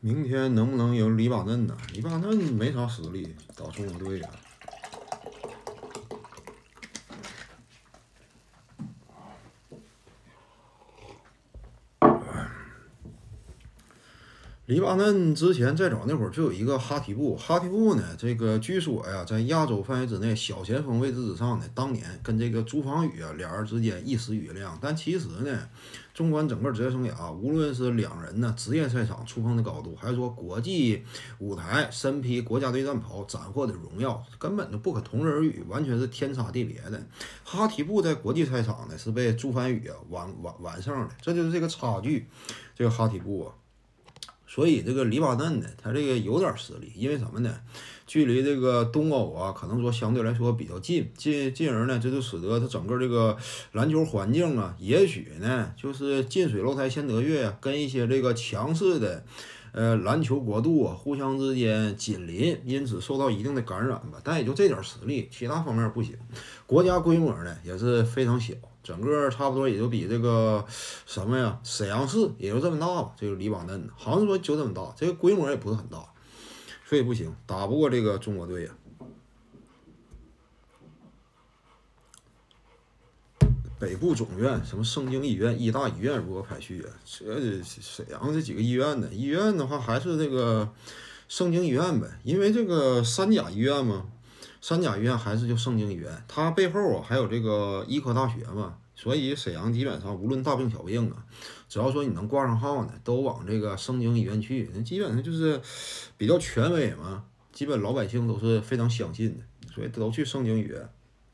明天能不能赢黎巴嫩呢？黎巴嫩没啥实力，打中国队呀。黎巴嫩之前再早那会儿就有一个哈提布，哈提布呢，这个据说呀，在亚洲范围之内小前锋位置之上呢，当年跟这个朱芳雨啊俩人之间一时瑜亮，但其实呢，纵观整个职业生涯，无论是两人呢职业赛场触碰的高度，还是说国际舞台身披国家队战袍斩获的荣耀，根本就不可同日而语，完全是天差地别的。哈提布在国际赛场呢是被朱芳雨啊完胜的，这就是这个差距，这个哈提布啊。所以这个黎巴嫩呢，他这个有点实力，因为什么呢？距离这个东欧啊，可能说相对来说比较进而呢，这就使得他整个这个篮球环境啊，也许呢就是近水楼台先得月啊，跟一些这个强势的篮球国度啊，互相之间紧邻，因此受到一定的感染吧。但也就这点实力，其他方面不行。国家规模呢也是非常小。整个差不多也就比这个什么呀，沈阳市也就这么大吧。这个黎巴嫩好像说就这么大，这个规模也不是很大，所以不行，打不过这个中国队呀。北部总院什么盛京医院、医大医院如何排序啊？这沈阳这几个医院呢？医院的话还是这个盛京医院呗，因为这个三甲医院嘛，三甲医院还是就盛京医院，它背后啊还有这个医科大学嘛，所以沈阳基本上无论大病小病啊，只要说你能挂上号呢，都往这个盛京医院去，那基本上就是比较权威嘛，基本老百姓都是非常相信的，所以都去盛京医院。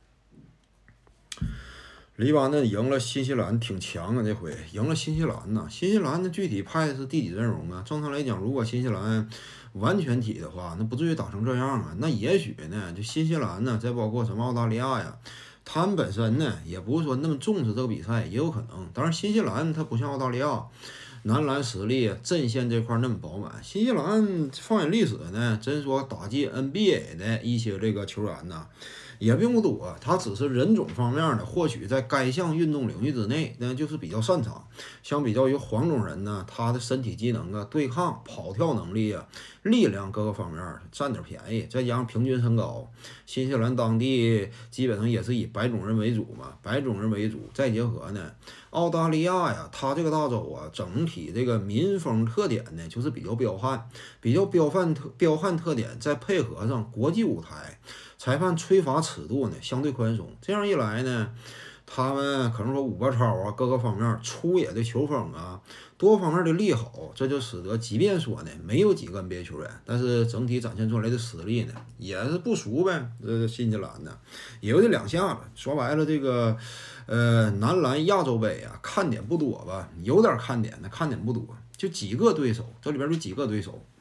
黎巴嫩赢了新西兰，挺强啊！这回赢了新西兰呐。新西兰的具体派的是第几阵容啊？正常来讲，如果新西兰完全体的话，那不至于打成这样啊。那也许呢，就新西兰呢，再包括什么澳大利亚呀，他们本身呢，也不是说那么重视这个比赛，也有可能。当然，新西兰它不像澳大利亚，男篮实力阵线这块那么饱满。新西兰放眼历史呢，真说打进 NBA 的一些这个球员呢。也并不多，他只是人种方面的，或许在该项运动领域之内，那就是比较擅长。相比较于黄种人呢，他的身体机能啊、对抗、跑跳能力啊、力量各个方面占点便宜，再加上平均身高，新西兰当地基本上也是以白种人为主嘛，白种人为主，再结合呢，澳大利亚呀，它这个大洲啊，整体这个民风特点呢，就是比较彪悍，比较彪悍特点，再配合上国际舞台。裁判吹罚尺度呢相对宽松，这样一来呢，他们可能说五八超啊各个方面出野的球风啊多方面的利好，这就使得即便说呢没有几个 NBA 球员，但是整体展现出来的实力呢也是不俗呗。这新西兰呢也有这两下子，说白了这个男篮亚洲杯啊看点不多吧，有点看点的看点不多，就几个对手，这里边就几个对手。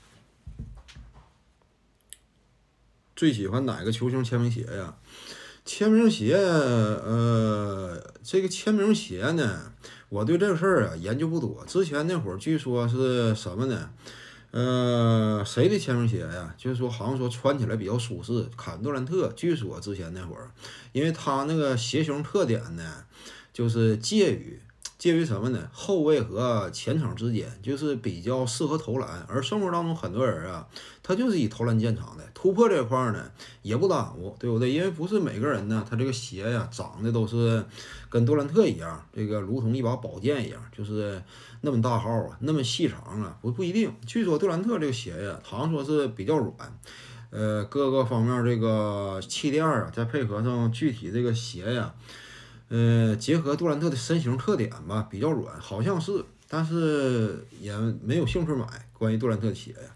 最喜欢哪个球星签名鞋呀？签名鞋，这个签名鞋呢，我对这个事儿啊研究不多。之前那会儿据说是什么呢？谁的签名鞋呀？就是说好像说穿起来比较舒适，坎杜兰特。据说之前那会儿，因为他那个鞋型特点呢，就是介于什么呢？后卫和前场之间，就是比较适合投篮。而生活当中很多人啊，他就是以投篮见长的，突破这块呢也不耽误，对不对？因为不是每个人呢，他这个鞋呀长得都是跟杜兰特一样，这个如同一把宝剑一样，就是那么大号啊，那么细长啊，不一定。据说杜兰特这个鞋呀，好像说是比较软。各个方面这个气垫啊，再配合上具体这个鞋呀。结合杜兰特的身形特点吧，比较软，好像是，但是也没有兴趣买关于杜兰特的鞋呀。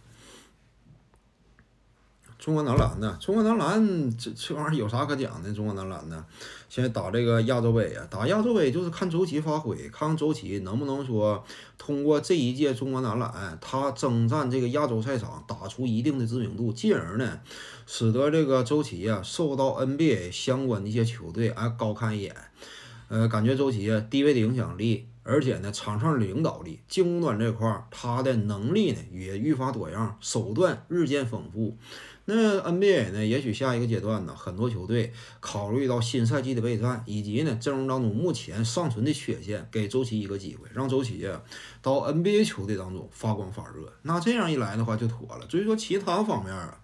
中国男篮呢？中国男篮这玩意儿有啥可讲的？中国男篮呢？现在打这个亚洲杯啊，打亚洲杯就是看周琦发挥，看看周琦能不能说通过这一届中国男篮，他征战这个亚洲赛场，打出一定的知名度，进而呢，使得这个周琦啊受到 NBA 相关的一些球队高看一眼。感觉周琦啊地位的影响力而且呢，场上领导力、进攻端这块儿，他的能力呢也愈发多样，手段日渐丰富。那 NBA 呢，也许下一个阶段呢，很多球队考虑到新赛季的备战，以及呢阵容当中目前尚存的缺陷，给周琦一个机会，让周琦啊到 NBA 球队当中发光发热。那这样一来的话就妥了。至于说其他方面啊，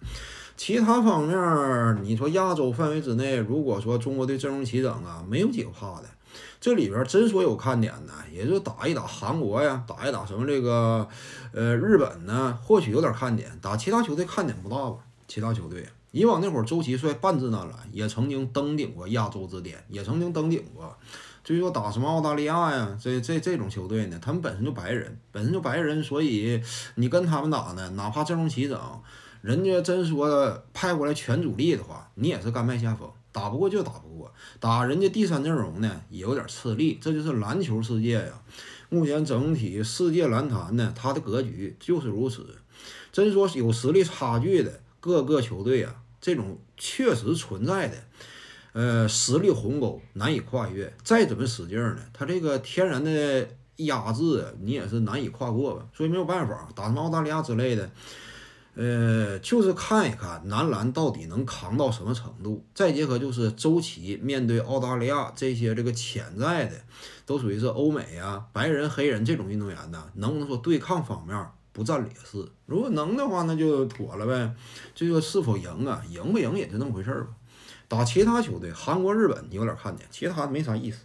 你说亚洲范围之内，如果说中国队阵容齐整啊，没有几个怕的。这里边真说有看点的，也就打一打韩国呀，打一打什么这个日本呢，或许有点看点。打其他球队看点不大吧？其他球队以往那会儿周琦率半支男篮也曾经登顶过亚洲之巅，也曾经登顶过。至于说打什么澳大利亚呀，这种球队呢，他们本身就白人，所以你跟他们打呢，哪怕阵容齐整，人家真说派过来全主力的话，你也是甘拜下风。打不过就打不过，打人家第三阵容呢也有点吃力，这就是篮球世界呀。目前整体世界篮坛呢，它的格局就是如此。真说有实力差距的各个球队啊，这种确实存在的，实力鸿沟难以跨越。再怎么使劲呢，它这个天然的压制你也是难以跨过吧。所以没有办法，打什么澳大利亚之类的。就是看一看男篮到底能扛到什么程度，再结合就是周琦面对澳大利亚这些这个潜在的，都属于是欧美啊、白人、黑人这种运动员呢，能不能说对抗方面不占劣势？如果能的话，那就妥了呗。这个是否赢啊？赢不赢也就那么回事吧。打其他球队，韩国、日本有点看点，其他没啥意思。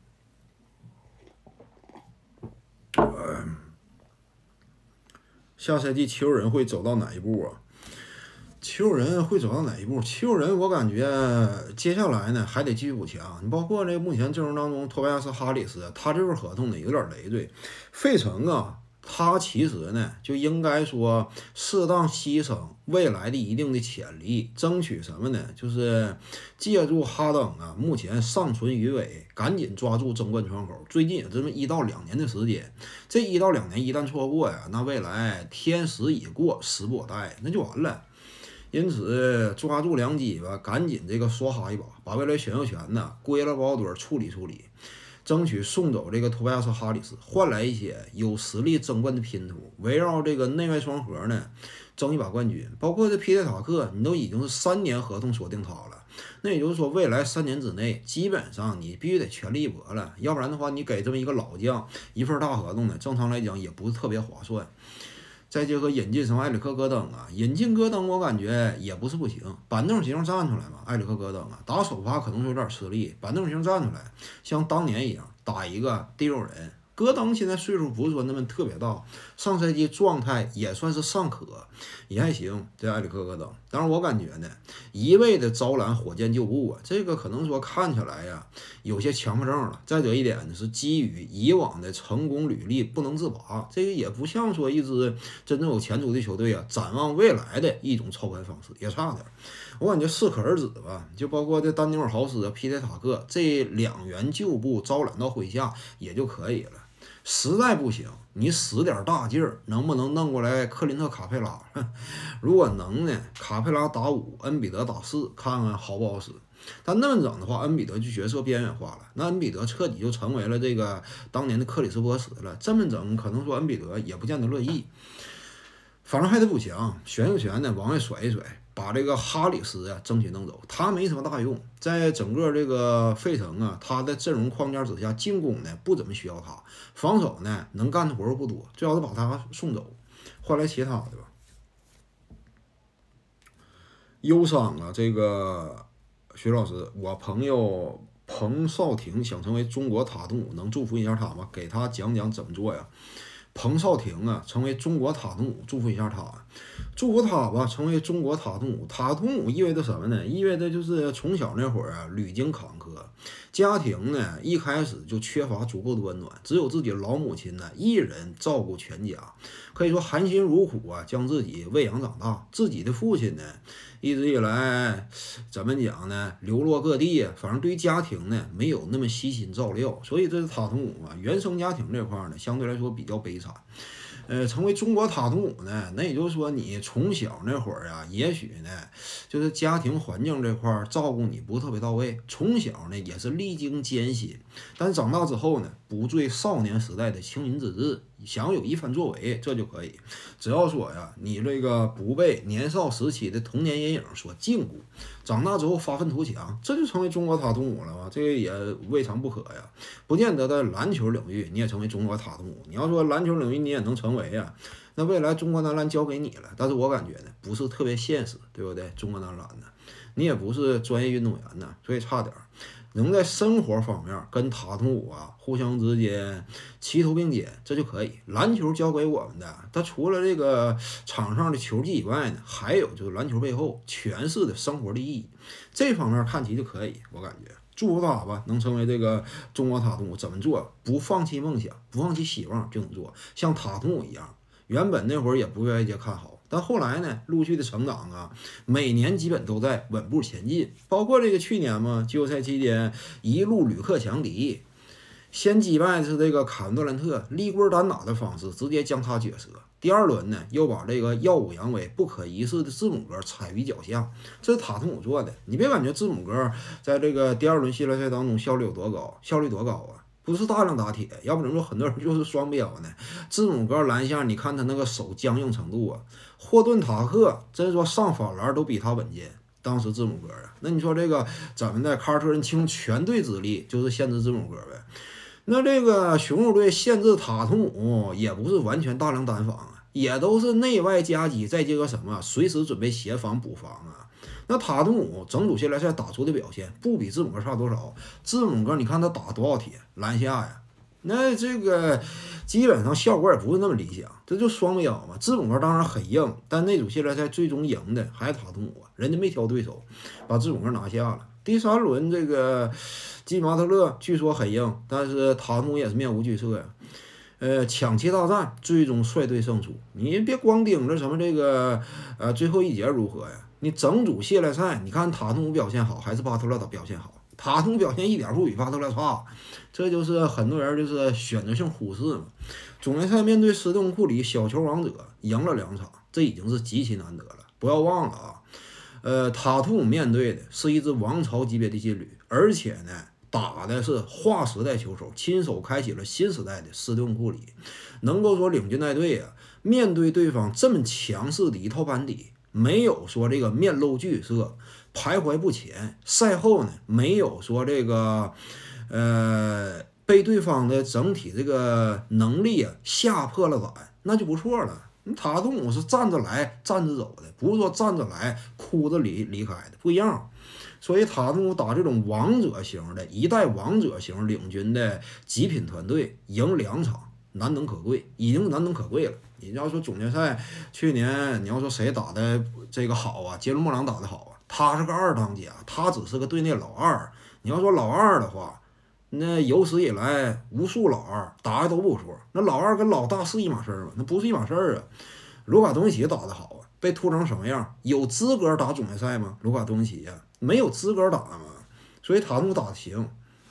下赛季七六人会走到哪一步啊？七六人会走到哪一步？七六人我感觉接下来呢还得继续补强。你包括这目前阵容当中，托拜亚斯·哈里斯，他这份合同呢有点累赘。费城啊，他其实呢就应该说适当牺牲未来的一定的潜力，争取什么呢？就是借助哈登啊目前尚存余威，赶紧抓住争冠窗口。最近也这么1到2年的时间，这1到2年一旦错过呀，那未来天时已过，时不我待，那就完了。因此抓住良机吧，赶紧这个梭哈一把，把未来选秀权呢归了包堆处理处理。争取送走这个托拜亚斯·哈里斯，换来一些有实力争冠的拼图，围绕这个内外双核呢争一把冠军。包括这皮特塔克，你都已经是3年合同锁定他了，那也就是说未来3年之内，基本上你必须得全力一搏了，要不然的话，你给这么一个老将一份大合同呢，正常来讲也不是特别划算。再结合引进什么埃里克·戈登啊，引进戈登我感觉也不是不行，板凳型站出来嘛，埃里克·戈登啊，打首发可能有点吃力，板凳型站出来，像当年一样打一个第6人。戈登现在岁数不是说那么特别大，上赛季状态也算是尚可，也还行。这埃里克·戈登，当然我感觉呢，一味的招揽火箭旧部啊，这个可能说看起来呀有些强迫症了。再者一点呢，是基于以往的成功履历不能自拔，这个也不像说一支真正有前途的球队啊，展望未来的一种操盘方式，也差点。我感觉适可而止吧，就包括这丹尼尔·豪斯、皮特塔克这2员旧部招揽到麾下也就可以了。实在不行，你使点大劲儿，能不能弄过来克林特·卡佩拉？如果能呢，卡佩拉打5，恩比德打4，看看好不好使。但那么整的话，恩比德就角色边缘化了，那恩比德彻底就成为了这个当年的克里斯波什了。这么整，可能说恩比德也不见得乐意。反正还得补强，选秀权呢往外甩一甩，把这个哈里斯啊争取弄走。他没什么大用，在整个这个费城啊，他的阵容框架之下，进攻呢不怎么需要他，防守呢能干的活不多，最好是把他送走，换来其他的吧。忧伤啊，这个徐老师，我朋友彭少廷想成为中国塔图姆，能祝福一下他吗？给他讲讲怎么做呀？彭少廷啊，成为中国塔图姆，祝福一下他，祝福他吧，成为中国塔图姆。塔图姆意味着什么呢？意味着就是从小那会儿啊，屡经坎坷，家庭呢一开始就缺乏足够的温暖，只有自己老母亲呢一人照顾全家，可以说含辛茹苦啊，将自己喂养长大。自己的父亲呢，一直以来怎么讲呢？流落各地，反正对于家庭呢没有那么悉心照料，所以这是塔图姆啊，原生家庭这块呢相对来说比较悲惨。 成为中国塔图姆呢，那也就是说你从小那会儿啊，也许呢，就是家庭环境这块儿照顾你不是特别到位，从小呢也是历经艰辛，但是长大之后呢，不坠少年时代的青云之志，想有一番作为，这就可以。只要说呀，你这个不被年少时期的童年阴影所禁锢，长大之后发愤图强，这就成为中国塔图姆了嘛，这个也未尝不可呀。不见得在篮球领域你也成为中国塔图姆，你要说篮球领域你也能成为呀，那未来中国男篮交给你了，但是我感觉呢不是特别现实，对不对？中国男篮呢，你也不是专业运动员呢，所以差点能在生活方面跟塔图姆啊互相之间齐头并肩，这就可以。篮球教给我们的，它除了这个场上的球技以外呢，还有就是篮球背后诠释的生活的意义，这方面看齐就可以，我感觉。祝福他吧，能成为这个中国塔图姆。怎么做？不放弃梦想，不放弃希望就能做。像塔图姆一样，原本那会儿也不被外界看好，但后来呢，陆续的成长啊，每年基本都在稳步前进。包括这个去年嘛，季后赛期间一路屡克强敌，先击败的是这个卡文杜兰特，立棍单打的方式直接将他绝杀。第二轮呢，又把这个耀武扬威、不可一世的字母哥踩于脚下，这是塔图姆做的。你别感觉字母哥在这个第二轮系列赛当中效率有多高，效率多高啊！不是大量打铁，要不怎么说很多人就是双标呢？字母哥篮下，你看他那个手僵硬程度啊，霍顿塔克真说上法篮都比他稳健。当时字母哥啊，那你说这个咱们的凯尔特人倾全队之力就是限制字母哥呗？那这个雄鹿队限制塔图姆也不是完全大量单防啊，也都是内外夹击，再接个什么，随时准备协防补防啊。那塔图姆整组系列赛打出的表现不比字母哥差多少，字母哥你看他打多少铁篮下呀，那这个基本上效果也不是那么理想，这就双标嘛。字母哥当然很硬，但那组系列赛最终赢的还是塔图姆啊，人家没挑对手，把字母哥拿下了。第三轮这个基马特勒据说很硬，但是塔图姆也是面无惧色呀。抢七大战最终率队胜出，你别光盯着什么这个最后一节如何呀？你整组系列赛，你看塔图姆表现好还是巴特勒的表现好？塔图姆表现一点不比巴特勒差，这就是很多人就是选择性忽视嘛。总决赛面对斯顿库里小球王者赢了2场，这已经是极其难得了。不要忘了啊，塔图姆面对的是一支王朝级别的劲旅，而且呢，打的是划时代球手，亲手开启了新时代的斯顿库里，能够说领军带队啊，面对对方这么强势的一套班底，没有说这个面露惧色，徘徊不前。赛后呢，没有说这个被对方的整体这个能力啊吓破了胆，那就不错了。塔图姆是站着来站着走的，不是说站着来哭着离开的，不一样。所以塔图姆打这种王者型的一代王者型领军的极品团队，赢2场难能可贵，已经难能可贵了。你要说总决赛去年你要说谁打的这个好啊，杰伦布朗打的好啊，他是个2当家，他只是个队内老二。你要说老二的话，那有史以来无数老二打的都不错，那老二跟老大是一码事儿吗？那不是一码事儿啊。卢卡东契奇打得好啊，被突成什么样？有资格打总决赛吗？卢卡东契奇呀，没有资格打嘛。所以塔图姆打得行，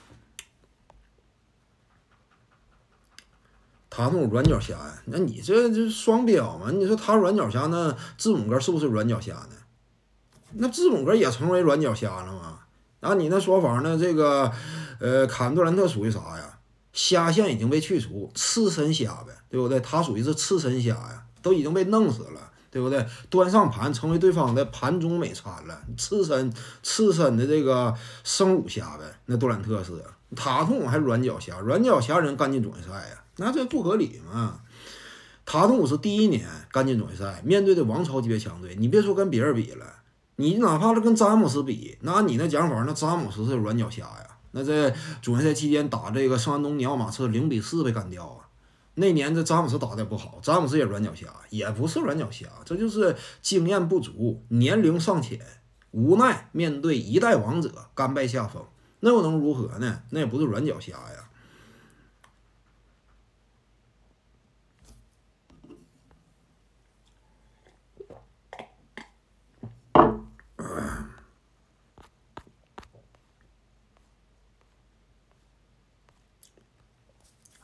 塔图姆软脚虾呀，那你这双标嘛？你说他软脚虾，那字母哥是不是软脚虾呢？那字母哥也成为软脚虾了吗？按你那说法呢，这个坎杜兰特属于啥呀？虾线已经被去除，刺身虾呗，对不对？他属于是刺身虾呀，都已经被弄死了，对不对？端上盘成为对方的盘中美餐了，刺身的这个生乳虾呗。那杜兰特是塔图姆还软脚虾，软脚虾人干进总决赛呀，那这不合理嘛？塔图姆是第1年干进总决赛，面对的王朝级别强队，你别说跟别人比了。你哪怕是跟詹姆斯比，那你那讲法，那詹姆斯是软脚虾呀。那在总决赛期间打这个圣安东尼奥马刺0-4被干掉啊。那年这詹姆斯打得不好，詹姆斯也软脚虾，也不是软脚虾，这就是经验不足，年龄尚浅，无奈面对一代王者甘拜下风，那又能如何呢？那也不是软脚虾呀。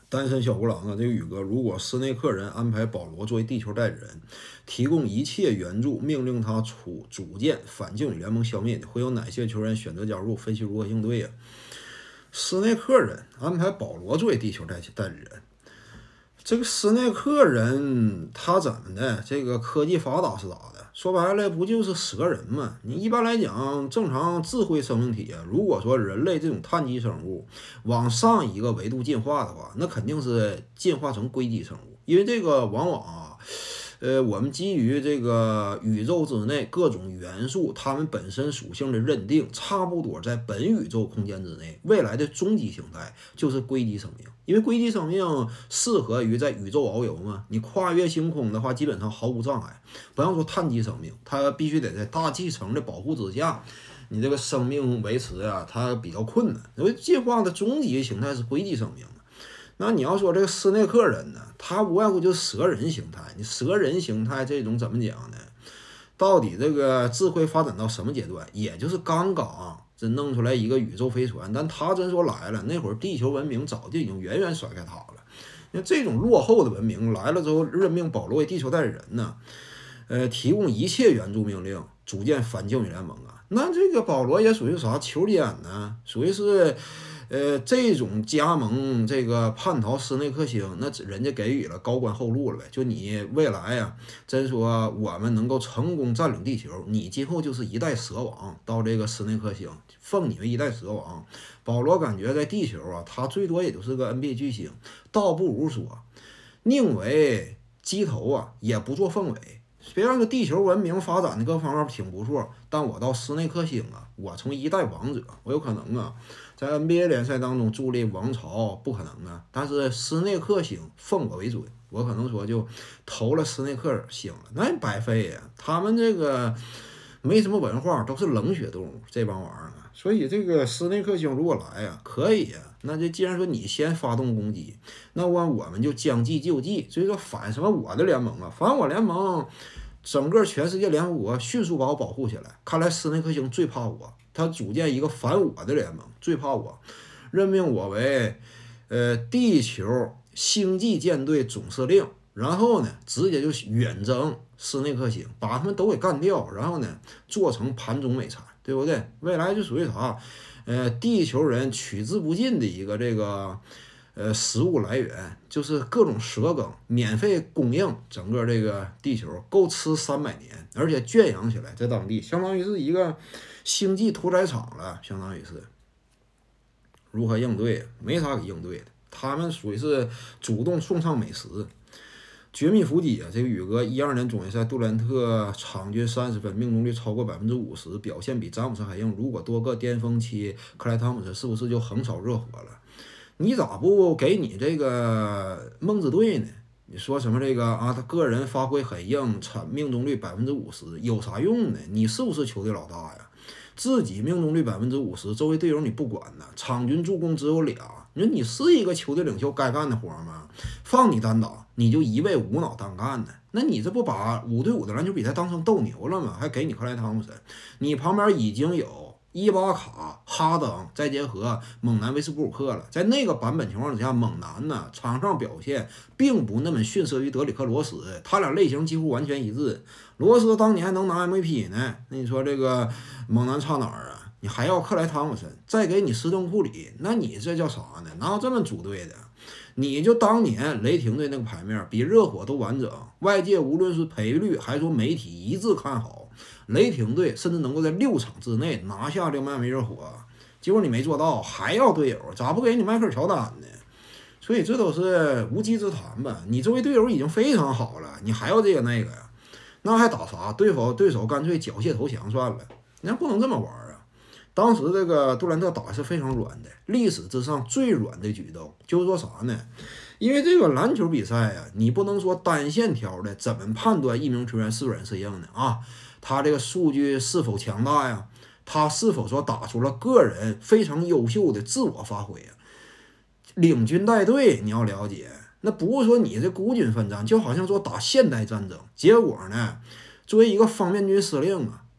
单身小五郎啊，这个宇哥，如果斯内克人安排保罗作为地球代理人，提供一切援助，命令他组建反境与联盟消灭你，会有哪些球员选择加入？分析如何应对呀？斯内克人安排保罗作为地球代理人，这个斯内克人他怎么的？这个科技发达是咋的？说白了不就是蛇人吗？你一般来讲，正常智慧生命体啊，如果说人类这种碳基生物往上一个维度进化的话，那肯定是进化成硅基生物，因为这个往往啊。我们基于这个宇宙之内各种元素它们本身属性的认定，差不多在本宇宙空间之内，未来的终极形态就是硅基生命。因为硅基生命适合于在宇宙遨游嘛，你跨越星空的话，基本上毫无障碍。不要说碳基生命，它必须得在大气层的保护之下，你这个生命维持啊，它比较困难。因为进化的终极形态是硅基生命。那你要说这个斯内克人呢，他无外乎就是蛇人形态。你蛇人形态这种怎么讲呢？到底这个智慧发展到什么阶段？也就是刚刚这弄出来一个宇宙飞船，但他真说来了，那会儿地球文明早就已经远远甩开他了。那这种落后的文明来了之后，任命保罗为地球代理人呢，提供一切援助命令，组建反境与联盟啊。那这个保罗也属于啥球监呢？属于是。这种加盟这个叛逃斯内克星，那人家给予了高官厚禄了呗。就你未来呀，真说我们能够成功占领地球，你今后就是一代蛇王，到这个斯内克星奉你为一代蛇王。保罗感觉在地球啊，他最多也就是个 NBA 巨星，倒不如说宁为鸡头啊，也不做凤尾。别让这地球文明发展的各方面挺不错，但我到斯内克星啊，我从一代王者，我有可能啊，在 NBA 联赛当中筑立王朝不可能啊。但是斯内克星奉我为准，我可能说就投了斯内克星了，那白费呀。他们这个没什么文化，都是冷血动物，这帮玩意儿啊。所以这个斯内克星如果来呀，可以呀。那就既然说你先发动攻击，那我们就将计就计。所以说反什么我的联盟啊，反我联盟。整个全世界联合国迅速把我保护起来，看来斯内克星最怕我，他组建一个反我的联盟，最怕我，任命我为地球星际舰队总司令，然后呢直接就远征斯内克星，把他们都给干掉，然后呢做成盘中美餐，对不对？未来就属于啥？地球人取之不尽的一个这个。食物来源就是各种蛇羹免费供应整个这个地球，够吃300年，而且圈养起来，在当地相当于是一个星际屠宰场了，相当于是。如何应对？没啥可应对的，他们属于是主动送上美食。绝密伏击啊，这个宇哥12年总决赛杜兰特场均30分，命中率超过50%，表现比詹姆斯还硬。如果多个巅峰期，克莱汤普森是不是就横扫热火了？你咋不给你这个梦之队呢？你说什么这个啊？他个人发挥很硬，命中率50%，有啥用呢？你是不是球队老大呀？自己命中率50%，周围队友你不管呢？场均助攻只有2，你说你是一个球队领袖该干的活吗？放你单打，你就一味无脑单干呢？那你这不把5对5的篮球比赛当成斗牛了吗？还给你克莱汤普森，你旁边已经有。伊巴卡、哈登再结合猛男威斯布鲁克了，在那个版本情况之下，猛男呢场上表现并不那么逊色于德里克罗斯，他俩类型几乎完全一致。罗斯当年还能拿 MVP 呢，那你说这个猛男差哪儿啊？你还要克莱汤普森，再给你斯顿库里，那你这叫啥呢？哪有这么组队的？你就当年雷霆队那个牌面比热火都完整，外界无论是赔率还说媒体一致看好。雷霆队甚至能够在6场之内拿下这迈阿密热火，结果你没做到，还要队友，咋不给你迈克尔乔丹呢？所以这都是无稽之谈吧。你作为队友已经非常好了，你还要这个那个呀？那还打啥？对手干脆缴械投降算了，那不能这么玩啊！当时这个杜兰特打的是非常软的，历史之上最软的举动，就是说啥呢？因为这个篮球比赛啊，你不能说单线条的，怎么判断一名球员是软是硬的啊？他这个数据是否强大呀？他是否说打出了个人非常优秀的自我发挥呀？领军带队你要了解，那不是说你这孤军奋战，就好像说打现代战争，结果呢，作为一个方面军司令啊，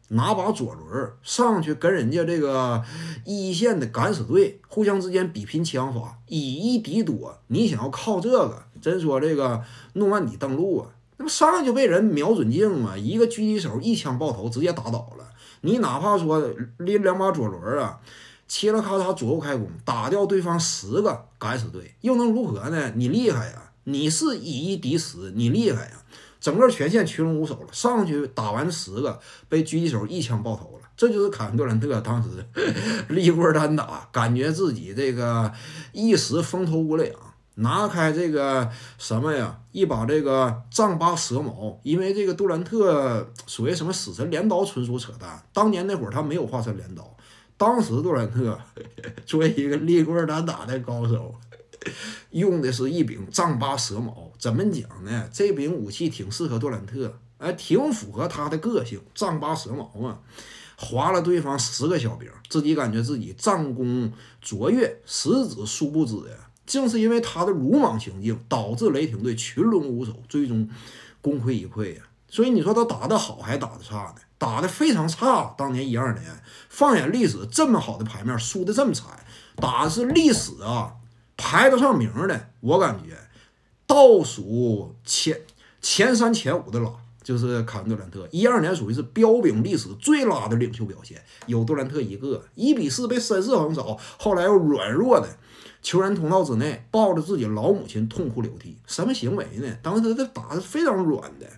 拿把左轮上去跟人家这个一线的敢死队互相之间比拼枪法，以一敌多。你想要靠这个，真说这个诺曼底登陆啊，那么上来就被人瞄准镜啊，一个狙击手一枪爆头，直接打倒了。你哪怕说拎2把左轮啊，切了咔嚓左右开弓，打掉对方10个敢死队，又能如何呢？你厉害呀，你是以一敌10，你厉害呀。整个全线群龙无首了，上去打完10个，被狙击手一枪爆头了。这就是凯文杜兰特当时立棍单打，感觉自己这个一时风头无两，拿开这个什么呀，一把这个丈八蛇矛。因为这个杜兰特属于什么死神镰刀，纯属扯淡。当年那会儿他没有化身镰刀，当时杜兰特作为一个立棍单打的高手，用的是一柄丈八蛇矛。怎么讲呢？这柄武器挺适合杜兰特，挺符合他的个性。丈八蛇矛嘛，划了对方10个小兵，自己感觉自己战功卓越，实指殊不知呀，正是因为他的鲁莽行径，导致雷霆队群龙无首，最终功亏一篑呀。所以你说他打得好还打得差呢？打得非常差。当年12年，放眼历史，这么好的牌面输得这么惨，打的是历史啊排得上名的，我感觉倒数前3前5的拉就是凯文杜兰特。12年属于是彪炳历史最拉的领袖表现，有杜兰特一个。1-4被绅士横扫，后来又软弱的球员通道之内抱着自己老母亲痛哭流涕，什么行为呢？当时他打的非常软的。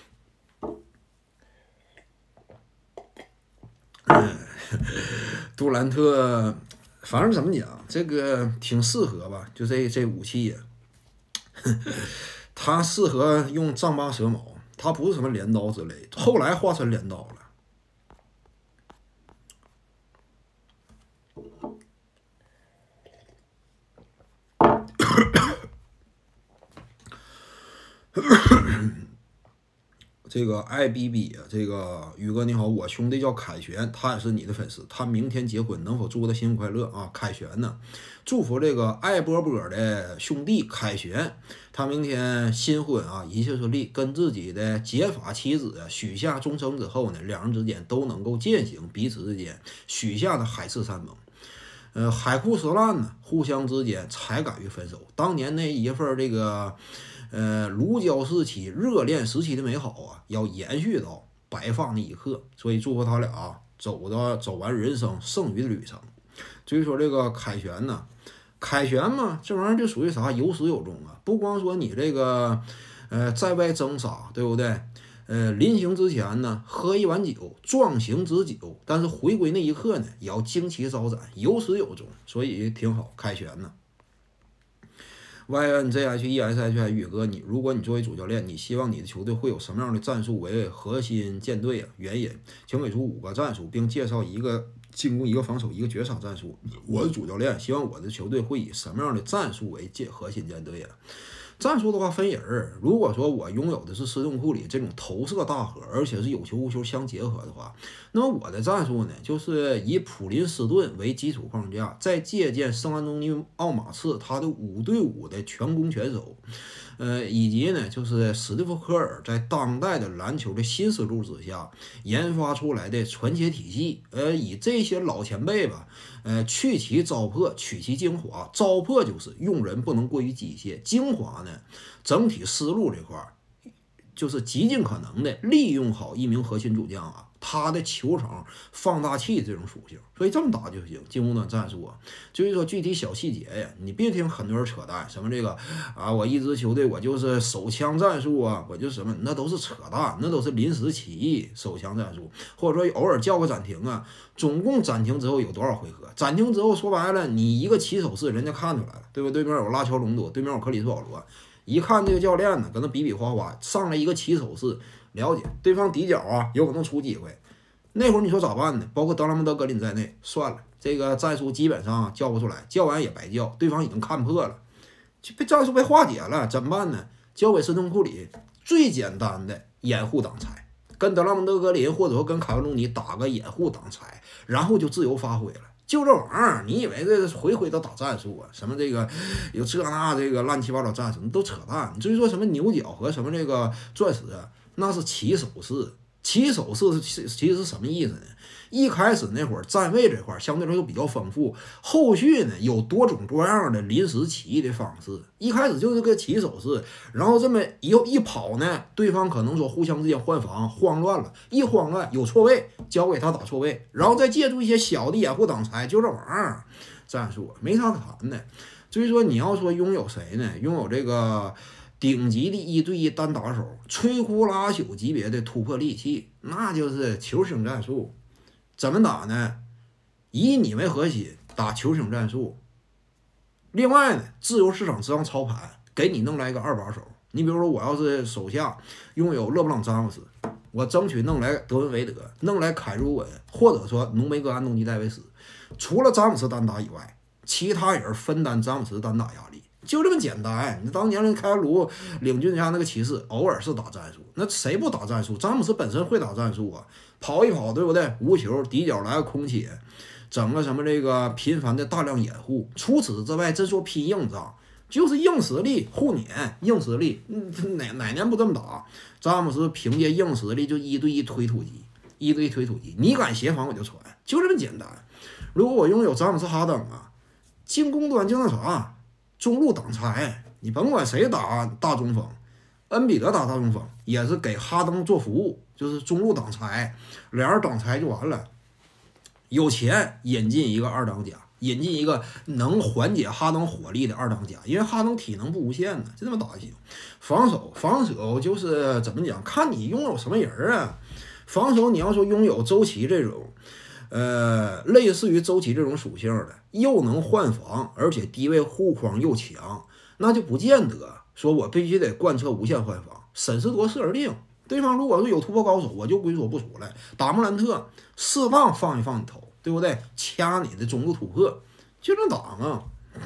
杜兰特反正怎么讲，这个挺适合吧，就这武器呀，他适合用丈八蛇矛，他不是什么镰刀之类，后来化成镰刀了。这个IBB 啊，这个宇哥你好，我兄弟叫凯旋，他也是你的粉丝，他明天结婚，能否祝他新婚快乐啊？凯旋呢，祝福这个爱波波的兄弟凯旋，他明天新婚啊，一切顺利，跟自己的结发妻子许下终生之后呢，两人之间都能够践行彼此之间许下的海誓山盟。海枯石烂呢，互相之间才敢于分手。当年那一份这个如胶似漆、热恋时期的美好啊，要延续到白发那一刻。所以祝福他俩走完人生剩余的旅程。至于说这个凯旋呢，凯旋嘛，这玩意儿就属于啥，有始有终啊。不光说你这个在外征杀，对不对？临行之前呢，喝一碗酒，壮行之酒。但是回归那一刻呢，也要旌旗招展，有始有终，所以挺好，凯旋呢。YNZHESH 宇哥，如果你作为主教练，你希望你的球队会有什么样的战术为核心舰队啊？原因，请给出5个战术，并介绍一个进攻、一个防守、一个绝杀战术。我的主教练希望我的球队会以什么样的战术为核心舰队啊？战术的话分人儿，如果说我拥有的是斯通库里这种投射大核，而且是有球无球相结合的话，那么我的战术呢，就是以普林斯顿为基础框架，再借鉴圣安东尼奥马刺他的5对5的全攻全守，以及呢就是史蒂夫科尔在当代的篮球的新思路之下研发出来的传切体系，以这些老前辈吧。去其糟粕，取其精华。糟粕就是用人不能过于机械，精华呢，整体思路这块就是极尽可能的利用好一名核心主将啊，他的球场放大器这种属性，所以这么打就行。进攻端战术啊，至于说具体小细节呀，你别听很多人扯淡，什么这个啊，我一支球队我就是手枪战术啊，我就什么，那都是扯淡，那都是临时起意手枪战术，或者说偶尔叫个暂停啊。总共暂停之后有多少回合？暂停之后说白了，你一个起手式，人家看出来了，对不对？对面有拉乔隆多，对面有克里斯保罗，一看这个教练呢，搁那比比划划，上来一个起手式，了解对方底角啊，有可能出机会。那会儿你说咋办呢？包括德拉蒙德、格林在内，算了，这个战术基本上叫不出来，叫完也白叫，对方已经看破了，战术被化解了，怎么办呢？交给斯通库里最简单的掩护挡拆，跟德拉蒙德、格林或者说跟凯文·卢尼打个掩护挡拆，然后就自由发挥了。就这玩意儿，你以为这回回都打战术啊？什么这个有这那这个乱七八糟战术，都扯淡。你至于说什么牛角和什么这个钻石啊，那是起手式， 起手式其实是什么意思呢？一开始那会儿站位这块相对来说比较丰富，后续呢有多种多样的临时起义的方式。一开始就是个起手式，然后这么一跑呢，对方可能说互相之间换防慌乱了，一慌乱有错位，交给他打错位，然后再借助一些小的掩护挡拆，就这玩意儿战术没啥可谈的。所以说你要说拥有谁呢？拥有这个顶级的1对1单打手，摧枯拉朽级别的突破利器，那就是球星战术。怎么打呢？以你为核心打球星战术。另外呢，自由市场之上操盘，给你弄来一个2把手。你比如说，我要是手下拥有勒布朗詹姆斯，我争取弄来德文韦德，弄来凯鲁文，或者说浓眉哥安东尼戴维斯。除了詹姆斯单打以外，其他人分担詹姆斯单打压力，就这么简单。你当年人凯鲁领军下那个骑士，偶尔是打战术，那谁不打战术？詹姆斯本身会打战术啊。跑一跑，对不对？无球底角来个空切，整个什么这个频繁的大量掩护。除此之外，真说拼硬仗，就是硬实力互碾，硬实力。哪年不这么打？詹姆斯凭借硬实力就1对1推土机，1对1推土机，你敢协防我就传，就这么简单。如果我拥有詹姆斯哈登啊，进攻端就那啥，中路挡拆，你甭管谁打大中锋。恩比德打大中锋也是给哈登做服务，就是中路挡拆，俩人挡拆就完了。有钱引进一个2当家，引进一个能缓解哈登火力的2当家，因为哈登体能不无限呢，就这么打就行。防守就是怎么讲，看你拥有什么人啊。防守你要说拥有周琦这种，类似于周琦这种属性的，又能换防，而且低位护框又强，那就不见得。说我必须得贯彻无限换防，审时度势而定。对方如果是有突破高手，我就龟缩不出来。打莫兰特，适当放一放你头，对不对？掐你的中路突破，就这么打嘛。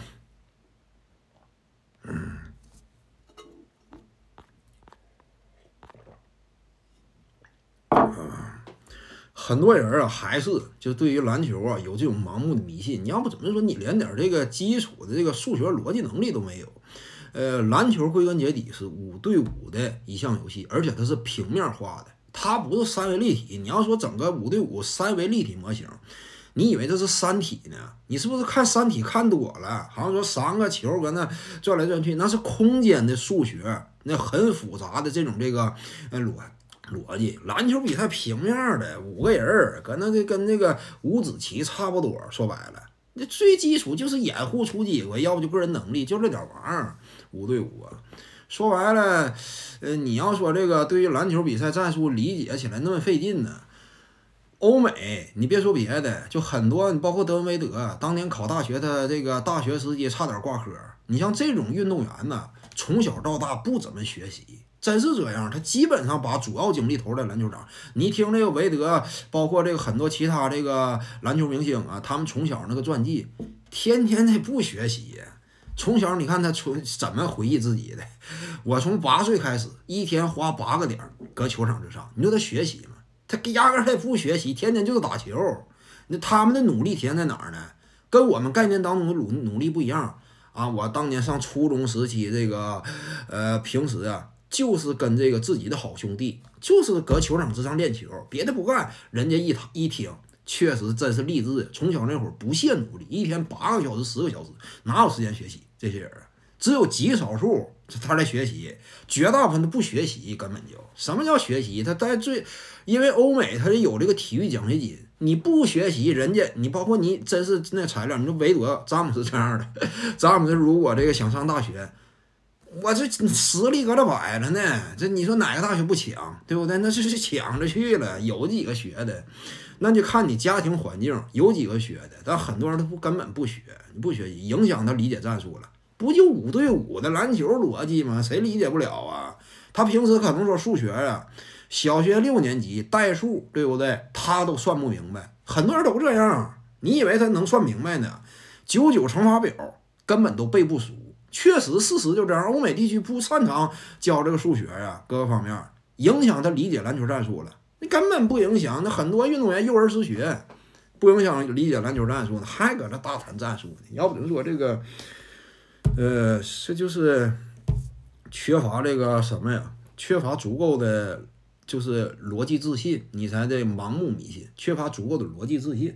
很多人啊，还是就对于篮球啊有这种盲目的迷信。你要不怎么说你连点这个基础的这个数学逻辑能力都没有？篮球归根结底是5对5的一项游戏，而且它是平面化的，它不是3维立体。你要说整个5对53维立体模型，你以为这是三体呢？你是不是看三体看多了？好像说3个球搁那转来转去，那是空间的数学，那很复杂的这种这个逻辑。篮球比赛平面的5个人搁那跟那个五子棋差不多，说白了。那最基础就是掩护出机会，要不就个人能力，就这点玩意儿，5对5啊。说白了，你要说这个对于篮球比赛战术理解起来那么费劲呢？欧美，你别说别的，就很多，包括德文韦德，当年考大学，他这个大学时期差点挂科。你像这种运动员呢，从小到大不怎么学习。真是这样，他基本上把主要精力投在篮球场。你听这个韦德，包括这个很多其他这个篮球明星啊，他们从小那个传记，天天的不学习。从小你看他怎么回忆自己的？我从8岁开始，一天花8个点搁球场之上。你说他学习吗？他压根儿他也不学习，天天就是打球。那他们的努力体现在哪儿呢？跟我们概念当中的努力不一样啊！我当年上初中时期，这个平时啊。就是跟这个自己的好兄弟，就是搁球场之上练球，别的不干。人家一听，确实真是励志。从小那会儿不懈努力，一天8个小时、10个小时，哪有时间学习？这些人只有极少数他在学习，绝大部分都不学习，根本就什么叫学习？他在因为欧美他是有这个体育奖学金，你不学习，人家你包括你真是那材料，你说韦德、詹姆斯这样的，詹姆斯如果这个想上大学。我这实力搁这摆着呢，这你说哪个大学不抢，对不对？那是抢着去了，有几个学的，那就看你家庭环境，有几个学的，但很多人他根本不学，你不学习影响他理解战术了，不就5对5的篮球逻辑吗？谁理解不了啊？他平时可能说数学啊，小学6年级代数，对不对？他都算不明白，很多人都这样，你以为他能算明白呢？99乘法表根本都背不熟。确实，事实就这样。欧美地区不擅长教这个数学呀，各个方面影响他理解篮球战术了。你根本不影响，那很多运动员幼儿失学，不影响理解篮球战术呢，还搁这大谈战术呢。要不就说这个，这就是缺乏这个什么呀？缺乏足够的就是逻辑自信，你才得盲目迷信，缺乏足够的逻辑自信。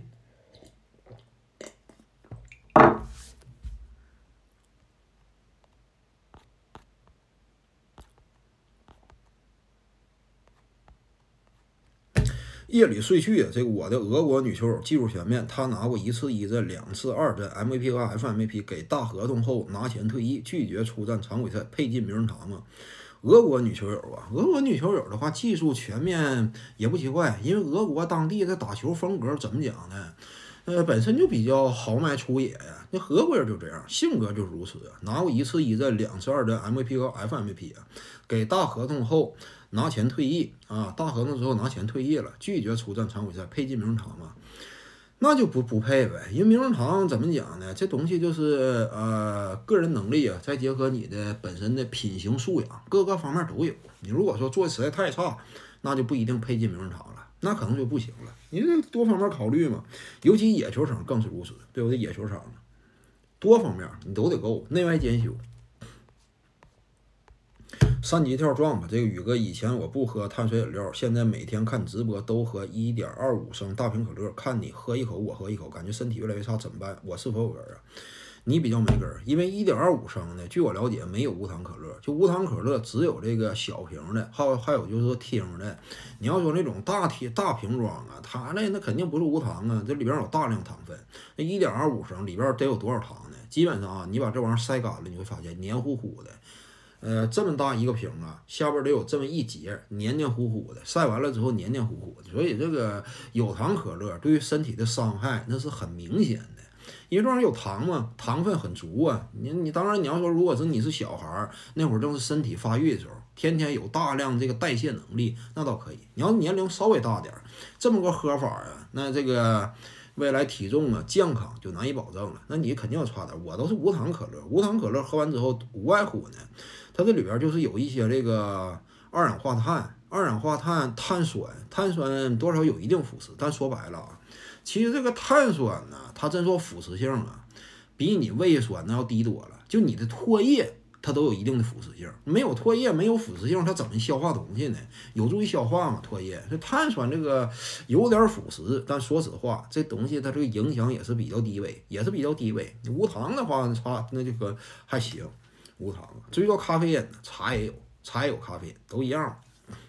夜里睡去啊，这个我的俄国女球友技术全面，她拿过1次1阵、2次2阵 MVP 和 FMVP， 给大合同后拿钱退役，拒绝出战常规赛，配进名人堂啊。俄国女球友啊，俄国女球友的话，技术全面也不奇怪，因为俄国当地的打球风格怎么讲呢？本身就比较豪迈粗野呀，那俄国人就这样，性格就是如此啊。拿过1次1阵、2次2阵 MVP 和 FMVP 啊，给大合同后拿钱退役啊，大合同之后拿钱退役了，拒绝出战常规赛，配进名人堂嘛。那就不配呗，因为名人堂怎么讲呢？这东西就是个人能力啊，再结合你的本身的品行素养，各个方面都有。你如果说做的实在太差，那就不一定配进名人堂了，那可能就不行了。你这多方面考虑嘛，尤其野球场更是如此，对不对？野球场多方面你都得够，内外兼修。3级跳壮吧，这个宇哥以前我不喝碳水饮料，现在每天看直播都喝1.25升大瓶可乐，看你喝一口我喝一口，感觉身体越来越差，怎么办？我是否有根啊？你比较没根儿，因为1.25升的，据我了解没有无糖可乐，就无糖可乐只有这个小瓶的，还有就是说听的。你要说那种大瓶装啊，它那肯定不是无糖啊，这里边有大量糖分。那1.25升里边得有多少糖呢？基本上啊，你把这玩意儿晒干了，你会发现黏糊糊的。这么大一个瓶啊，下边得有这么一节，黏黏糊糊的，晒完了之后黏黏糊糊的，所以这个有糖可乐对于身体的伤害那是很明显的。因为这玩意儿有糖嘛，糖分很足啊。你当然你要说，如果是你是小孩儿，那会儿正是身体发育的时候，天天有大量这个代谢能力，那倒可以。你要年龄稍微大点儿，这么个喝法啊，那这个未来体重啊健康就难以保证了。那你肯定要差点。我都是无糖可乐，无糖可乐喝完之后无外乎呢，它这里边就是有一些这个二氧化碳、碳酸多少有一定腐蚀，但说白了啊。其实这个碳酸呢，它真说腐蚀性啊，比你胃酸呢要低多了。就你的唾液，它都有一定的腐蚀性。没有唾液，没有腐蚀性，它怎么消化东西呢？有助于消化嘛，唾液。这碳酸这个有点腐蚀，但说实话，这东西它这个影响也是比较低微，无糖的话，那就可还行，无糖。至于说咖啡因呢，茶也有咖啡因，都一样。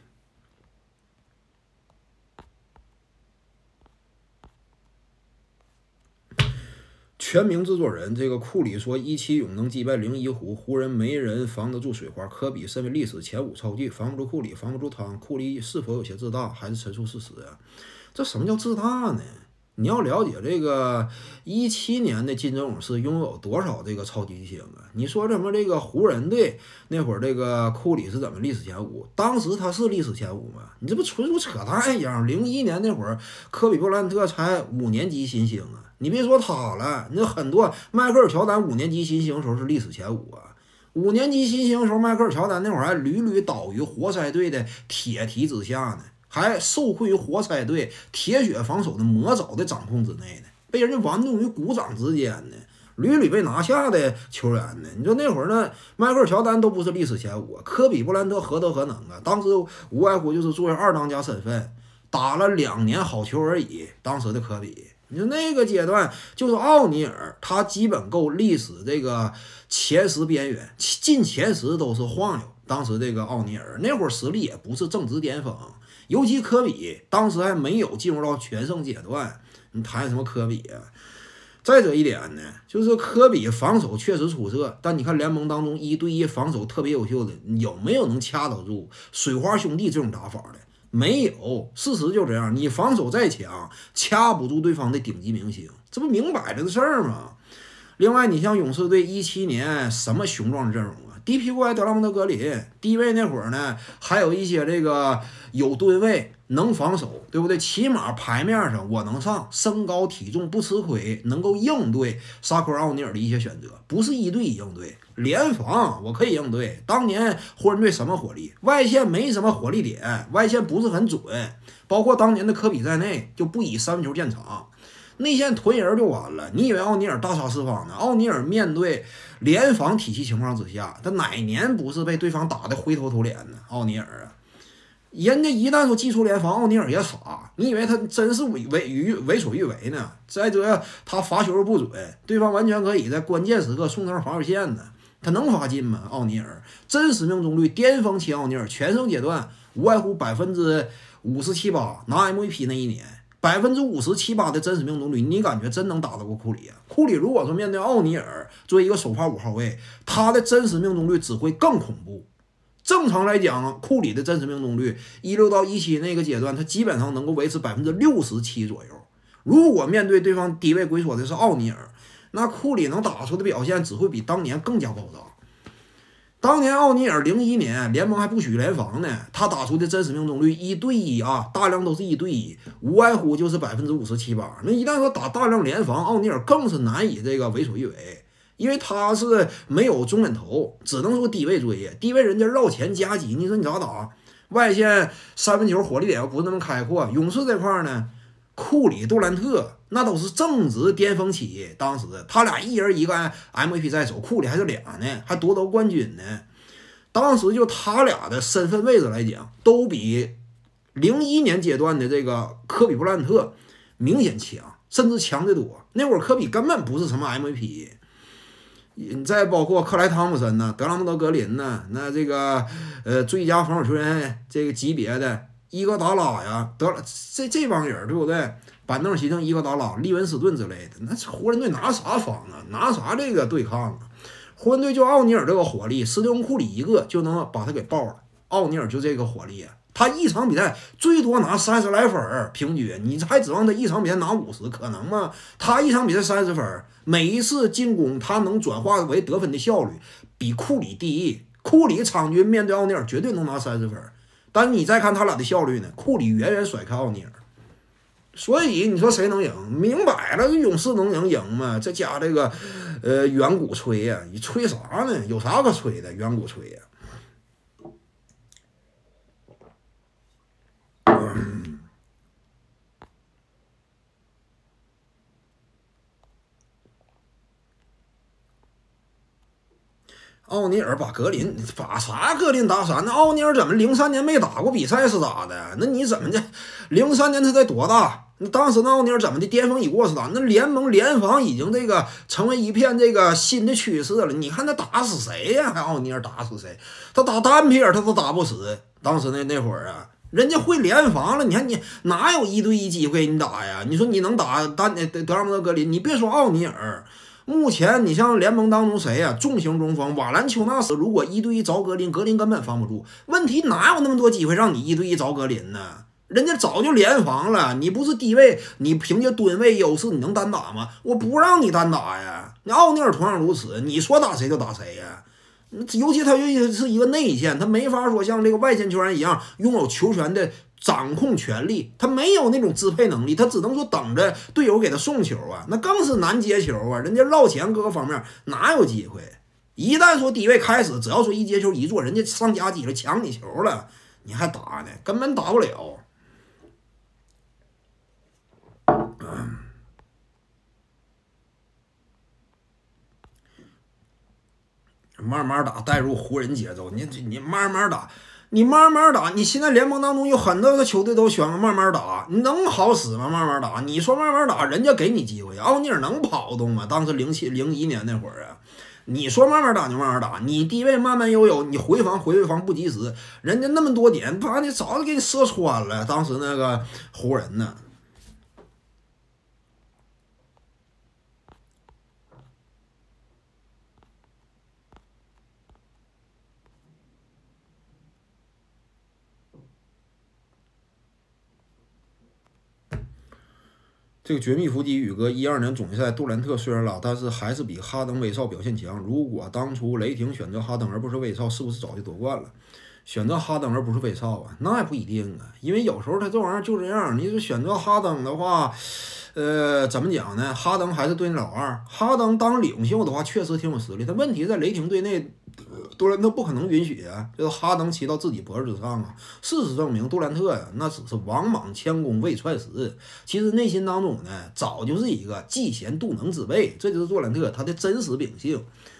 全名制作人，这个库里说17勇能击败01湖，湖人没人防得住水花。科比身为历史前5超巨，防不住库里，防不住汤。库里是否有些自大，还是陈述事实啊？这什么叫自大呢？你要了解这个17年的金州勇士拥有多少这个超级巨星啊？你说什么这个湖人队那会儿这个库里是怎么历史前5？当时他是历史前5吗？你这不纯属扯淡一样。01年那会儿，科比布莱恩特才5年级新星啊！你别说他了，那很多迈克尔乔丹5年级新星的时候是历史前5啊。5年级新星的时候，迈克尔乔丹那会儿还屡屡倒于活塞队的铁蹄之下呢。还受困于活塞队铁血防守的魔爪的掌控之内呢，被人家玩弄于股掌之间呢，屡屡被拿下的球员呢。你说那会儿呢，迈克尔乔丹都不是历史前5啊，科比布莱恩特何德何能啊？当时无外乎就是作为2当家身份打了2年好球而已。当时的科比，你说那个阶段就是奥尼尔，他基本够历史这个前10边缘，进前10都是晃悠。当时这个奥尼尔那会儿实力也不是正值巅峰。尤其科比当时还没有进入到全盛阶段，你谈什么科比啊？再者一点呢，就是科比防守确实出色，但你看联盟当中1对1防守特别优秀的，有没有能掐得住水花兄弟这种打法的？没有，事实就这样，你防守再强，掐不住对方的顶级明星，这不明摆着的事儿吗？另外，你像勇士队17年什么雄壮的阵容啊？低皮怪德拉蒙德格林，低位那会儿呢，还有一些这个有吨位能防守，对不对？起码牌面上我能上，身高体重不吃亏，能够应对沙科奥尼尔的一些选择，不是1对1应对，联防我可以应对。当年湖人队什么火力？外线没什么火力点，外线不是很准，包括当年的科比在内，就不以3分球见长。内线囤人就完了，你以为奥尼尔大杀四方呢？奥尼尔面对联防体系情况之下，他哪年不是被对方打得灰头土脸呢？奥尼尔啊， 人家一旦说技术联防，奥尼尔也傻，你以为他真是为所欲为呢？再者，他罚球不准，对方完全可以在关键时刻送上罚球线呢，他能罚进吗？奥尼尔真实命中率巅峰期，奥尼尔全胜阶段无外乎57%，拿 MVP 那一年57%的真实命中率，你感觉真能打得过库里啊？库里如果说面对奥尼尔作为一个首发5号位，他的真实命中率只会更恐怖。正常来讲，库里的真实命中率16到17那个阶段，他基本上能够维持67%左右。如果面对对方低位龟缩的是奥尼尔，那库里能打出的表现只会比当年更加爆炸。当年奥尼尔01年联盟还不许联防呢，他打出的真实命中率1对1啊，大量都是1对1，无外乎就是57%。那一旦说打大量联防，奥尼尔更是难以这个为所欲为。因为他是没有中远投，只能说低位追，低位人家绕前夹击，你说你咋打？外线三分球火力点又不是那么开阔。勇士这块呢，库里、杜兰特那都是正值巅峰期，当时他俩一人一个 MVP 在手，库里还是俩呢，还夺得冠军呢。当时就他俩的身份位置来讲，都比01年阶段的这个科比布莱恩特明显强，甚至强得多。那会儿科比根本不是什么 MVP。你再包括克莱汤普森呢、德拉蒙德格林呢，那这个最佳防守球员这个级别的伊戈达拉呀，这帮人对不对？板凳席上伊戈达拉、利文斯顿之类的，那湖人队拿啥防啊？拿啥这个对抗啊？湖人队就奥尼尔这个火力，斯蒂芬库里一个就能把他给爆了。奥尼尔就这个火力啊，他一场比赛最多拿30来分平均，你还指望他一场比赛拿50，可能吗？他一场比赛30分，每一次进攻他能转化为得分的效率比库里第一。库里场均面对奥尼尔绝对能拿30分，但你再看他俩的效率呢，库里远远甩开奥尼尔。所以你说谁能赢？明摆了，勇士能赢吗？这家这个远古吹呀，你吹啥呢？有啥可吹的？远古吹呀。奥尼尔把啥格林打散？那奥尼尔怎么03年没打过比赛是咋的？那你怎么的？03年他才多大？那当时那奥尼尔怎么的巅峰已过是咋？那联盟联防已经这个成为一片这个新的趋势了。你看他打死谁呀？还奥尼尔打死谁？他打丹皮尔他都打不死。当时那会儿啊，人家会联防了。你看你哪有1对1机会你打呀？你说你能打德拉蒙德格林？你别说奥尼尔。目前你像联盟当中谁呀？重型中锋瓦兰丘纳斯，如果1对1找格林，格林根本防不住。问题哪有那么多机会让你1对1找格林呢？人家早就联防了。你不是低位，你凭借吨位优势，你能单打吗？我不让你单打呀。你奥尼尔同样如此，你说打谁就打谁呀。尤其他又是一个内线，他没法说像这个外线球员一样拥有球权的掌控权力，他没有那种支配能力，他只能说等着队友给他送球啊，那更是难接球啊，人家绕前各个方面哪有机会？一旦说低位开始，只要说一接球一做，人家上夹击了，抢你球了，你还打呢？根本打不了。慢慢打，带入湖人节奏，你慢慢打。你慢慢打，你现在联盟当中有很多个球队都选了慢慢打，你能好使吗？慢慢打，你说慢慢打，人家给你机会，奥尼尔能跑动吗？当时01年那会儿啊，你说慢慢打就慢慢打，你低位慢慢悠悠，你回防不及时，人家那么多点，把你早就给你射穿了。当时那个湖人呢？这个绝密伏击宇哥，12年总决赛杜兰特虽然拉，但是还是比哈登、威少表现强。如果当初雷霆选择哈登而不是威少，是不是早就夺冠了？选择哈登而不是威少啊，那也不一定啊，因为有时候他这玩意儿就这样。你是选择哈登的话，怎么讲呢？哈登还是队内老二，哈登当领袖的话确实挺有实力，但问题在雷霆队内。杜兰特不可能允许啊，就是哈登骑到自己脖子之上啊。事实证明，杜兰特呀，那只是王莽谦恭未踹实，其实内心当中呢，早就是一个嫉贤妒能之辈，这就是杜兰特他的真实秉性。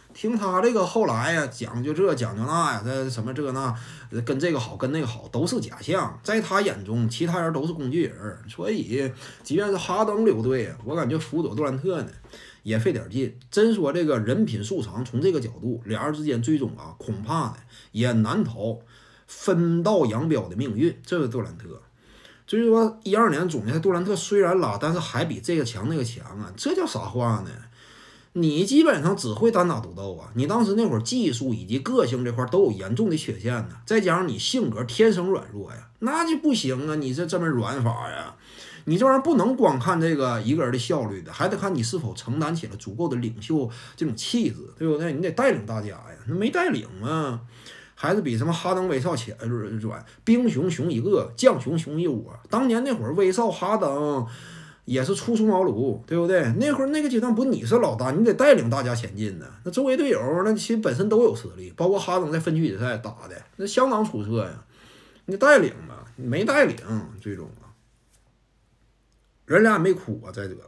听他这个后来呀，讲究这讲究那呀，这什么这那，跟这个好跟那个好都是假象，在他眼中，其他人都是工具人。所以，即便是哈登留队，我感觉辅佐杜兰特呢也费点劲。真说这个人品素长，从这个角度，俩人之间最终啊，恐怕呢也难逃分道扬镳的命运。这是杜兰特。所以说，12年总决赛杜兰特虽然拉，但是还比这个强那个强啊，这叫啥话呢？你基本上只会单打独斗啊！你当时那会儿技术以及个性这块都有严重的缺陷呢，再加上你性格天生软弱呀，那就不行啊！你这么软法呀，你这玩意儿不能光看这个一个人的效率的，还得看你是否承担起了足够的领袖这种气质，对不对？你得带领大家呀，那没带领啊，还是比什么哈登、威少强软，兵熊熊一个，将熊熊一窝。当年那会儿，威少、哈登也是初出茅庐，对不对？那会儿那个阶段不你是老大，你得带领大家前进呢。那周围队友那其实本身都有实力，包括哈登在分区决赛打的那相当出色呀。你带领嘛，你没带领，最终啊，人俩也没哭啊。再者，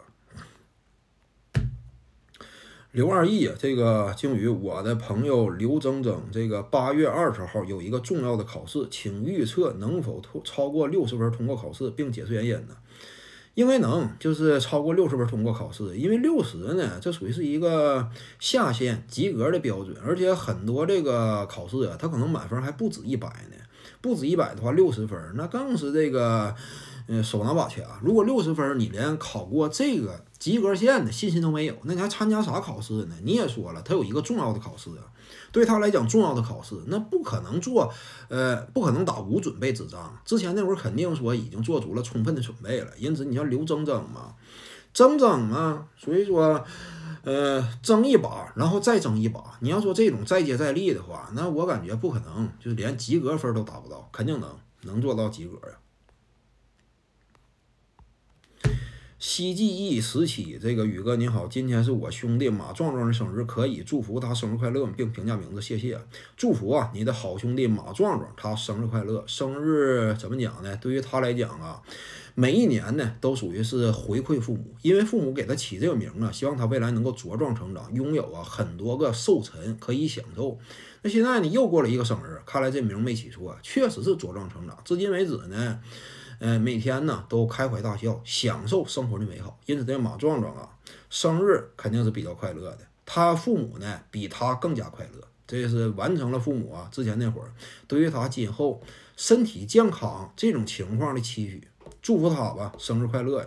刘二义啊，这个鲸鱼，我的朋友刘铮铮，这个8月20号有一个重要的考试，请预测能否超过60分通过考试，并解释原因呢？应该能，就是超过60分通过考试，因为60呢，这属于是一个下限及格的标准，而且很多这个考试啊，它可能满分还不止100呢，不止100的话，60分那更是这个手拿把掐。如果60分你连考过这个及格线的信心都没有，那你还参加啥考试呢？你也说了，它有一个重要的考试啊，对他来讲重要的考试，那不可能不可能打无准备之仗。之前那会儿肯定说已经做足了充分的准备了，因此你像刘铮铮嘛，所以说争一把，然后再争一把。你要说这种再接再厉的话，那我感觉不可能，就是连及格分都达不到，肯定能做到及格呀。希冀翼17，这个宇哥你好，今天是我兄弟马壮壮的生日，可以祝福他生日快乐并评价名字，谢谢。祝福啊，你的好兄弟马壮壮，他生日快乐。生日怎么讲呢？对于他来讲啊，每一年呢都属于是回馈父母，因为父母给他起这个名啊，希望他未来能够茁壮成长，拥有啊很多个寿辰可以享受。那现在呢又过了一个生日，看来这名没起错，确实是茁壮成长。至今为止呢。每天呢都开怀大笑，享受生活的美好。因此，这马壮壮啊，生日肯定是比较快乐的。他父母呢比他更加快乐，这是完成了父母啊之前那会儿对于他今后身体健康这种情况的期许。祝福他吧，生日快乐呀！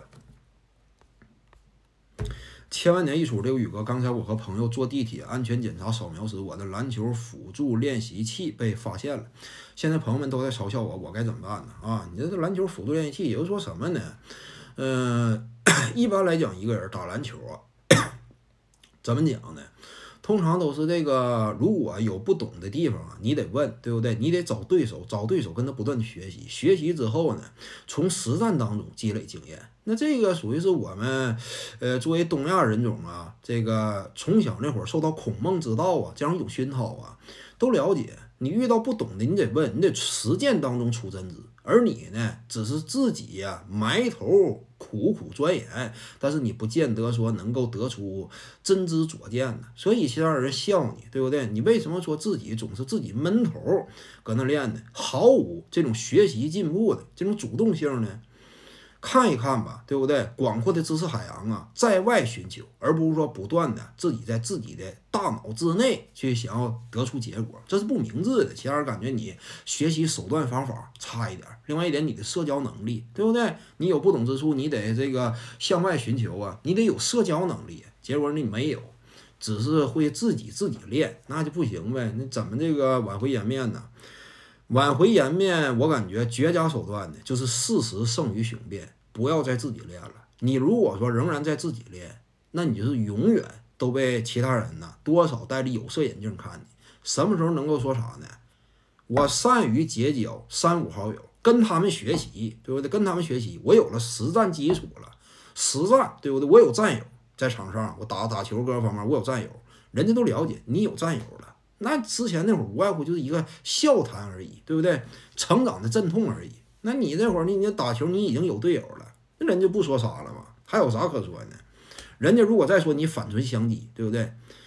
千万年一出，这个宇哥，刚才我和朋友坐地铁安全检查扫描时，我的篮球辅助练习器被发现了。现在朋友们都在嘲笑我，我该怎么办呢？啊，你这篮球辅助练习器，也就是说什么呢？一般来讲，一个人打篮球啊，怎么讲呢？通常都是这个，如果有不懂的地方啊，你得问，对不对？你得找对手跟他不断的学习，学习之后呢，从实战当中积累经验。那这个属于是我们，作为东亚人种啊，这个从小那会儿受到孔孟之道啊这样一种熏陶啊，都了解。你遇到不懂的，你得问，你得实践当中出真知。而你呢，只是自己呀埋头苦苦钻研，但是你不见得说能够得出真知灼见的，所以其他人笑你，对不对？你为什么说自己总是自己闷头搁那练呢？毫无这种学习进步的这种主动性呢？看一看吧，对不对？广阔的知识海洋啊，在外寻求，而不是说不断的自己在自己的大脑之内去想要得出结果，这是不明智的。其他人感觉你学习手段方法差一点，另外一点你的社交能力，对不对？你有不懂之处，你得这个向外寻求啊，你得有社交能力。结果你没有，只是会自己练，那就不行呗。那怎么这个挽回颜面呢？挽回颜面，我感觉绝佳手段呢，就是事实胜于雄辩，不要再自己练了。你如果说仍然在自己练，那你就是永远都被其他人呢多少戴着有色眼镜看你。什么时候能够说啥呢？我善于结交3、5好友，跟他们学习，对不对？跟他们学习，我有了实战基础了，实战，对不对？我有战友在场上，我打球各方面，我有战友，人家都了解你有战友了。那之前那会儿无外乎就是一个笑谈而已，对不对？成长的阵痛而已。那你那会儿你打球你已经有队友了，那人就不说啥了嘛，还有啥可说呢？人家如果再说你反唇相讥，对不对？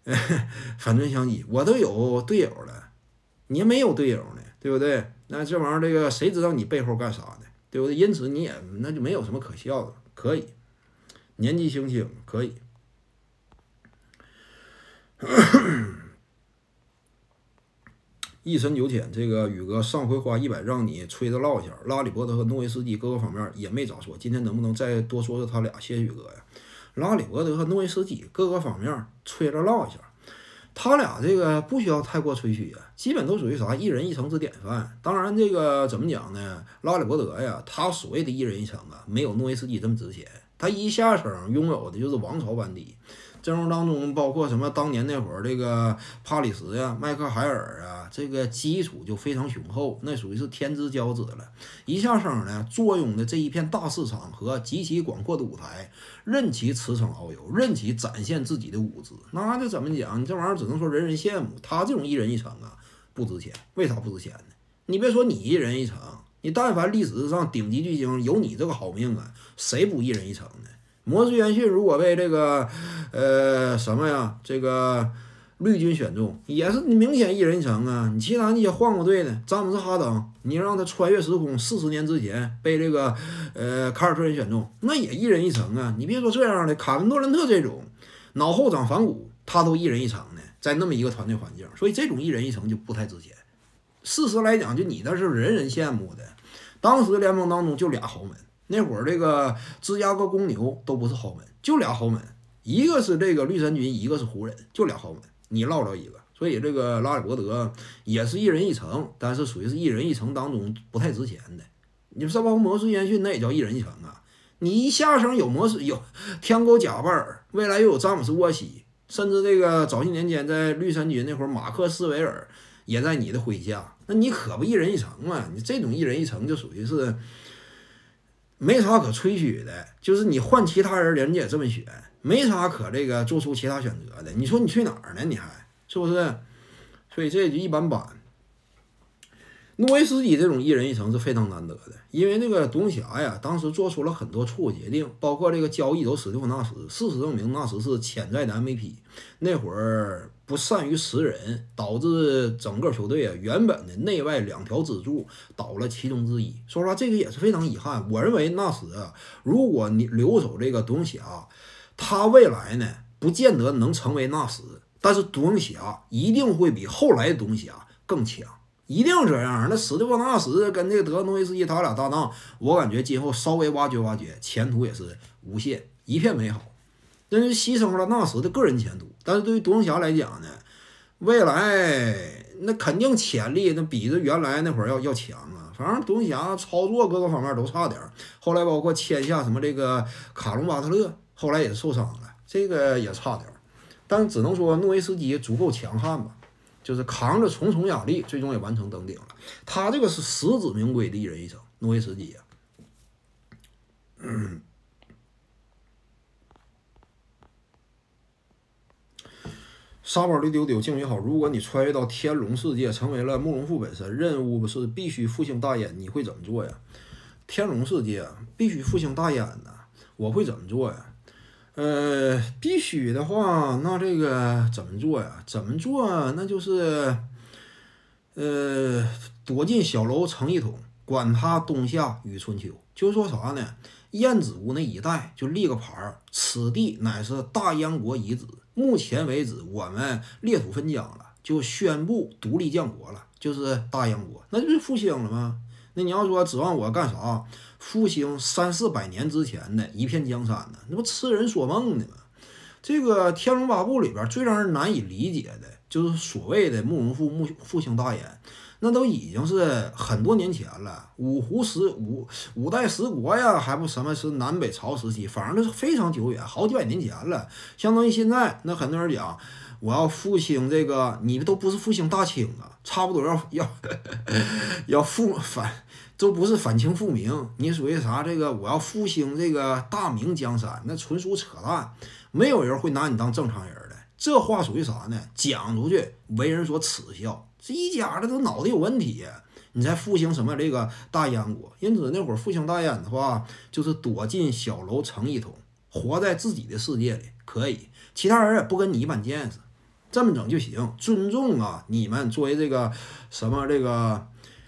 反唇相讥，我都有队友了，你还没有队友呢，对不对？那这玩意儿，这个谁知道你背后干啥的，对不对？因此你也那就没有什么可笑的，可以年纪轻轻可以。一深九浅，这个宇哥上回花100让你吹着唠一下，拉里伯德和诺维斯基各个方面也没咋说，今天能不能再多说说他俩？谢谢宇哥呀。拉里伯德和诺维斯基各个方面吹着唠一下，他俩这个不需要太过吹嘘啊，基本都属于啥一人一城之典范。当然这个怎么讲呢？拉里伯德呀，他所谓的一人一城啊，没有诺维斯基这么值钱，他一下城拥有的就是王朝班底。阵容当中包括什么？当年那会儿，这个帕里什呀、迈克海尔啊，这个基础就非常雄厚，那属于是天之骄子了。一下生呢，坐拥的这一片大市场和极其广阔的舞台，任其驰骋遨游，任其展现自己的舞姿。那这怎么讲？你这玩意儿只能说人人羡慕。他这种一人一城啊，不值钱。为啥不值钱呢？你别说你一人一城，你但凡历史上顶级巨星有你这个好命啊，谁不一人一城呢？魔术元逊如果被这个什么呀，这个绿军选中，也是明显一人一城啊。你其他那些换过队的，詹姆斯哈登，你让他穿越时空40年之前被这个凯尔特人选中，那也一人一城啊。你别说这样的，卡文诺伦特这种脑后长反骨，他都一人一城呢，在那么一个团队环境，所以这种一人一城就不太值钱。事实来讲，就你那是人人羡慕的，当时联盟当中就俩豪门。那会儿这个芝加哥公牛都不是豪门，就俩豪门，一个是这个绿衫军，一个是湖人，就俩豪门，你落着一个。所以这个拉里伯德也是一人一城，但是属于是一人一城当中不太值钱的。你说包括魔术元逊，那也叫一人一城啊。你一下生有魔术，有天狗贾巴尔，未来又有詹姆斯沃西，甚至这个早些年间在绿衫军那会儿，马克斯维尔也在你的麾下，那你可不一人一城嘛？你这种一人一城就属于是。没啥可吹嘘的，就是你换其他人，人家也这么选，没啥可这个做出其他选择的。你说你去哪儿呢？你还是不是？所以这就一般般。诺维斯基这种一人一城是非常难得的，因为这个独行侠呀，当时做出了很多错误决定，包括这个交易走史蒂夫纳什。事实证明，纳什是潜在的 MVP。那会儿不善于识人，导致整个球队啊原本的内外两条支柱倒了其中之一。说实话，这个也是非常遗憾。我认为纳什啊，如果你留守这个独行侠，他未来呢不见得能成为纳什，但是独行侠一定会比后来的独行侠更强。一定这样，那史蒂夫纳什跟这个德诺维斯基他俩搭档，我感觉今后稍微挖掘挖掘，前途也是无限，一片美好。但是牺牲了纳什的个人前途，但是对于独行侠来讲呢，未来那肯定潜力那比着原来那会儿要强啊。反正独行侠操作各个方面都差点，后来包括签下什么这个卡隆巴特勒，后来也是受伤了，这个也差点。但只能说诺维斯基足够强悍吧。就是扛着重重压力，最终也完成登顶了。他这个是实至名归的一人一城，诺维斯基啊。沙包绿丢丢，静宇好。如果你穿越到天龙世界，成为了慕容复本身，任务是必须复兴大眼，你会怎么做呀？天龙世界必须复兴大眼呐，我会怎么做呀？必须的话，那这个怎么做呀？怎么做？那就是，躲进小楼成一统，管他冬夏与春秋。就是说啥呢？燕子屋那一带就立个牌儿，此地乃是大燕国遗址。目前为止，我们裂土分疆了，就宣布独立建国了，就是大燕国，那就是复兴了吗？那你要说指望我干啥？复兴300-400年之前的一片江山呢？那不痴人说梦的吗？这个《天龙八部》里边最让人难以理解的就是所谓的慕容复兴大燕，那都已经是很多年前了，五代十国呀，还不什么是南北朝时期，反正那是非常久远，好几百年前了。相当于现在，那很多人讲我要复兴这个，你都不是复兴大清啊，差不多要都不是反清复明，你属于啥？这个我要复兴这个大明江山，那纯属扯淡，没有人会拿你当正常人的。这话属于啥呢？讲出去为人所耻笑，这一家的都脑袋有问题呀！你才复兴什么这个大燕国？因此那会儿复兴大燕的话，就是躲进小楼成一统，活在自己的世界里可以，其他人也不跟你一般见识。 这么整就行，尊重啊你们作为这个什么这个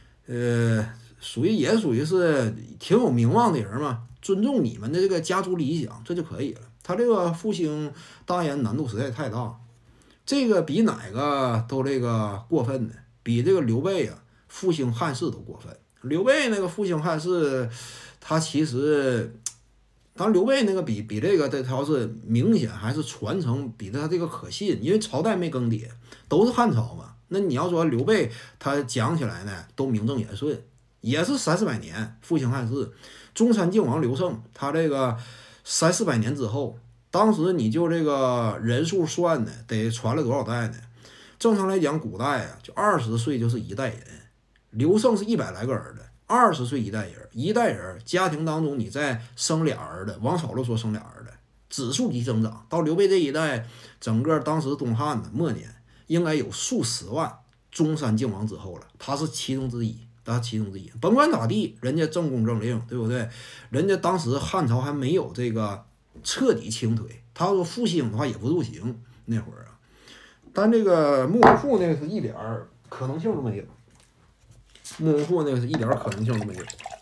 属于是挺有名望的人嘛，尊重你们的这个家族理想，这就可以了。他这个复兴大燕难度实在太大，这个比哪个都这个过分的，比这个刘备啊复兴汉室都过分。刘备那个复兴汉室，他其实。当然，刘备那个比这个他要是明显还是传承比他这个可信，因为朝代没更迭，都是汉朝嘛。那你要说刘备他讲起来呢，都名正言顺，也是300-400年复兴汉室。中山靖王刘胜，他这个300-400年之后，当时你就这个人数算呢，得传了多少代呢？正常来讲，古代啊，就20岁就是一代人。刘胜是100来个儿子。20岁一代人，一代人家庭当中你再生俩儿子，往少了说生俩儿子，指数级增长。到刘备这一代，整个当时东汉的末年应该有数十万中山靖王之后了，他是其中之一，甭管咋地，人家正宫正令，对不对？人家当时汉朝还没有这个彻底清退，他要说复兴的话也不入刑那会儿啊。但这个幕府那个是一点可能性都没有。幕府那个是一点可能性都没有。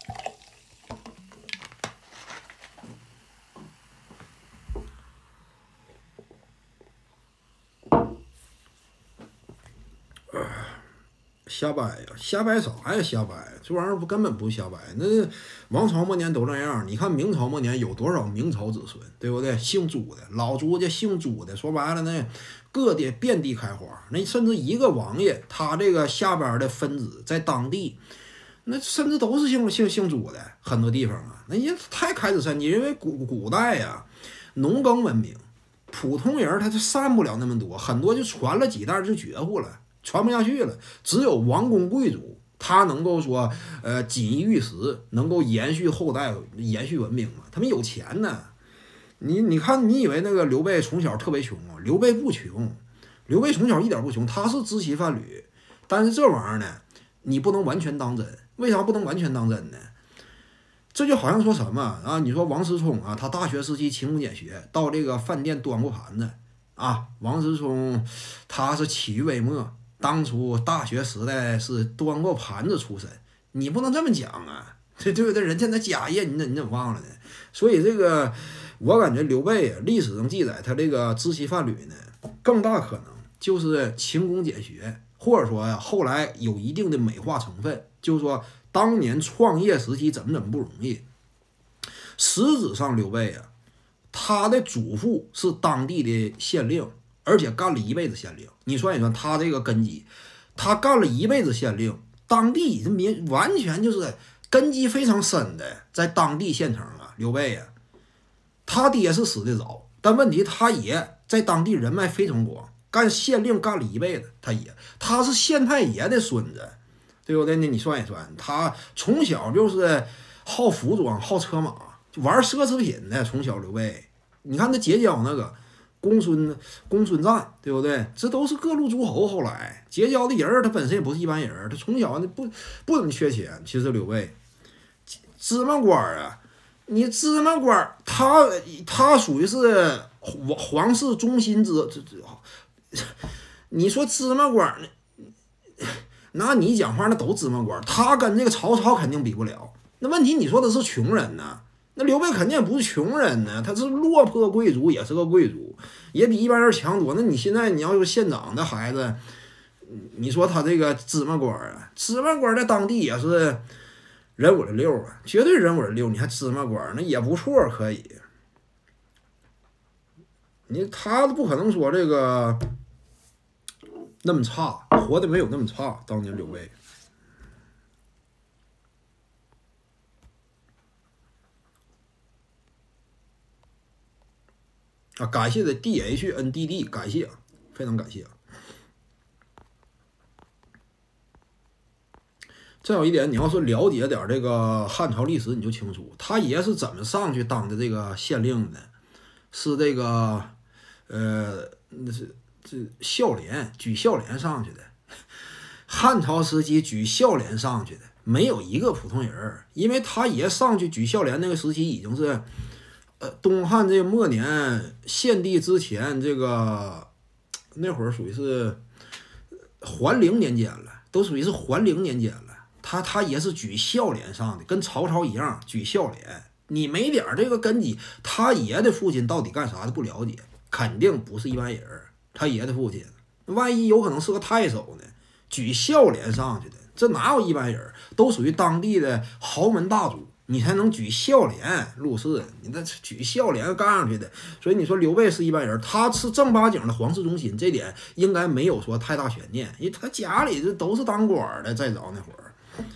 瞎掰呀，瞎掰啥呀？瞎掰，这玩意儿不根本不瞎掰。那王朝末年都这样，你看明朝末年有多少明朝子孙，对不对？姓朱的，老朱家姓朱的，说白了呢，各地遍地开花。那甚至一个王爷，他这个下边的分支在当地。那甚至都是姓朱的，很多地方啊，那也太开枝散叶。因为古代呀，农耕文明，普通人他就散不了那么多，很多就传了几代就绝户了，传不下去了。只有王公贵族，他能够说锦衣玉食，能够延续后代，延续文明嘛。他们有钱呢。你看，你以为那个刘备从小特别穷啊？刘备不穷，刘备从小一点不穷，他是知棋犯吕，但是这玩意儿呢，你不能完全当真。为啥不能完全当真呢？这就好像说什么啊？你说王思聪啊，他大学时期勤工俭学，到这个饭店端过盘子啊。王思聪他是起于微末，当初大学时代是端过盘子出身，你不能这么讲啊，对不对？人家那家业你怎么忘了呢？所以这个我感觉刘备啊，历史上记载他这个知棋犯吕呢，更大可能就是勤工俭学，或者说呀，后来有一定的美化成分。就是说，当年创业时期怎么不容易。实质上，刘备啊，他的祖父是当地的县令，而且干了一辈子县令。你算一算，他这个根基，他干了一辈子县令，当地人完全就是根基非常深的，在当地县城啊。刘备啊，他爹是死的早，但问题他爷在当地人脉非常广，干县令干了一辈子。他是县太爷的孙子。对不对？那你算一算，他从小就是好服装、好车马，玩奢侈品的。从小刘备，你看他结交那个公孙瓒，对不对？这都是各路诸侯后来结交的人，他本身也不是一般人，他从小不怎么缺钱。其实刘备芝麻官啊，你芝麻官，他属于是皇室中心你说芝麻官那你讲话那都芝麻官，他跟这个曹操肯定比不了。那问题你说的是穷人呢？那刘备肯定也不是穷人呢，他是落魄贵族，也是个贵族，也比一般人强多。那你现在你要是县长的孩子，你说他这个芝麻官啊，芝麻官在当地也是人五人六啊，绝对人五人六。你还芝麻官那也不错，可以。他不可能说这个那么差，活的没有那么差。当年刘备啊，感谢的 DHNDD， 感谢，非常感谢。再有一点，你要是了解点这个汉朝历史，你就清楚他爷是怎么上去当的这个县令的，是这个那是孝廉，举孝廉上去的。汉朝时期举孝廉上去的没有一个普通人，因为他爷上去举孝廉那个时期已经是东汉这末年献帝之前这个那会儿属于是桓灵年间了，都属于是桓灵年间了。他也是举孝廉上的，跟曹操一样举孝廉。你没点这个根基，他爷的父亲到底干啥的不了解，肯定不是一般人。他爷的父亲，万一有可能是个太守呢？举孝廉上去的，这哪有一般人？都属于当地的豪门大族，你才能举孝廉入仕。你那举孝廉干上去的，所以你说刘备是一般人，他是正八经的皇室中心，这点应该没有说太大悬念，因为他家里这都是当官的，再早那会儿。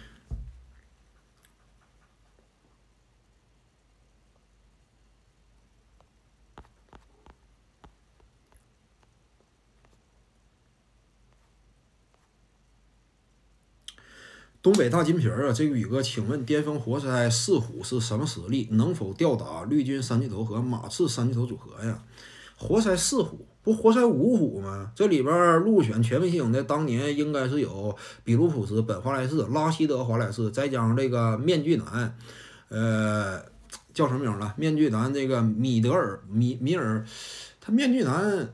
东北大金皮儿啊，这个宇哥，请问巅峰活塞四虎是什么实力？能否吊打绿军三巨头和马刺三巨头组合呀？活塞四虎不活塞五虎吗？这里边入选全明星的当年应该是有比卢普斯、本·华莱士、拉希德·华莱士，再加上这个面具男，叫什么名了？面具男这个米尔，他面具男，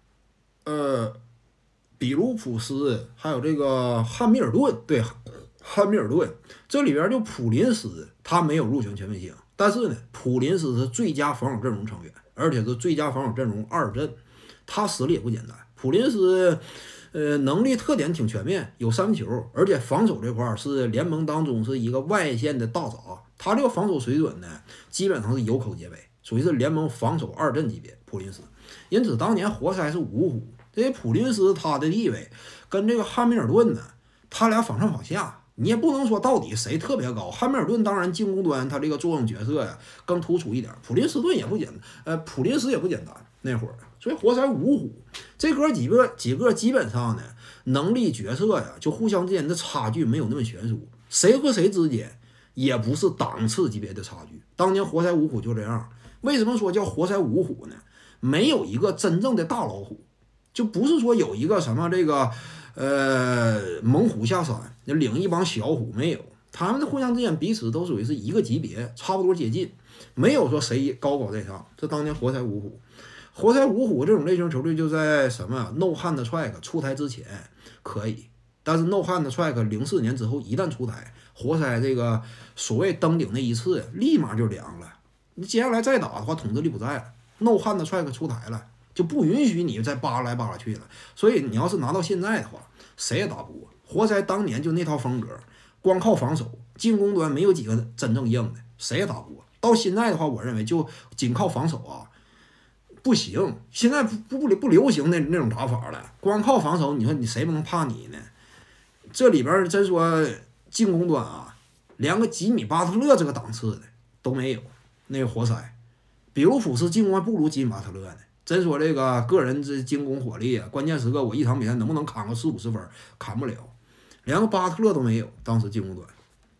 比卢普斯，还有这个汉密尔顿，对。汉密尔顿这里边就普林斯，他没有入选全明星，但是呢，普林斯是最佳防守阵容成员，而且是最佳防守阵容二阵，他实力也不简单。普林斯，能力特点挺全面，有三分球，而且防守这块是联盟当中是一个外线的大闸，他这个防守水准呢，基本上是有口皆碑，属于是联盟防守二阵级别。普林斯，因此当年活塞是五虎，这些普林斯他的地位跟这个汉密尔顿呢，他俩仿上仿下。你也不能说到底谁特别高，汉密尔顿当然进攻端他这个作用角色呀更突出一点，普林斯顿也不简单，普林斯也不简单那会儿，所以活塞五虎这哥几个基本上呢能力角色呀就互相之间的差距没有那么悬殊，谁和谁之间也不是档次级别的差距。当年活塞五虎就这样，为什么说叫活塞五虎呢？没有一个真正的大老虎，就不是说有一个什么这个。猛虎下山，领一帮小虎没有，他们互相之间彼此都属于是一个级别，差不多接近，没有说谁高在上。这当年活塞五虎，活塞五虎这种类型球队就在什么No Hand Track 出台之前可以，但是 No Hand Track 04年之后一旦出台，活塞这个所谓登顶那一次立马就凉了。你接下来再打的话，统治力不在了。No Hand Track 出台了。就不允许你再扒来扒去了，所以你要是拿到现在的话，谁也打不过。活塞当年就那套风格，光靠防守，进攻端没有几个真正硬的，谁也打不过。到现在的话，我认为就仅靠防守啊，不行。现在不流行那种打法了，光靠防守，你说你谁不能怕你呢？这里边真说进攻端啊，连个吉米巴特勒这个档次的都没有。那个活塞，比卢普斯进攻还不如吉米巴特勒呢。真说这个个人这进攻火力啊，关键时刻我一场比赛能不能砍个40-50分？砍不了，连个巴特勒都没有。当时进攻端，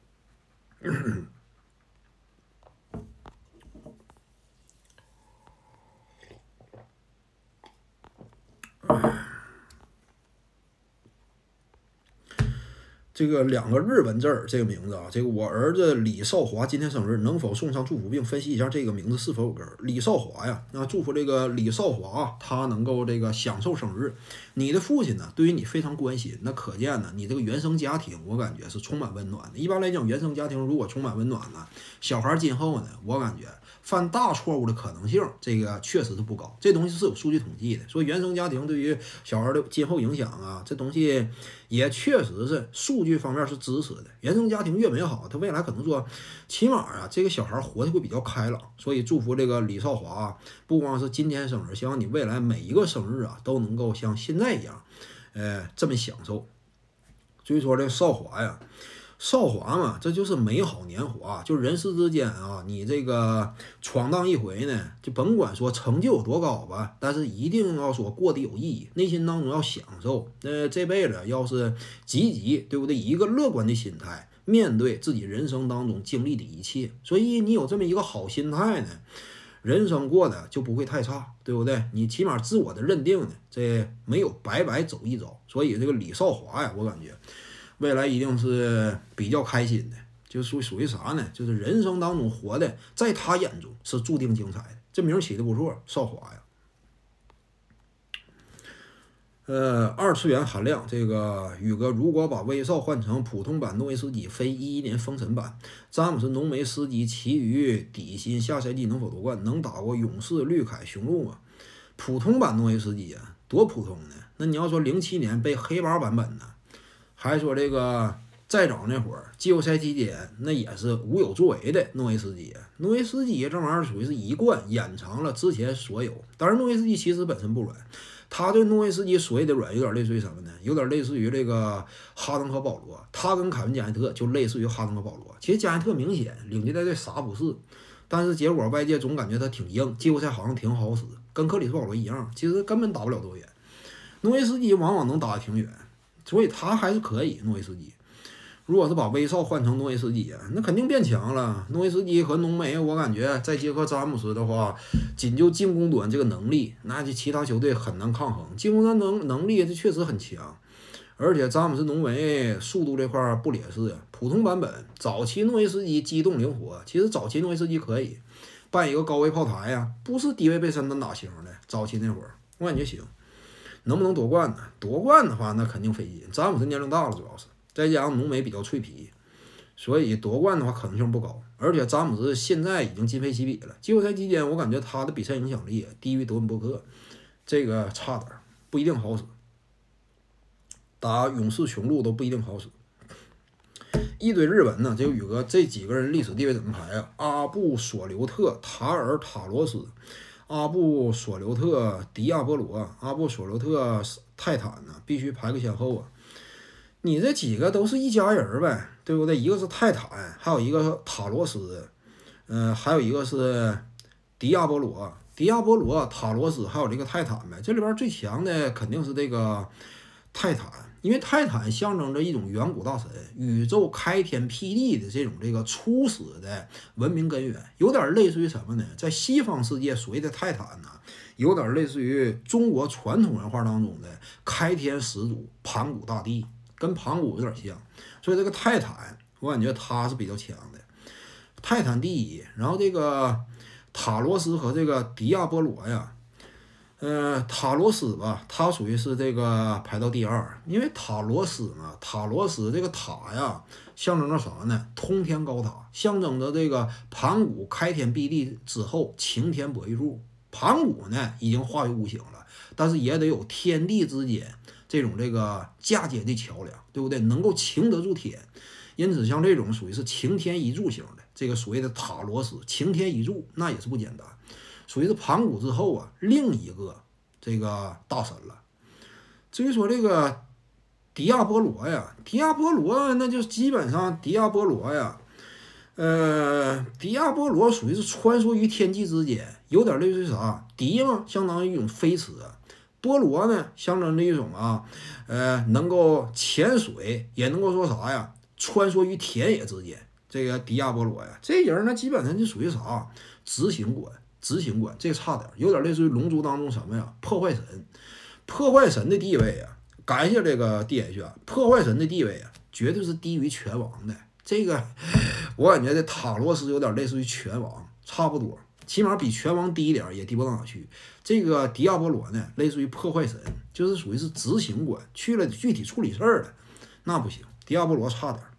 这个两个日文字儿，这个名字啊，这个我儿子李少华今天生日，能否送上祝福并分析一下这个名字是否有根儿？李少华呀，那祝福这个李少华他能够这个享受生日。你的父亲呢，对于你非常关心，那可见呢，你这个原生家庭，我感觉是充满温暖的。一般来讲，原生家庭如果充满温暖呢，小孩今后呢，我感觉犯大错误的可能性，这个确实是不高。这东西是有数据统计的，说原生家庭对于小孩的今后影响啊，这东西也确实是数据方面是支持的。原生家庭越美好，他未来可能说，起码啊，这个小孩活得会比较开朗。所以祝福这个李少华，不光是今天生日，希望你未来每一个生日啊，都能够像现在一样，这么享受。所以说这少华呀。少华嘛，这就是美好年华，就人世之间啊，你这个闯荡一回呢，就甭管说成就有多高吧，但是一定要说过得有意义，内心当中要享受。这辈子要是积极，对不对？以一个乐观的心态面对自己人生当中经历的一切，所以你有这么一个好心态呢，人生过得就不会太差，对不对？你起码自我的认定呢，这没有白白走一遭。所以这个李少华呀，我感觉。未来一定是比较开心的，就属于啥呢？就是人生当中活的，在他眼中是注定精彩的。这名起的不错，少华呀。 二次元含量，这个宇哥如果把威少换成普通版诺维斯基，非11年封神版，詹姆斯、浓眉、斯基，其余底薪下赛季能否夺冠？能打过勇士、绿凯、雄鹿吗？普通版诺维斯基啊，多普通呢？那你要说07年被黑八版本呢，还说这个再早那会儿季后赛期间，那也是无有作为的诺维斯基。诺维斯基这玩意儿属于是一贯掩藏了之前所有，当然诺维斯基其实本身不软。他对诺维斯基所谓的软，有点类似于什么呢？有点类似于这个哈登和保罗，他跟凯文加内特就类似于哈登和保罗。其实加内特明显领军带队啥不是，但是结果外界总感觉他挺硬，季后赛好像挺好使，跟克里斯保罗一样，其实根本打不了多远。诺维斯基往往能打得挺远，所以他还是可以。诺维斯基如果是把威少换成诺维斯基啊，那肯定变强了。诺维斯基和浓眉，我感觉再结合詹姆斯的话，仅就进攻端这个能力，那就其他球队很难抗衡。进攻端能力这确实很强，而且詹姆斯、浓眉速度这块不劣势啊。普通版本早期诺维斯基机动灵活，其实早期诺维斯基可以扮一个高位炮台呀，不是低位背身单打型的。早期那会儿我感觉行，能不能夺冠呢？夺冠的话那肯定费劲，詹姆斯年龄大了主要是。再加上浓眉比较脆皮，所以夺冠的话可能性不高。而且詹姆斯现在已经今非昔比了，季后赛期间我感觉他的比赛影响力低于德文波克，这个差点不一定好使，打勇士、雄鹿都不一定好使。一堆日文呢，这个宇哥这几个人历史地位怎么排啊？阿布索留特、塔尔塔罗斯、阿布索留特、迪亚波罗、阿布索留特、泰坦呢，必须排个先后啊。你这几个都是一家人呗，对不对？一个是泰坦，还有一个塔罗斯，还有一个是迪亚波罗、塔罗斯，还有这个泰坦呗。这里边最强的肯定是这个泰坦，因为泰坦象征着一种远古大神、宇宙开天辟地的这个初始的文明根源，有点类似于什么呢？在西方世界所谓的泰坦呢，有点类似于中国传统文化当中的开天始祖盘古大帝。跟盘古有点像，所以这个泰坦，我感觉他是比较强的。泰坦第一，然后这个塔罗斯和这个迪亚波罗呀，塔罗斯吧，他属于是这个排到第二，因为塔罗斯嘛，塔罗斯这个塔呀，象征着啥呢？通天高塔，象征着这个盘古开天辟地之后擎天博玉柱。盘古呢已经化为无形了，但是也得有天地之间这个嫁接的桥梁，对不对？能够擎得住天，因此像这种属于是擎天一柱型的，这个所谓的塔罗斯擎天一柱，那也是不简单，属于是盘古之后啊另一个这个大神了。至于说这个迪亚波罗呀，迪亚波罗那就基本上迪亚波罗呀，迪亚波罗属于是穿梭于天际之间，有点类似于啥？迪嘛，相当于一种飞驰。波罗呢，象征着一种能够潜水，也能够说啥呀，穿梭于田野之间。这个迪亚波罗呀，这人呢，基本上就属于啥，执行官，这个差点，有点类似于龙珠当中什么呀，破坏神，的地位啊，感谢这个 DH 啊，破坏神的地位啊，绝对是低于拳王的。这个我感觉这塔罗斯有点类似于拳王，差不多。起码比拳王低一点，也低不到哪去。这个迪亚波罗呢，类似于破坏神，就是属于是执行官，去了具体处理事儿了，那不行。迪亚波罗差点。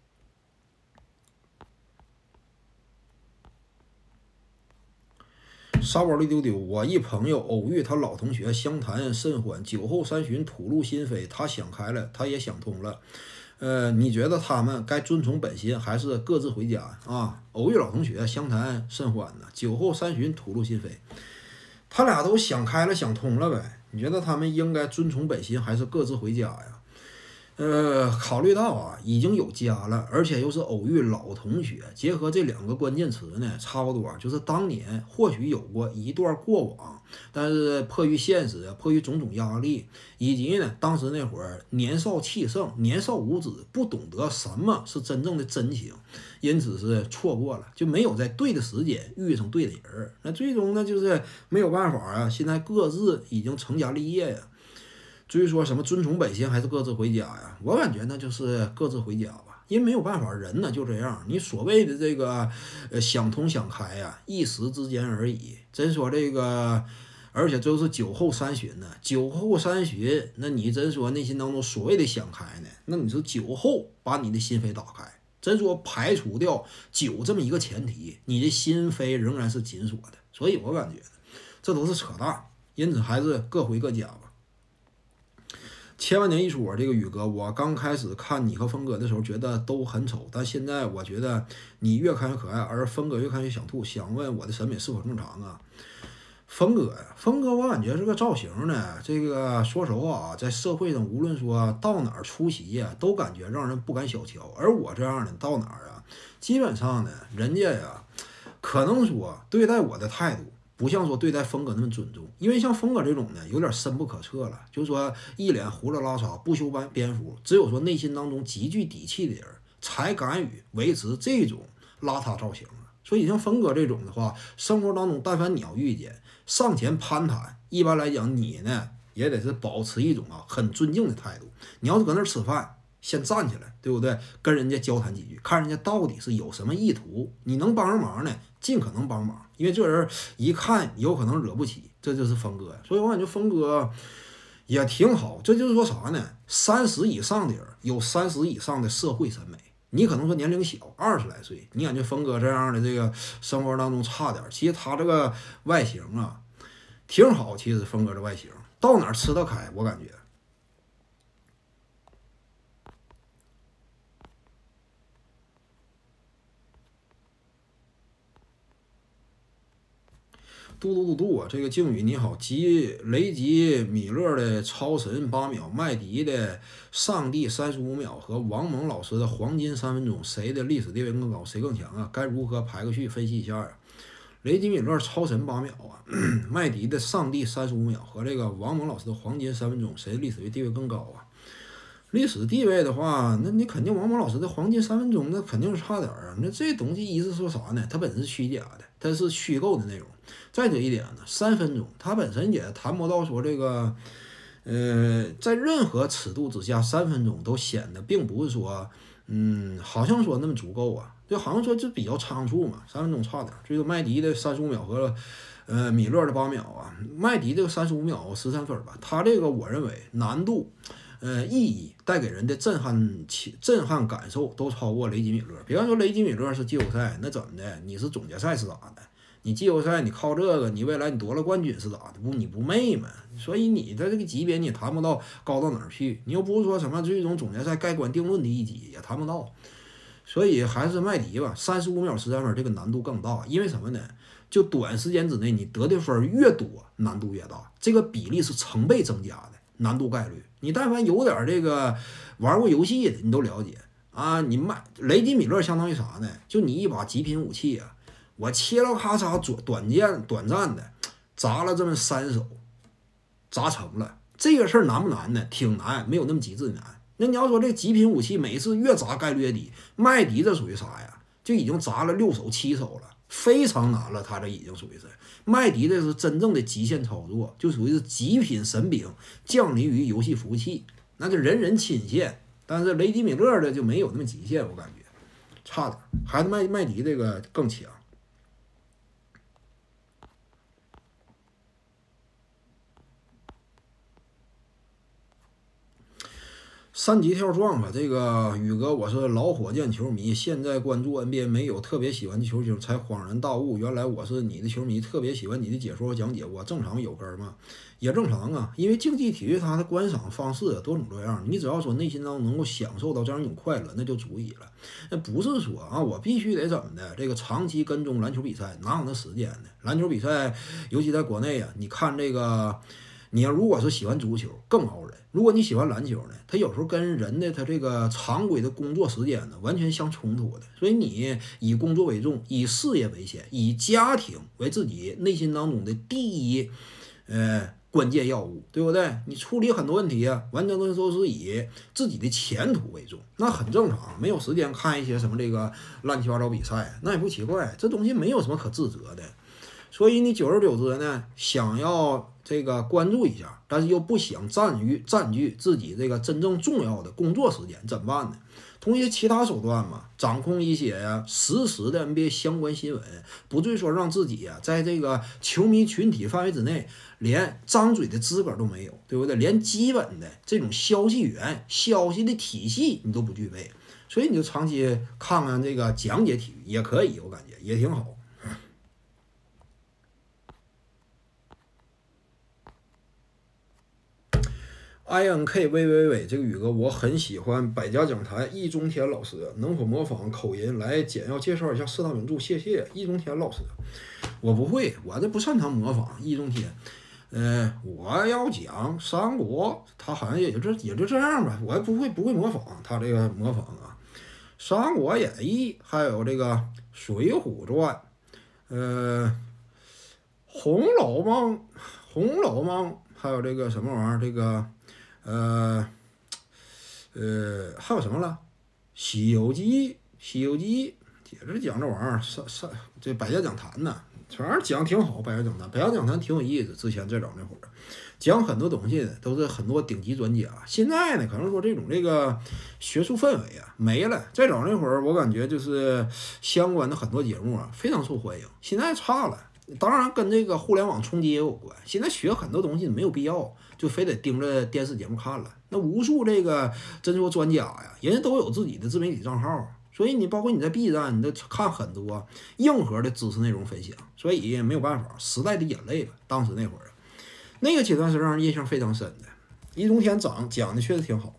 沙包里丢丢，我一朋友偶遇他老同学，相谈甚欢，酒后三巡吐露心扉，他想开了，他也想通了。你觉得他们该遵从本心，还是各自回家啊？偶遇老同学，相谈甚欢呢，酒后三巡吐露心扉，他俩都想开了，想通了呗？你觉得他们应该遵从本心，还是各自回家呀？考虑到啊，已经有家了，而且又是偶遇老同学，结合这两个关键词呢，差不多就是当年或许有过一段过往，但是迫于现实，迫于种种压力，以及呢，当时那会儿年少气盛，年少无知，不懂得什么是真正的真情，因此是错过了，就没有在对的时间遇上对的人。那最终呢，就是没有办法啊，现在各自已经成家立业呀。至于说什么遵从本心还是各自回家呀，我感觉那就是各自回家吧，因为没有办法，人呢就这样。你所谓的这个想通想开呀，一时之间而已。真说这个而且都是酒后三巡呢。酒后三巡，那你真说内心当中所谓的想开呢？那你是酒后把你的心扉打开，真说排除掉酒这么一个前提，你的心扉仍然是紧锁的。所以我感觉这都是扯淡，因此还是各回各家吧。千万年一说，这个宇哥，我刚开始看你和峰哥的时候，觉得都很丑，但现在我觉得你越看越可爱，而峰哥越看越想吐。想问我的审美是否正常啊？峰哥呀，峰哥，我感觉这个造型呢，这个说实话啊，在社会上无论说到哪儿出席呀，都感觉让人不敢小瞧。而我这样的到哪儿啊，基本上呢，人家呀，可能说对待我的态度。不像说对待峰哥那么尊重，因为像峰哥这种呢，有点深不可测了，就是说一脸胡了拉碴、不修边幅，只有说内心当中极具底气的人，才敢于维持这种邋遢造型。所以像峰哥这种的话，生活当中但凡你要遇见，上前攀谈，一般来讲你呢也得是保持一种很尊敬的态度。你要是搁那儿吃饭，先站起来，对不对？跟人家交谈几句，看人家到底是有什么意图，你能帮上忙呢，尽可能帮忙。因为这人一看有可能惹不起，这就是峰哥。所以我感觉峰哥也挺好。这就是说啥呢？30以上的人有30以上的社会审美。你可能说年龄小，20来岁，你感觉峰哥这样的这个生活当中差点，其实他这个外形啊挺好。其实峰哥这外形到哪儿吃得开，我感觉。嘟啊！这个靖宇你好，雷吉米勒的超神8秒，麦迪的上帝35秒和王蒙老师的黄金3分钟，谁的历史地位更高？谁更强啊？该如何排个序分析一下啊？雷吉米勒超神8秒啊，麦迪的上帝35秒和这个王蒙老师的黄金3分钟，谁历史地位更高啊？历史地位的话，那你肯定王蒙老师的黄金3分钟，那肯定是差点啊。那这东西一是说啥呢？它本身是虚假的，它是虚构的内容。再者一点呢，3分钟它本身也谈不到说这个，在任何尺度之下，3分钟都显得并不是说，好像说那么足够啊，就好像说就比较仓促嘛，3分钟差点。这个麦迪的35秒和米勒的8秒啊，麦迪这个35秒13分吧，他这个我认为难度。意义带给人的震撼感受都超过雷吉米勒。比方说雷吉米勒是季后赛，那怎么的？你是总决赛是咋的？你季后赛你靠这个，你未来你夺了冠军是咋的？不，你不媚吗？所以你在这个级别你也谈不到高到哪儿去。你又不是说什么最终总决赛盖棺定论的一击，也谈不到。所以还是麦迪吧，35秒13分这个难度更大，因为什么呢？就短时间之内你得的分越多，难度越大，这个比例是成倍增加的。难度概率，你但凡有点这个玩过游戏的，你都了解啊。你雷吉米勒相当于啥呢？就你一把极品武器啊，我切了咔嚓短暂的砸了这么3手，砸成了。这个事儿难不难呢？挺难，没有那么极致难。那你要说这个极品武器每次越砸概率越低，麦迪这属于啥呀？就已经砸了6手7手了，非常难了。他这已经属于是。麦迪这是真正的极限操作，就属于是极品神兵降临于游戏服务器，那就人人亲羡。但是雷吉米勒的就没有那么极限，我感觉差点，还是麦迪这个更强。3级跳撞吧，这个宇哥，我是老火箭球迷，现在关注 NBA 没有特别喜欢的球星，才恍然大悟，原来我是你的球迷，特别喜欢你的解说和讲解，我正常有根吗？也正常啊，因为竞技体育它的观赏方式多种多样，你只要说内心当中能够享受到这样一种快乐，那就足以了。那不是说啊，我必须得怎么的，这个长期跟踪篮球比赛，哪有那时间呢？篮球比赛，尤其在国内啊，你看这个。你要如果是喜欢足球更熬人，如果你喜欢篮球呢，它有时候跟人的他这个常规的工作时间呢完全相冲突的，所以你以工作为重，以事业为先，以家庭为自己内心当中的第一关键要务，对不对？你处理很多问题啊，完全都是以自己的前途为重，那很正常，没有时间看一些什么这个乱七八糟比赛，那也不奇怪，这东西没有什么可自责的。所以你久而久之呢，想要这个关注一下，但是又不想占据自己这个真正重要的工作时间，怎么办呢？ 通过一些其他手段嘛，掌控一些实时的 NBA 相关新闻，不至于说让自己在这个球迷群体范围之内连张嘴的资格都没有，对不对？连基本的这种消息源、消息的体系你都不具备，所以你就长期看看这个讲解体育也可以，我感觉也挺好。INKVVV 这个宇哥，我很喜欢百家讲坛易中天老师，能否模仿口音来简要介绍一下四大名著？谢谢易中天老师。我不会，我这不擅长模仿易中天。我要讲三国，他好像也就这样吧，我不会模仿他这个模仿啊。三国演义，还有这个水浒传，红楼梦，还有这个什么玩意儿，这个。还有什么了？西游记，也是讲这玩意儿，这百家讲坛呢，反正讲挺好。百家讲坛挺有意思。之前最早那会儿，讲很多东西的都是很多顶级专家。现在呢，可能说这个学术氛围啊没了。再早那会儿，我感觉就是相关的很多节目啊非常受欢迎。现在差了。当然跟这个互联网冲击也有关。现在学很多东西没有必要，就非得盯着电视节目看了。那无数这个真说专家呀，人家都有自己的自媒体账号，所以你包括你在 B 站，你都看很多硬核的知识内容分享。所以也没有办法，时代的眼泪吧。当时那会儿，那个阶段是让人印象非常深的。易中天讲的确实挺好。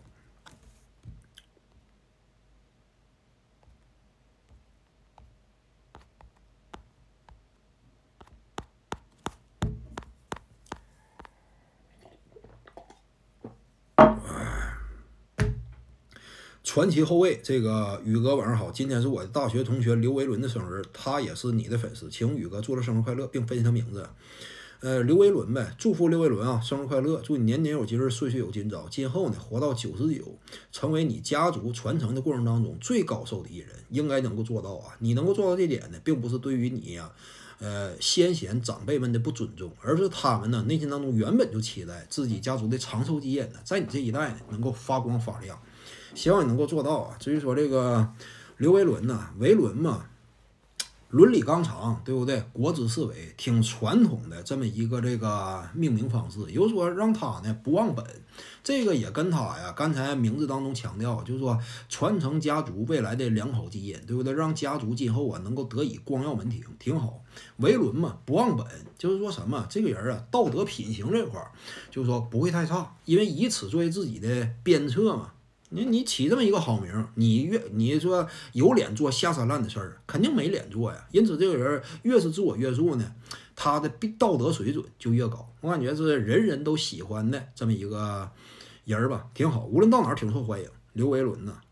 传奇后卫，这个宇哥晚上好，今天是我的大学同学刘维伦的生日，他也是你的粉丝，请宇哥祝他生日快乐，并分析他名字。刘维伦呗，祝福刘维伦啊，生日快乐，祝你年年有今日，岁岁有今朝，今后呢活到99，成为你家族传承的过程当中最高寿的一人，应该能够做到啊。你能够做到这点呢，并不是对于你呀、先贤长辈们的不尊重，而是他们呢内心当中原本就期待自己家族的长寿基因呢，在你这一代呢能够发光发亮。希望你能够做到啊！至于说这个刘维伦呢，维伦嘛，伦理纲常，对不对？国之四维，挺传统的这么一个这个命名方式，也就是说让他呢不忘本。这个也跟他呀刚才名字当中强调，就是说传承家族未来的良好基因，对不对？让家族今后啊能够得以光耀门庭，挺好。维伦嘛，不忘本，就是说什么这个人啊道德品行这块儿，就是说不会太差，因为以此作为自己的鞭策嘛。你起这么一个好名，你说有脸做下三滥的事儿，肯定没脸做呀。因此，这个人越是自我约束呢，他的道德水准就越高。我感觉是人人都喜欢的这么一个人吧，挺好。无论到哪儿挺受欢迎。刘维伦呢，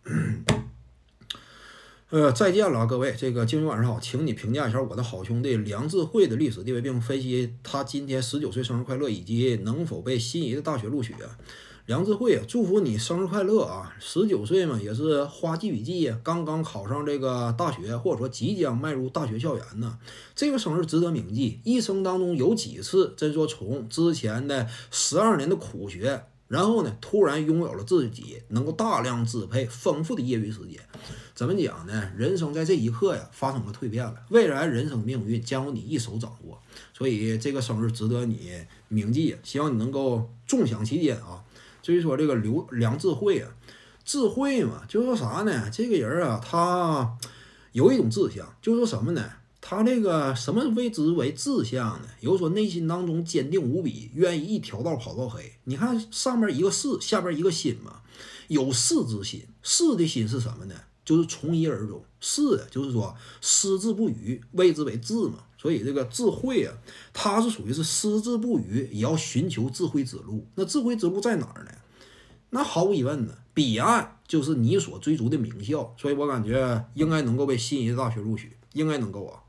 再见了各位。这个今天晚上好，请你评价一下我的好兄弟梁智慧的历史地位，并分析他今天19岁生日快乐，以及能否被心仪的大学录取啊。梁智慧啊，祝福你生日快乐啊！19岁嘛，也是花季雨季，刚刚考上这个大学，或者说即将迈入大学校园呢。这个生日值得铭记，一生当中有几次，真说从之前的12年的苦学，然后呢，突然拥有了自己能够大量支配丰富的业余时间。怎么讲呢？人生在这一刻呀，发生了蜕变了，未来人生命运将由你一手掌握。所以这个生日值得你铭记，希望你能够众享其间啊！至于说这个梁智慧啊，智慧嘛，就说啥呢？这个人啊，他有一种志向，就说什么呢？他这个什么谓之为志向呢？有说内心当中坚定无比，愿意一条道跑到黑。你看上面一个士，下边一个心嘛，有士之心。士的心是什么呢？就是从一而终。士就是说矢志不渝，谓之为志嘛。所以这个智慧啊，它是属于是矢志不渝，也要寻求智慧之路。那智慧之路在哪儿呢？那毫无疑问呢，彼岸就是你所追逐的名校。所以我感觉应该能够被心仪的大学录取，应该能够啊。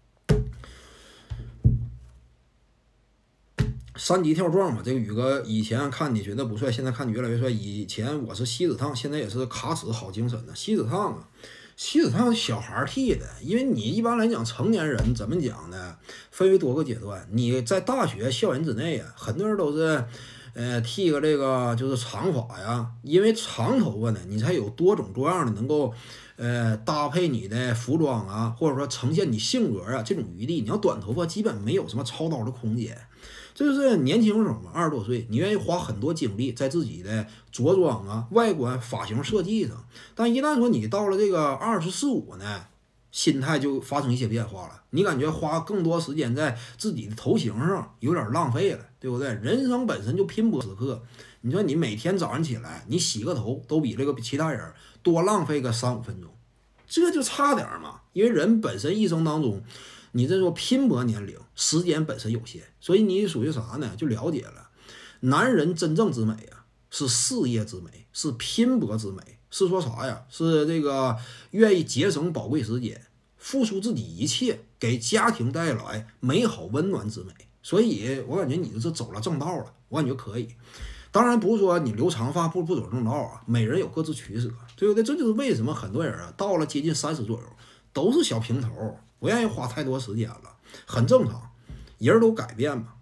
三级跳撞嘛，这个宇哥以前看你觉得不帅，现在看你越来越帅。以前我是锡纸烫，现在也是卡尺，好精神呢。锡纸烫啊。锡纸烫小孩剃的，因为你一般来讲成年人怎么讲呢？分为多个阶段。你在大学校园之内啊，很多人都是， 剃个这个就是长发呀，因为长头发呢，你才有多种多样的能够搭配你的服装啊，或者说呈现你性格啊这种余地。你要短头发，基本没有什么操刀的空间。这就是年轻时候嘛，20多岁，你愿意花很多精力在自己的着装啊、外观、发型设计上。但一旦说你到了这个24、25呢，心态就发生一些变化了。你感觉花更多时间在自己的头型上，有点浪费了，对不对？人生本身就拼搏时刻，你说你每天早上起来，你洗个头都比这个其他人多浪费个3、5分钟，这就差点嘛。因为人本身一生当中，你这说拼搏年龄，时间本身有限，所以你属于啥呢？就了解了，男人真正之美啊，是事业之美，是拼搏之美，是说啥呀？是这个愿意节省宝贵时间，付出自己一切，给家庭带来美好温暖之美。所以我感觉你就是走了正道了，我感觉可以。当然不是说你留长发不走正道啊，每人有各自取舍，对不对？这就是为什么很多人啊，到了接近30左右，都是小平头，不愿意花太多时间了，很正常，人都改变嘛。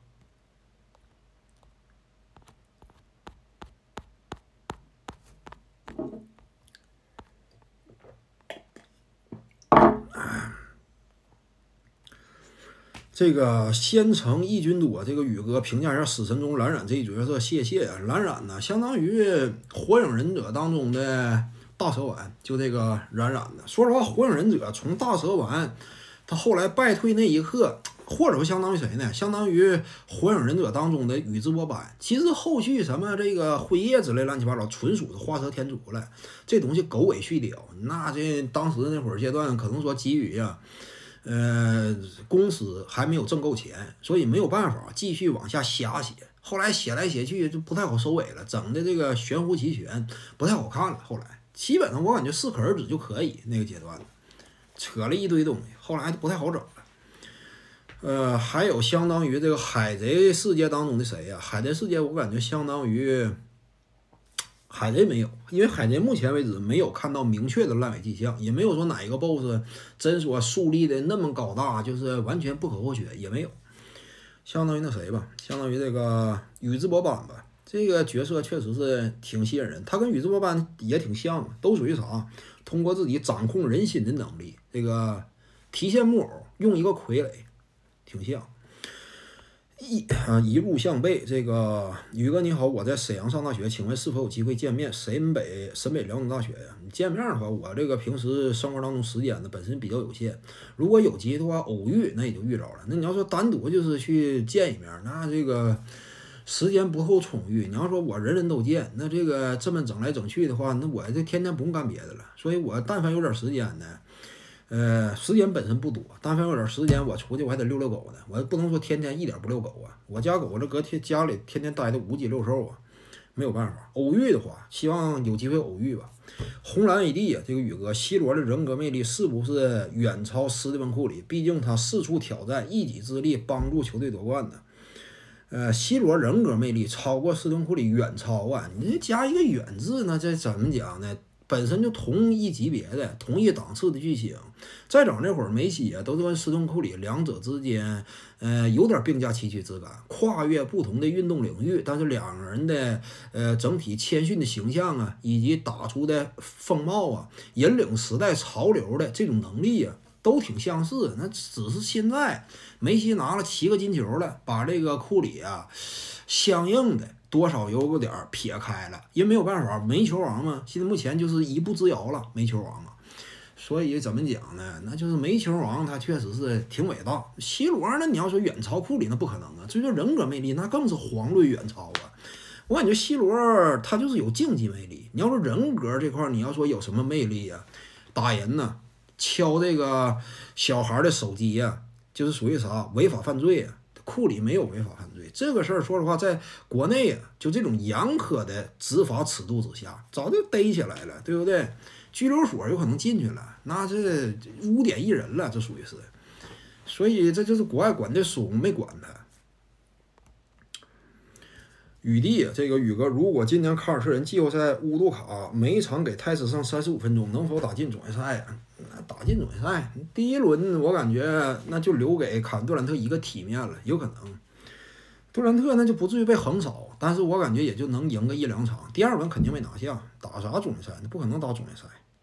这个仙城异军多，这个宇哥评价一下死神中蓝染这一角色，谢谢啊。蓝染呢，相当于火影忍者当中的大蛇丸，就这个冉冉的。说实话，火影忍者从大蛇丸他后来败退那一刻，或者说相当于谁呢？相当于火影忍者当中的宇智波斑。其实后续什么这个辉夜之类乱七八糟，纯属是画蛇添足了。这东西狗尾续貂，那这当时那会儿阶段，可能说基于呀。公司还没有挣够钱，所以没有办法继续往下瞎写。后来写来写去就不太好收尾了，整的这个玄乎其玄，不太好看了。后来基本上我感觉适可而止就可以，那个阶段扯了一堆东西，后来就不太好整了。还有相当于这个海贼世界当中的谁呀？海贼世界我感觉相当于海贼没有，因为海贼目前为止没有看到明确的烂尾迹象，也没有说哪一个 BOSS 真说树立的那么高大，就是完全不可或缺，也没有。相当于那谁吧，相当于这个宇智波斑吧，这个角色确实是挺吸引人，他跟宇智波斑也挺像，都属于啥？通过自己掌控人心的能力，这个提线木偶用一个傀儡，挺像。一入向背，这个宇哥你好，我在沈阳上大学，请问是否有机会见面？沈北辽宁大学呀，你见面的话，我这个平时生活当中时间呢本身比较有限，如果有机会的话，偶遇那也就遇着了。那你要说单独就是去见一面，那这个时间不够充裕。你要说我人人都见，那这个这么整来整去的话，那我这天天不用干别的了。所以我但凡有点时间呢。时间本身不多，但凡有点时间，我出去我还得遛遛狗呢。我不能说天天一点不遛狗啊。我家狗这搁家里天天待的无鸡六兽啊，没有办法。偶遇的话，希望有机会偶遇吧。红蓝一地啊，这个宇哥，C罗的人格魅力是不是远超斯蒂芬库里？毕竟他四处挑战，一己之力帮助球队夺冠的。C罗人格魅力超过斯蒂芬库里，远超啊！你这加一个远字呢，这怎么讲呢？本身就同一级别的、同一档次的剧情，再整那会儿梅西啊，都是跟斯通库里两者之间，有点并驾齐驱之感，跨越不同的运动领域，但是两个人的整体谦逊的形象啊，以及打出的风貌啊，引领时代潮流的这种能力啊，都挺相似。那只是现在梅西拿了7个金球了，把这个库里啊，相应的。多少有点撇开了，因为没有办法，煤球王嘛，现在目前就是一步之遥了，煤球王嘛。所以怎么讲呢？那就是煤球王他确实是挺伟大。C罗呢，你要说远超库里那不可能啊，至于说人格魅力那更是遑论远超啊。我感觉 C罗他就是有竞技魅力。你要说人格这块，你要说有什么魅力啊？打人呢，敲这个小孩的手机呀，就是属于啥违法犯罪啊。库里没有违法犯罪，这个事儿说实话，在国内啊，就这种严苛的执法尺度之下，早就逮起来了，对不对？拘留所有可能进去了，那这污点艺人了，这属于是。所以这就是国外管的松，没管他。雨帝，这个宇哥，如果今年卡尔特人季后赛乌杜卡每一场给泰斯上35分钟，能否打进总决赛啊？打进总决赛，第一轮我感觉那就留给坎杜兰特一个体面了，有可能。 杜兰特那就不至于被横扫，但是我感觉也就能赢个1-2场。第2轮肯定没拿下，打啥总决赛？那不可能打总决赛。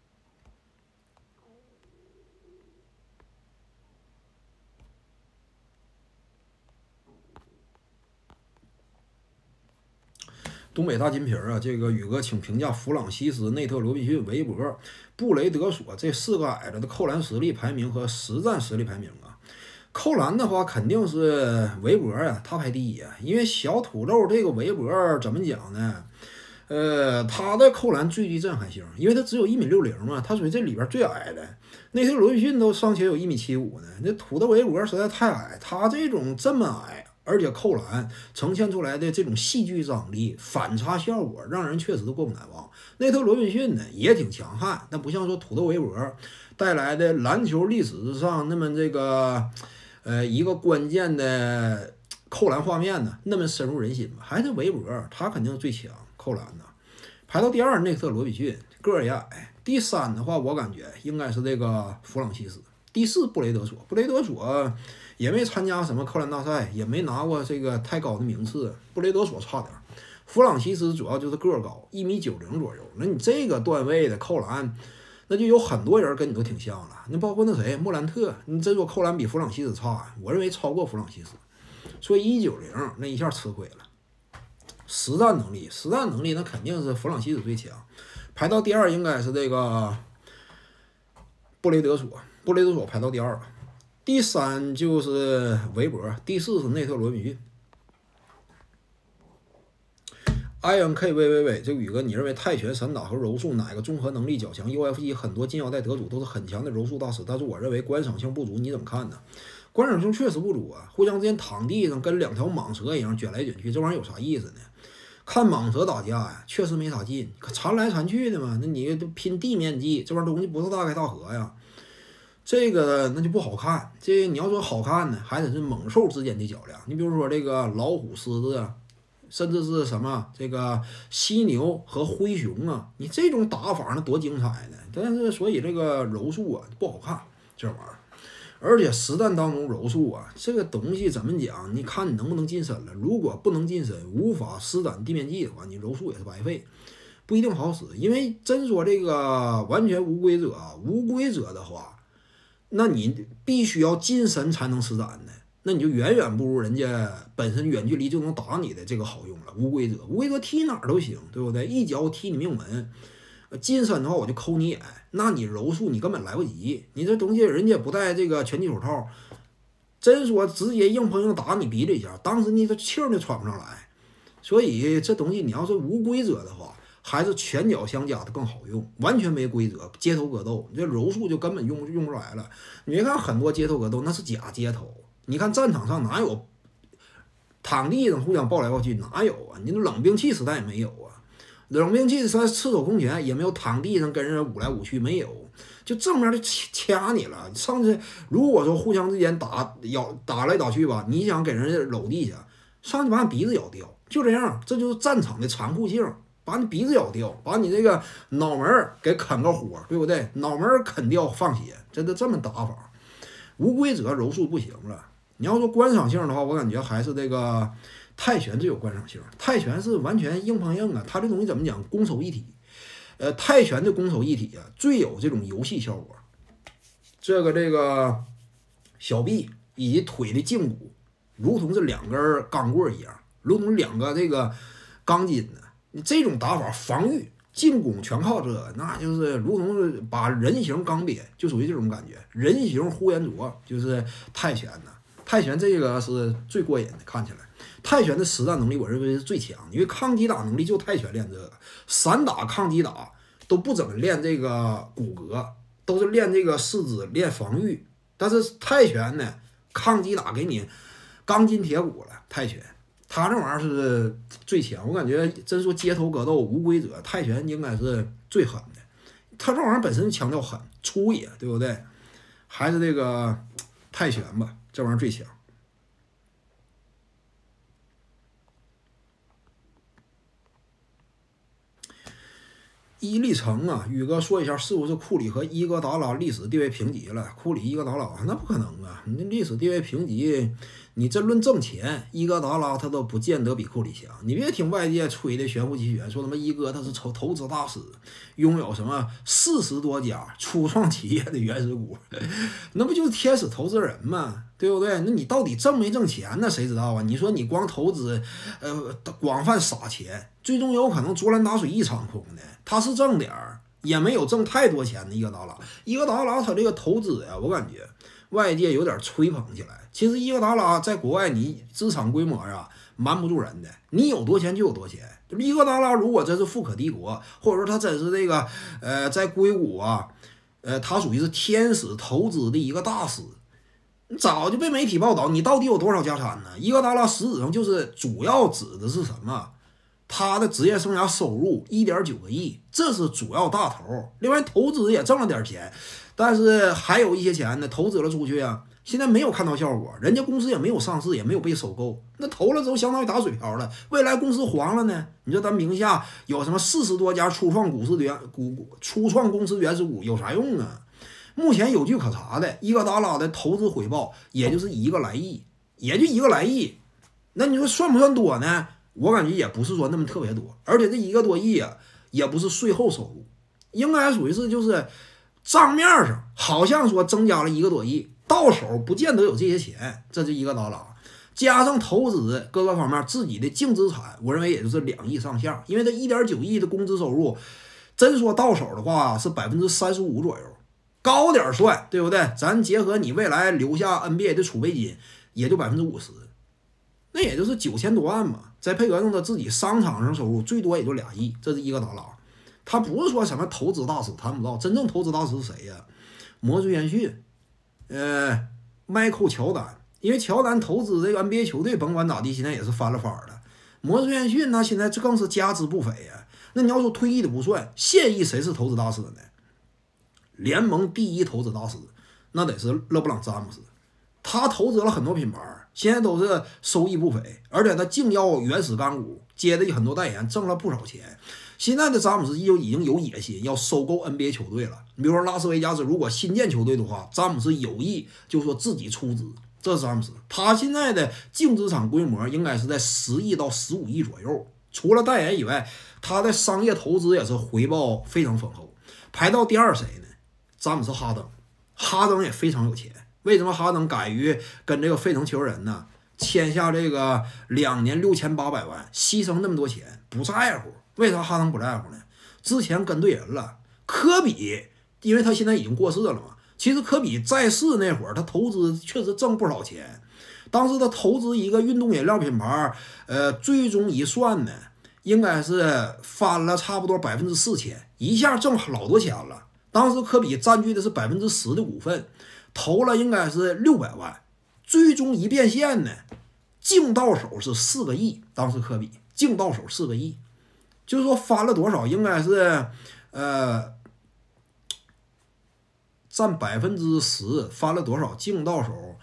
东北大金瓶啊，这个宇哥请评价弗朗西斯、内特罗宾逊、韦伯、布雷德索这4个矮子的扣篮实力排名和实战实力排名啊。扣篮的话，肯定是韦伯呀，他排第1啊。因为小土豆这个韦伯怎么讲呢？他的扣篮最具震撼性，因为他只有1.60米嘛，他属于这里边最矮的。内特罗宾逊都尚且有1.75米呢，那土豆韦伯实在太矮，他这么矮。而且扣篮呈现出来的这种戏剧张力、反差效果，让人确实过目难忘。内特罗宾逊呢也挺强悍，但不像说土豆韦伯带来的篮球历史之上那么这个一个关键的扣篮画面呢那么深入人心吧。还是韦伯，他肯定最强扣篮的。排到第2，内特罗宾逊个儿也矮。第3的话，我感觉应该是这个弗朗西斯。第4，布雷德索。布雷德索也没参加什么扣篮大赛，也没拿过这个太高的名次。布雷德索差点，弗朗西斯主要就是个儿高，1.90米左右。那你这个段位的扣篮，那就有很多人跟你都挺像了。那包括那谁莫兰特，你真说扣篮比弗朗西斯差，我认为超过弗朗西斯。所以1.90那一下吃亏了。实战能力那肯定是弗朗西斯最强。排到第2应该是这个布雷德索。布雷德索排到第2吧。第3就是韦伯，第4是内特罗宾逊。INKVVV 这个宇哥，你认为泰拳、散打和柔术哪个综合能力较强 ？UFC 很多金腰带得主都是很强的柔术大师，但是我认为观赏性不足，你怎么看呢？观赏性确实不足啊！互相之间躺地上跟2条蟒蛇一样卷来卷去，这玩意儿有啥意思呢？看蟒蛇打架呀，确实没啥劲，缠来缠去的嘛。那你拼地面技，这玩意儿东西不是大开大合呀。这个那就不好看，这你要说好看呢，还得是猛兽之间的较量。你比如说这个老虎、狮子啊，甚至是什么这个犀牛和灰熊啊，你这种打法那多精彩呢！但是所以这个柔术啊不好看，这玩意儿。而且实战当中柔术啊，这个东西怎么讲？你看你能不能近身了？如果不能近身，无法施展地面技的话，你柔术也是白费，不一定好使。因为真说这个完全无规则啊，无规则的话。那你必须要近身才能施展的，那你就远远不如人家本身远距离就能打你的这个好用了。无规则踢哪儿都行，对不对？一脚踢你命门，近身的话我就抠你眼，那你柔术你根本来不及。你这东西人家不戴这个拳击手套，真说直接硬碰硬打你鼻子一下，当时你这气儿就喘不上来。所以这东西你要是无规则的话，还是拳脚相加的更好用，完全没规则，街头格斗，这柔术就根本用不出来了。你别看很多街头格斗那是假街头，你看战场上哪有躺地上互相抱来抱去，哪有啊？你冷兵器时代也没有啊，冷兵器时代赤手空拳也没有躺地上跟人舞来舞去，没有，就正面就掐你了。上次如果说互相之间打来打去吧，你想给人家搂地下，上去把你鼻子咬掉，就这样，这就是战场的残酷性。把你鼻子咬掉，把你这个脑门给啃个火，对不对？脑门啃掉放血，真的这么打法，无规则柔术不行了。你要说观赏性的话，我感觉还是这个泰拳最有观赏性。泰拳是完全硬碰硬啊，它这东西怎么讲？攻守一体。泰拳的攻守一体啊，最有这种游戏效果。这个小臂以及腿的胫骨，如同是2根钢棍一样，如同2个这个钢筋呢。你这种打法，防御进攻全靠这个，那就是如同是把人形钢瘪，就属于这种感觉。人形呼延灼就是泰拳呢，泰拳这个是最过瘾的，看起来。泰拳的实战能力，我认为是最强，因为抗击打能力就泰拳练这个，散打、抗击打都不怎么练这个骨骼，都是练这个四肢、练防御。但是泰拳呢，抗击打给你钢筋铁骨了，泰拳。他这玩意儿是最强，我感觉真说街头格斗无规则，泰拳应该是最狠的。他这玩意儿本身强调狠粗野，对不对？还是这个泰拳吧，这玩意儿最强。伊利城啊，宇哥说一下，是不是库里和伊戈达拉历史地位平级了？库里、伊戈达拉那不可能啊！你历史地位平级， 你真论挣钱，伊戈达拉他都不见得比库里强。你别听外界吹的玄乎其玄，说什么伊戈他是投资大师，拥有什么40多家初创企业的原始股，那不就是天使投资人吗？对不对？那你到底挣没挣钱呢？谁知道啊？你说你光投资，广泛撒钱，最终有可能竹篮打水一场空的。他是挣点儿，也没有挣太多钱的伊戈达拉。伊戈达拉他这个投资呀，我感觉外界有点吹捧起来。其实伊戈达拉在国外你资产规模啊瞒不住人的，你有多钱就有多钱。伊戈达拉如果真是富可敌国，或者说他真是这个在硅谷啊，他属于是天使投资的一个大师。你早就被媒体报道，你到底有多少家产呢？伊戈达拉实质上就是主要指的是什么？他的职业生涯收入1.9个亿，这是主要大头。另外投资也挣了点钱，但是还有一些钱呢，投资了出去啊，现在没有看到效果，人家公司也没有上市，也没有被收购，那投了之后相当于打水漂了。未来公司黄了呢，你说咱名下有什么40多家初创公司原始股有啥用啊？目前有据可查的，伊戈达拉的投资回报也就是1个来亿，也就1个来亿。那你说算不算多呢？我感觉也不是说那么特别多，而且这1个多亿啊，也不是税后收入，应该属于是就是账面上好像说增加了1个多亿，到手不见得有这些钱。这就伊戈达拉加上投资各个方面自己的净资产，我认为也就是2亿上下，因为这1.9亿的工资收入，真说到手的话是35%左右。高点算，对不对？咱结合你未来留下 NBA 的储备金，也就50%，那也就是9000多万嘛。再配合上他自己商场上收入，最多也就2亿。这是伊戈达拉，他不是说什么投资大师，谈不到。真正投资大师是谁呀？魔术元逊，迈克尔乔丹。因为乔丹投资这个 NBA 球队，甭管咋地，现在也是翻了番了。魔术元逊那现在这更是价值不菲呀。那你要说退役的不算，现役谁是投资大师呢？联盟第1投资大师，那得是勒布朗詹姆斯，他投资了很多品牌，现在都是收益不菲，而且他净要原始干股，接的很多代言，挣了不少钱。现在的詹姆斯就已经有野心要收购 NBA 球队了，比如说拉斯维加斯如果新建球队的话，詹姆斯有意就说自己出资。这是詹姆斯，他现在的净资产规模应该是在10亿到15亿左右，除了代言以外，他的商业投资也是回报非常丰厚。排到第2谁呢？詹姆斯哈登，哈登也非常有钱。为什么哈登敢于跟这个费城球人呢签下这个2年6800万，牺牲那么多钱？不在乎。为啥哈登不在乎呢？之前跟对人了。科比，因为他现在已经过世了嘛。其实科比在世那会儿，他投资确实挣不少钱。当时他投资一个运动饮料品牌，最终一算呢，应该是翻了差不多4000%，一下挣老多钱了。当时科比占据的是10%的股份，投了应该是600万，最终一变现呢，净到手是4个亿。当时科比净到手4个亿，就是说翻了多少？应该是占10%，翻了多少？净到手，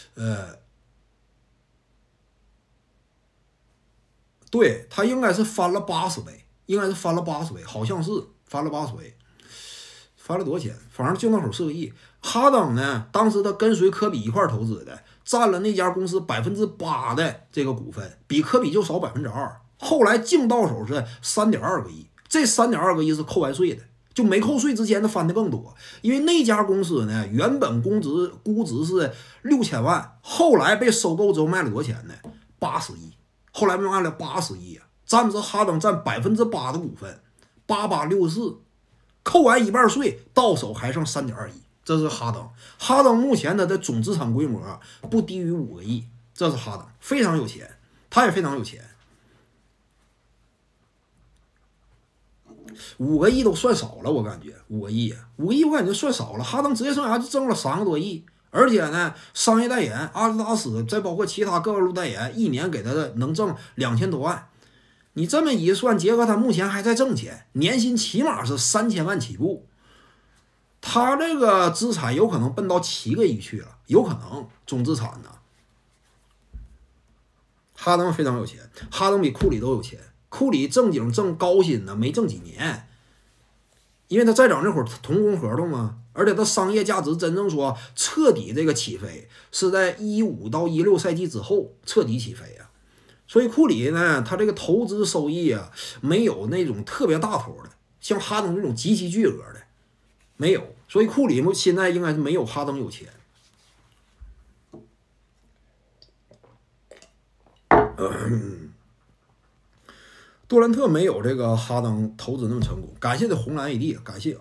对，他应该是翻了80倍，应该是翻了80倍，好像是翻了80倍。翻了多少钱？反正净到手4个亿。哈登呢，当时他跟随科比一块投资的，占了那家公司8%的这个股份，比科比就少2%。后来净到手是3.2个亿，这3.2个亿是扣完税的，就没扣税之前他翻的更多。因为那家公司呢，原本估值是6000万，后来被收购之后卖了多少钱呢？80亿，后来卖了80亿啊。詹姆斯哈登占8%的股份，8864。扣完一半税，到手还剩3.2亿，这是哈登。哈登目前他的总资产规模不低于5个亿，这是哈登，非常有钱，他也非常有钱。5个亿都算少了，我感觉5个亿我感觉算少了。哈登职业生涯就挣了3个多亿，而且呢，商业代言、阿迪达斯，再包括其他各个路代言，一年给他能挣2000多万。你这么一算，结合他目前还在挣钱，年薪起码是3000万起步，他这个资产有可能奔到7个亿去了，有可能总资产呢。哈登非常有钱，哈登比库里都有钱，库里正经挣高薪呢，没挣几年，因为他在整那会儿童工合同嘛， 而且它商业价值真正说彻底这个起飞，是在15到16赛季之后彻底起飞啊。所以库里呢，他这个投资收益啊，没有那种特别大头的，像哈登这种极其巨额的没有。所以库里现在应该是没有哈登有钱。杜兰特没有这个哈登投资那么成功，感谢这红蓝 AD， 感谢啊。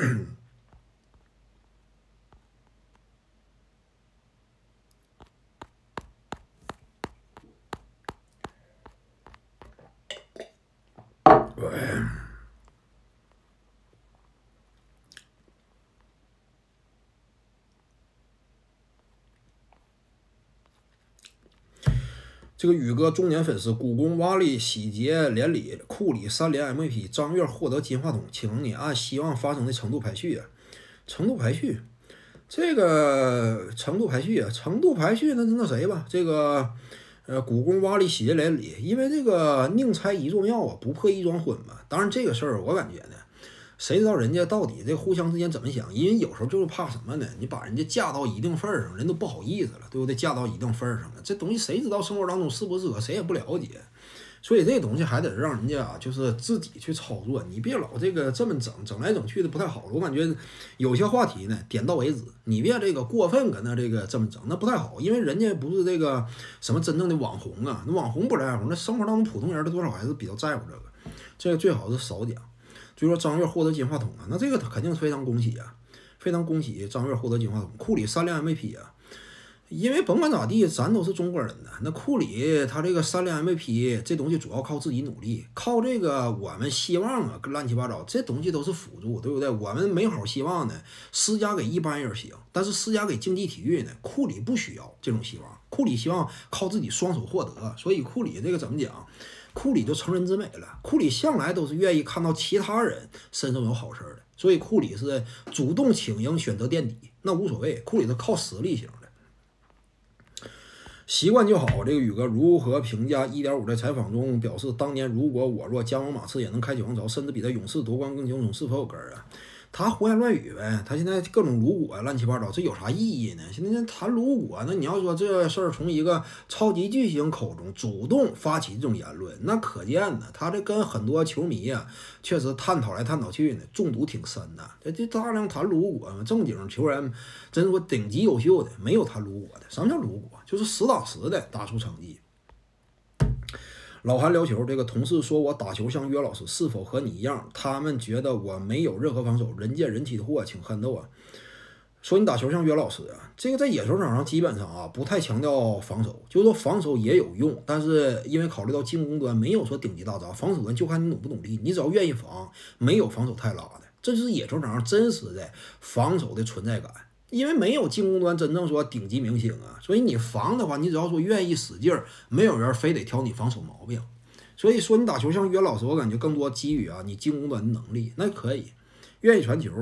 这个宇哥中年粉丝，故宫瓦里喜结连理，库里3连 MVP， 张悦获得金话筒，请你按希望发生的程度排序啊。程度排序，这个程度排序啊，程度排序那谁吧，这个故宫瓦里喜结连理，因为这个宁拆一座庙啊，不破一桩婚嘛。当然这个事儿我感觉呢，谁知道人家到底这互相之间怎么想？因为有时候就是怕什么呢？你把人家嫁到一定份儿上，人都不好意思了，对不对？嫁到一定份儿上了，这东西谁知道生活当中适不适合，谁也不了解。所以这东西还得让人家就是自己去操作，你别老这个这么整来整去的不太好。我感觉有些话题呢点到为止，你别这个过分跟他这个这么整，那不太好。因为人家不是这个什么真正的网红啊，那网红不在乎，那生活当中普通人他多少还是比较在乎这个，这个最好是少讲。所以说张悦获得金话筒啊，那这个肯定是非常恭喜啊，非常恭喜张悦获得金话筒。库里3连 MVP 啊，因为甭管咋地，咱都是中国人呢。那库里他这个3连 MVP 这东西主要靠自己努力，靠这个我们希望啊，跟乱七八糟这东西都是辅助，对不对？我们美好希望呢，施加给一般人行，但是施加给竞技体育呢，库里不需要这种希望，库里希望靠自己双手获得。所以库里这个怎么讲？库里就成人之美了，库里向来都是愿意看到其他人身上有好事的，所以库里是主动请缨选择垫底，那无所谓，库里是靠实力型的。习惯就好，这个宇哥如何评价1.5在采访中表示，当年如果我若加盟马刺也能开启王朝，甚至比在勇士夺冠更轻松，是否有根儿啊？他胡言乱语呗，他现在各种如果乱七八糟，这有啥意义呢？现在谈如果，那你要说这事儿从一个超级巨星口中主动发起这种言论，那可见呢，他这跟很多球迷啊，确实探讨来探讨去呢，中毒挺深的。这大量谈如果嘛，正经球员真说顶级优秀的，没有谈如果的。什么叫如果？就是实打实的打出成绩。老韩聊球，这个同事说我打球像岳老师，是否和你一样？他们觉得我没有任何防守，人见人欺的货，请憨豆啊！说你打球像岳老师啊，这个在野球场上基本上啊不太强调防守，就是说防守也有用，但是因为考虑到进攻端没有说顶级大闸，防守端就看你努不努力，你只要愿意防，没有防守太拉的，这就是野球场上真实的防守的存在感。因为没有进攻端真正说顶级明星啊，所以你防的话，你只要说愿意使劲儿，没有人非得挑你防守毛病。所以说你打球像岳老师，我感觉更多基于啊你进攻端的能力，那可以，愿意传球。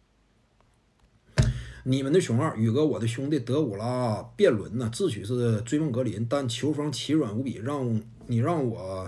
你们的熊二宇哥，我的兄弟德古拉辩论呢，自诩是追梦格林，但球风奇软无比，你让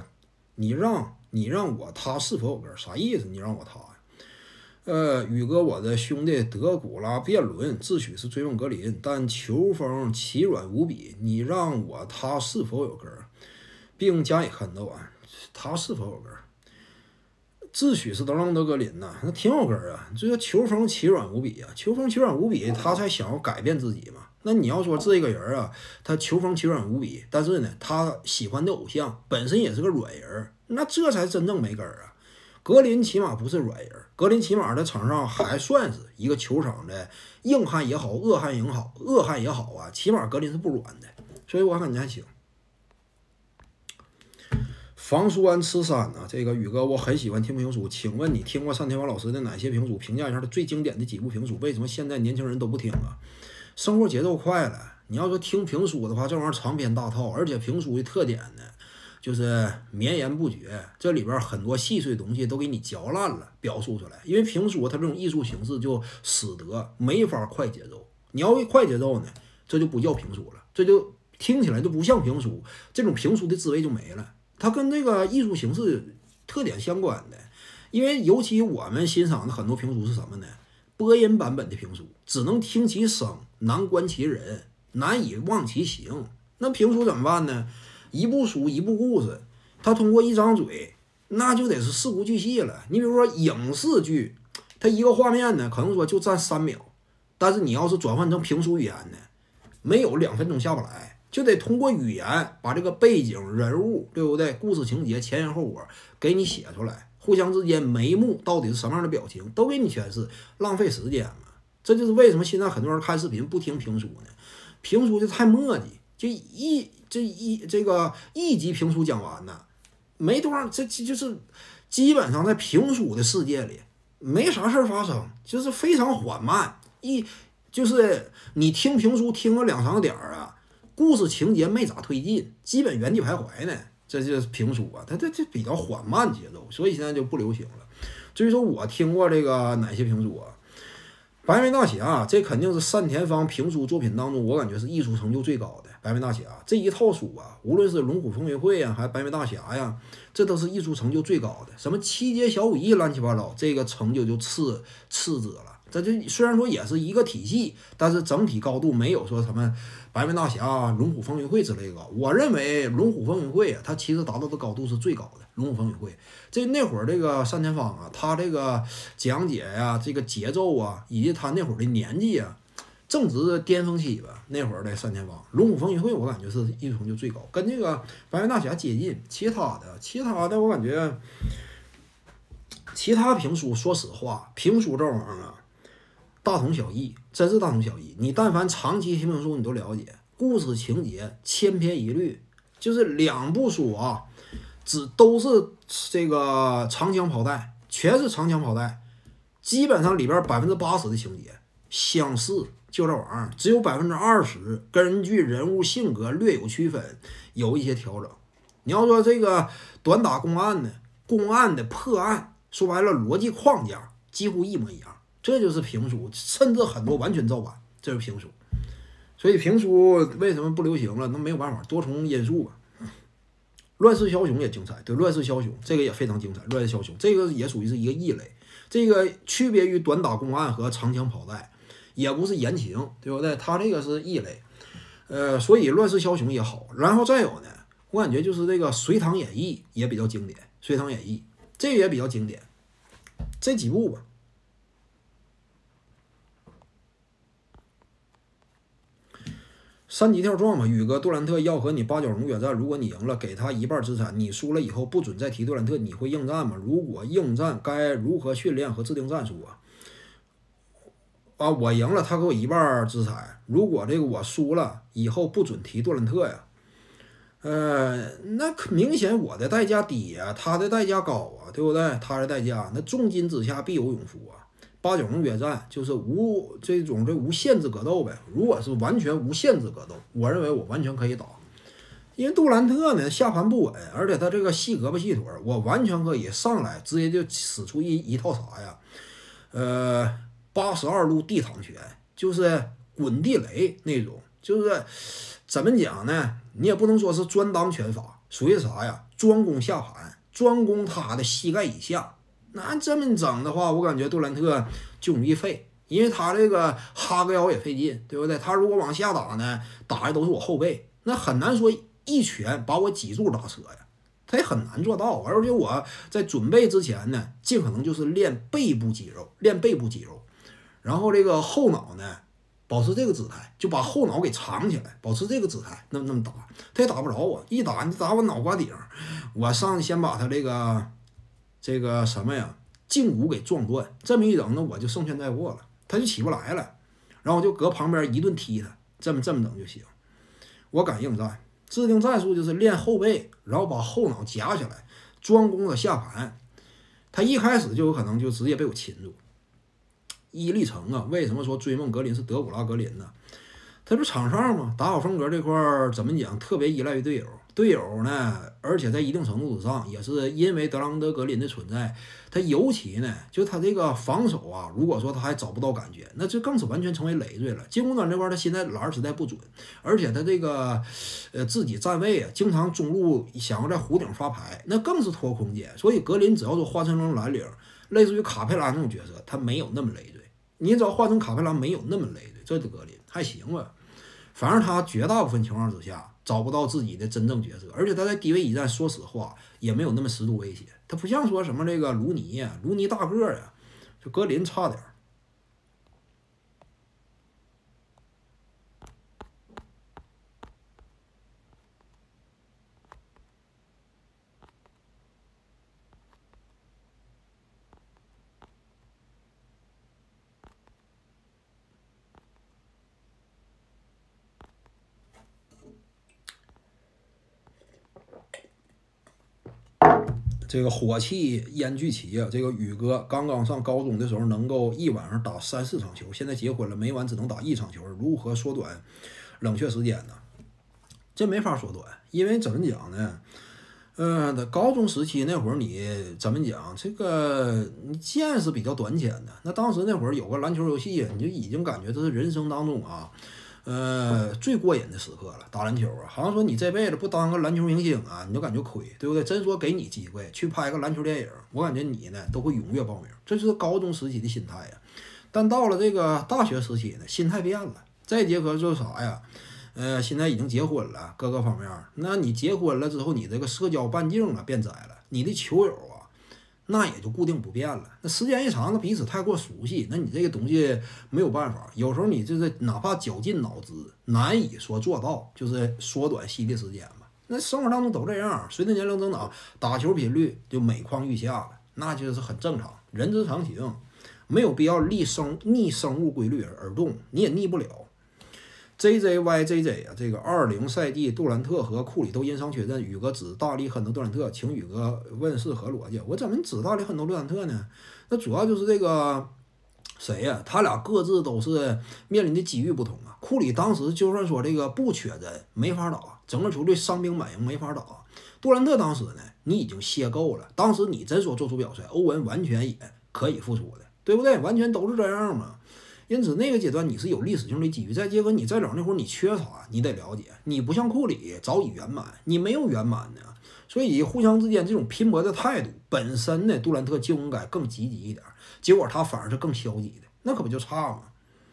我他是否有根？啥意思？你让我他？宇哥，我的兄弟德古拉辩论自诩是追梦格林，但球风奇软无比。你让我他是否有根，并加以看到啊，他是否有根？自诩是德朗德格林呐，那挺有根啊。这个球风奇软无比啊，球风奇软无比，他才想要改变自己嘛。那你要说这个人啊，他球风奇软无比，但是呢，他喜欢的偶像本身也是个软人，那这才真正没根啊。格林起码不是软人，格林起码在场上还算是一个球场的硬汉也好，恶汉也好啊，起码格林是不软的，所以我感觉还行。房书安吃山啊，这个宇哥我很喜欢听评书，请问你听过单田芳老师的哪些评书？评价一下他最经典的几部评书，为什么现在年轻人都不听啊？生活节奏快了，你要说听评书的话，这玩意儿长篇大套，而且评书的特点呢，就是绵延不绝，这里边很多细碎东西都给你嚼烂了，表述出来。因为评书它这种艺术形式就使得没法快节奏，你要快节奏呢，这就不叫评书了，这就听起来就不像评书，这种评书的滋味就没了。它跟这个艺术形式特点相关的，因为尤其我们欣赏的很多评书是什么呢？ 播音版本的评书，只能听其声，难观其人，难以忘其形。那评书怎么办呢？一部书一部故事，它通过一张嘴，那就得是事无巨细了。你比如说影视剧，它一个画面呢，可能说就占3秒，但是你要是转换成评书语言呢，没有2分钟下不来，就得通过语言把这个背景、人物，对不对？故事情节、前因后果给你写出来，互相之间眉目到底是什么样的表情，都给你诠释，浪费时间嘛。这就是为什么现在很多人看视频不听评书呢？评书就太磨叽，就这个一集评书讲完呢，没多少，这就是基本上在评书的世界里没啥事儿发生，就是非常缓慢。就是你听评书听个2、3个点儿啊，故事情节没咋推进，基本原地徘徊呢。这就是评书啊，它比较缓慢节奏，所以现在就不流行了。至于说我听过这个哪些评书啊，白眉大侠这肯定是单田芳评书作品当中我感觉是艺术成就最高的。白眉大侠这一套书啊，无论是龙虎风云会呀，还是白眉大侠呀，这都是艺术成就最高的。什么七节小武艺乱七八糟，这个成就就次之了。这就虽然说也是一个体系，但是整体高度没有说什么白眉大侠、龙虎风云会之类高。我认为龙虎风云会啊，它其实达到的高度是最高的。龙虎风云会那会儿这个单田芳啊，他这个讲解呀、这个节奏啊，以及他那会儿的年纪啊，正值巅峰期吧。那会儿的单田芳，龙虎风云会我感觉是艺术成就最高，跟这个白眉大侠接近。其他的我感觉，其他评书说实话，评书这玩意儿啊，大同小异，真是大同小异。你但凡长期听评书，你都了解，故事情节千篇一律，就是2部书啊，都是这个长枪炮弹，全是长枪炮弹，基本上里边80%的情节相似，就这玩意儿，只有20%根据人物性格略有区分，有一些调整。你要说这个短打公案的破案，说白了逻辑框架几乎一模一样。这就是评书，甚至很多完全照搬，这是评书。所以评书为什么不流行了？那没有办法，多重因素吧。乱世枭雄也精彩，对，乱世枭雄这个也非常精彩。乱世枭雄这个也属于是一个异类，这个区别于短打公案和长枪跑带，也不是言情，对不对？它这个是异类，所以乱世枭雄也好。然后再有呢，我感觉就是这个隋唐演义也比较经典，隋唐演义这个也比较经典，这几部吧。3级跳状嘛，宇哥杜兰特要和你8角笼约战，如果你赢了，给他1半资产；你输了以后不准再提杜兰特，你会应战吗？如果应战，该如何训练和制定战术啊？我赢了，他给我1半资产；如果这个我输了，以后不准提杜兰特呀。那明显我的代价低呀，他的代价高啊，对不对？他的代价，那重金之下必有勇夫啊。8角笼约战就是无限制格斗呗。如果是完全无限制格斗，我认为我完全可以打，因为杜兰特呢下盘不稳，而且他这个细胳膊细腿，我完全可以上来直接就使出一套啥呀？82路地躺拳，就是滚地雷那种，就是怎么讲呢？你也不能说是专当拳法，属于啥呀？专攻下盘，专攻他的膝盖以下。那这么整的话，我感觉杜兰特就容易废，因为他这个哈个腰也费劲，对不对？他如果往下打呢，打的都是我后背，那很难说一拳把我脊柱打折呀，他也很难做到。而且我在准备之前呢，尽可能就是练背部肌肉，然后这个后脑呢，保持这个姿态，就把后脑给藏起来，保持这个姿态，那么打，他也打不着我，一打你打我脑瓜顶，我上去先把他这个什么呀，胫骨给撞断，这么一整，那我就胜券在握了，他就起不来了，然后我就搁旁边一顿踢他，这么整就行。我敢应战，制定战术就是练后背，然后把后脑夹起来，专攻他下盘，他一开始就有可能就直接被我擒住。伊利城啊，为什么说追梦格林是德古拉格林呢？他不场上嘛，打好风格这块怎么讲，特别依赖于队友。队友呢，而且在一定程度上也是因为德朗德格林的存在，他尤其呢，就他这个防守啊，如果说他还找不到感觉，那这更是完全成为累赘了。进攻端这块他现在篮实在不准，而且他这个自己站位啊，经常中路想要在弧顶发牌，那更是拖空间。所以格林只要说换成篮领，类似于卡佩拉那种角色，他没有那么累赘。 你只要换成卡佩兰，没有那么累的，这就格林还行吧。反正他绝大部分情况之下找不到自己的真正角色，而且他在低位一战，说实话也没有那么适度威胁。他不像说什么这个卢尼呀，卢尼大个呀，就格林差点。这个火气烟聚齐啊！这个宇哥刚刚上高中的时候，能够一晚上打3、4场球，现在结婚了，每晚只能打1场球，如何缩短冷却时间呢？这没法缩短，因为怎么讲呢？高中时期那会儿，你怎么讲？这个你见识比较短浅的。那当时那会儿有个篮球游戏，你就已经感觉这是人生当中啊，最过瘾的时刻了。打篮球啊，好像说你这辈子不当个篮球明星啊，你就感觉亏，对不对？真说给你机会去拍个篮球电影，我感觉你呢都会踊跃报名。这就是高中时期的心态呀。但到了这个大学时期呢，心态变了。再结合就是啥呀？现在已经结婚了，各个方面，那你结婚了之后，你这个社交半径啊变窄了，你的球友啊，那也就固定不变了。那时间一长，那彼此太过熟悉，那你这个东西没有办法。有时候你就是哪怕绞尽脑汁，难以说做到，就是缩短吸的时间嘛。那生活当中都这样，随着年龄增长，打球频率就每况愈下了，那就是很正常，人之常情，没有必要逆生物规律而动，你也逆不了。JJYJJ 啊，这个20赛季杜兰特和库里都因伤缺阵，宇哥只大力很多杜兰特，请宇哥问是何逻辑？我怎么只大力很多杜兰特呢？那主要就是这个谁呀？他俩各自都是面临的机遇不同啊。库里当时就算说这个不缺阵，没法打，整个球队伤兵满营，没法打。杜兰特当时呢，你已经歇够了，当时你真说做出表率，欧文完全也可以复出的，对不对？完全都是这样嘛。因此那个阶段你是有历史性的机遇，再结合你再整那会儿你缺啥，你得了解，你不像库里早已圆满，你没有圆满呢，所以互相之间这种拼搏的态度本身呢，杜兰特就应该更积极一点，结果他反而是更消极的，那可不就差吗？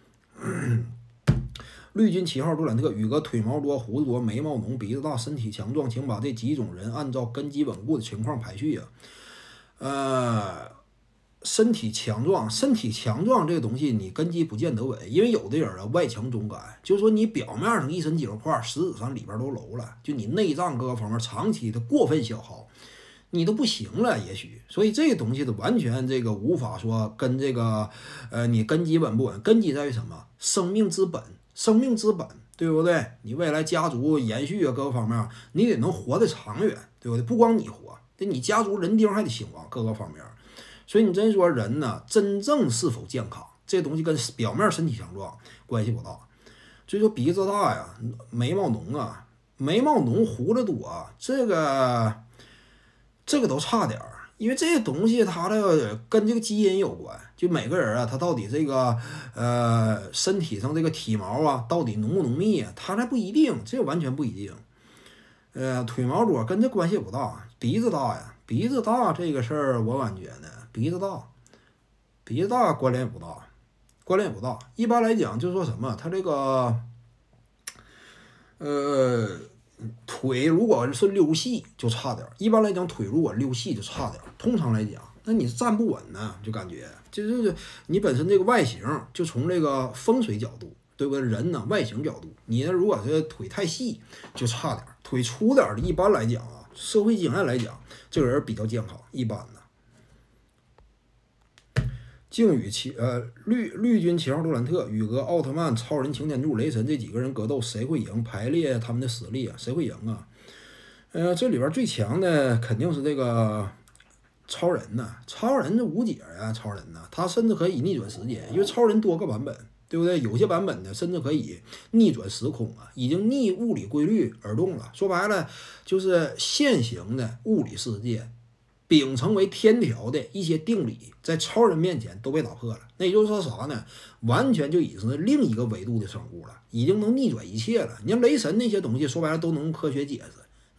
绿军7号杜兰特，宇哥腿毛多、胡子多、眉毛浓、鼻子大、身体强壮，请把这几种人按照根基稳固的情况排序啊。身体强壮这个东西，你根基不见得稳，因为有的人啊外强中干，就是说你表面上一身肌肉块，实质上里边都楼了，就你内脏各个方面长期的过分消耗，你都不行了，也许。所以这个东西的完全这个无法说跟这个你根基稳不稳，根基在于什么？生命之本，对不对？你未来家族延续啊各个方面，你得能活得长远，对不对？不光你活，对你家族人丁还得兴旺，各个方面。所以你真说人呢，真正是否健康，这东西跟表面身体强壮关系不大。所以说鼻子大呀，眉毛浓啊，胡子多啊，这个都差点儿，因为这些东西它的跟这个基因有关。就每个人啊，他到底这个身体上这个体毛啊，到底浓不浓密啊，他还不一定，这完全不一定。腿毛多跟这关系不大，鼻子大呀，鼻子大这个事儿，我感觉呢。鼻子大关联也不大，一般来讲就是说什么，他这个腿如果是溜细就差点，一般来讲腿如果溜细就差点，通常来讲，那你站不稳呢，就感觉就是你本身这个外形，就从这个风水角度，对不对？人呢外形角度，你呢如果是腿太细就差点，腿粗点的，一般来讲啊，社会经验来讲，这个人比较健康，一般的。靖宇绿军7号杜兰特，宇哥奥特曼、超人擎天柱、雷神这几个人格斗谁会赢？排列他们的实力啊，谁会赢啊？这里边最强的肯定是这个超人呐，超人这无解啊，超人呐，他甚至可以逆转时间，因为超人多个版本，对不对？有些版本呢，甚至可以逆转时空啊，已经逆物理规律而动了。说白了，就是现行的物理世界。秉承为天条的一些定理，在超人面前都被打破了。那也就是说啥呢？完全就已经是另一个维度的生物了，已经能逆转一切了。你像雷神那些东西，说白了都能科学解释。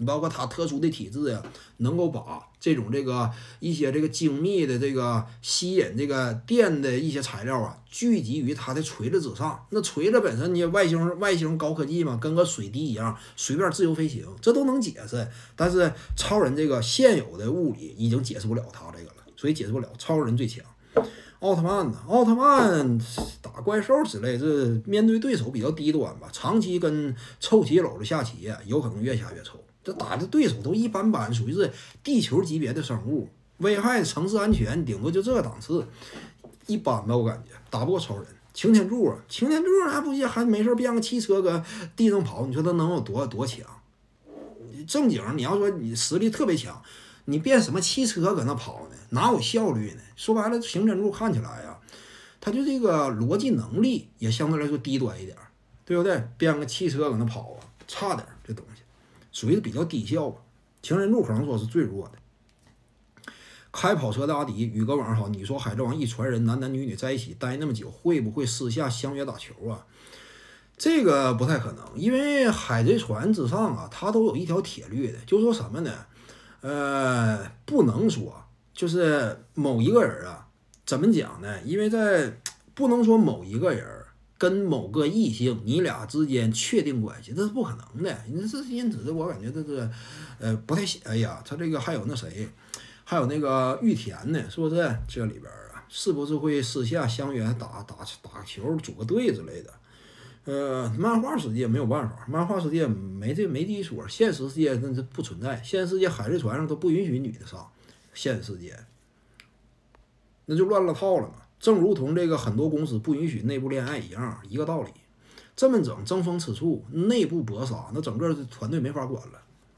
你包括它特殊的体质呀，能够把这个一些这个精密的这个吸引这个电的一些材料啊，聚集于它的锤子之上。那锤子本身你外星高科技嘛，跟个水滴一样，随便自由飞行，这都能解释。但是超人这个现有的物理已经解释不了他这个了，所以解释不了。超人最强。奥特曼呢？奥特曼打怪兽之类，这面对对手比较低端吧，长期跟臭棋篓子下棋，有可能越下越臭。这打的对手都一般般，属于是地球级别的生物，危害城市安全顶多就这个档次，一般吧，我感觉打不过超人。擎天柱啊，擎天柱还不也还没事变个汽车搁地上跑，你说他能有多强？正经你要说你实力特别强，你变什么汽车搁那跑呢？哪有效率呢？说白了，擎天柱看起来呀，他就这个逻辑能力也相对来说低端一点，对不对？变个汽车搁那跑啊，差点这东西，属于比较低效吧。擎天柱可能说是最弱的。开跑车的阿迪，宇哥晚上好，你说海贼王一船人男男女女在一起待那么久，会不会私下相约打球啊？这个不太可能，因为海贼船之上啊，它都有一条铁律的，就说什么呢？不能说就是某一个人啊，怎么讲呢？因为不能说某一个人跟某个异性你俩之间确定关系，这是不可能的。你这因此我感觉这是不太哎呀，他这个还有那谁，还有那个玉田呢，是不是？这里边啊，是不是会私下相约打球，组个队之类的？漫画世界没有办法，漫画世界没基础，现实世界那是不存在，现实世界海贼船上都不允许女的上，现实世界那就乱了套了嘛。正如同这个很多公司不允许内部恋爱一样，一个道理。这么整争风吃醋，内部搏杀，那整个团队没法管了。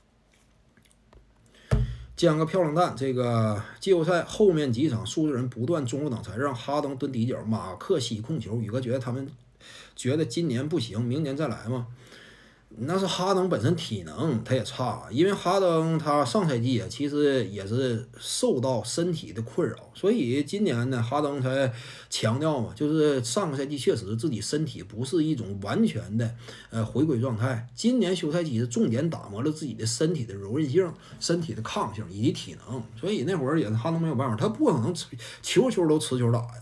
将个漂亮蛋，这个季后赛后面几场数字人不断中路挡拆，让哈登蹲底角，马克西控球。宇哥觉得他们觉得今年不行，明年再来吗？那是哈登本身体能他也差，因为哈登他上赛季啊其实也是受到身体的困扰，所以今年呢哈登才强调嘛，就是上个赛季确实自己身体不是一种完全的回归状态，今年休赛期是重点打磨了自己的身体的柔韧性、身体的抗性以及体能，所以那会儿也是哈登没有办法，他不可能球都持球打呀。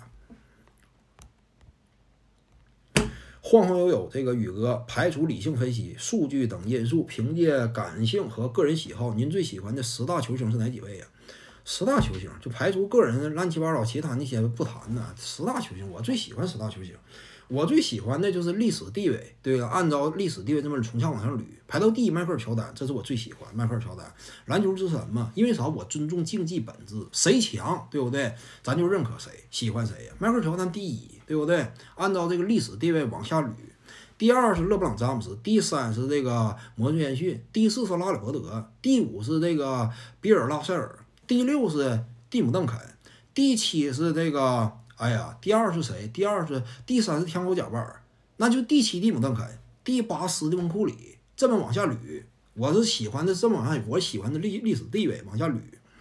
晃晃悠悠，这个宇哥排除理性分析、数据等因素，凭借感性和个人喜好，您最喜欢的10大球星是哪几位呀？10大球星就排除个人乱七八糟其他那些不谈呢。10大球星，我最喜欢10大球星，我最喜欢的就是历史地位，对吧？按照历史地位这么从下往上捋，排到第一迈克尔乔丹，这是我最喜欢迈克尔乔丹，篮球之神嘛。因为啥？我尊重竞技本质，谁强，对不对？咱就认可谁，喜欢谁呀？迈克尔乔丹第一，对不对？按照这个历史地位往下捋，第2是勒布朗詹姆斯，第3是这个魔术严逊，第4是拉里伯德，第5是这个比尔拉塞尔，第6是蒂姆邓肯，第7是这个。哎呀，第2是谁？第3是天狗贾巴尔，那就第7蒂姆邓肯，第8斯蒂芬库里，这么往下捋，我是喜欢的这么往下，我喜欢的历史地位往下捋。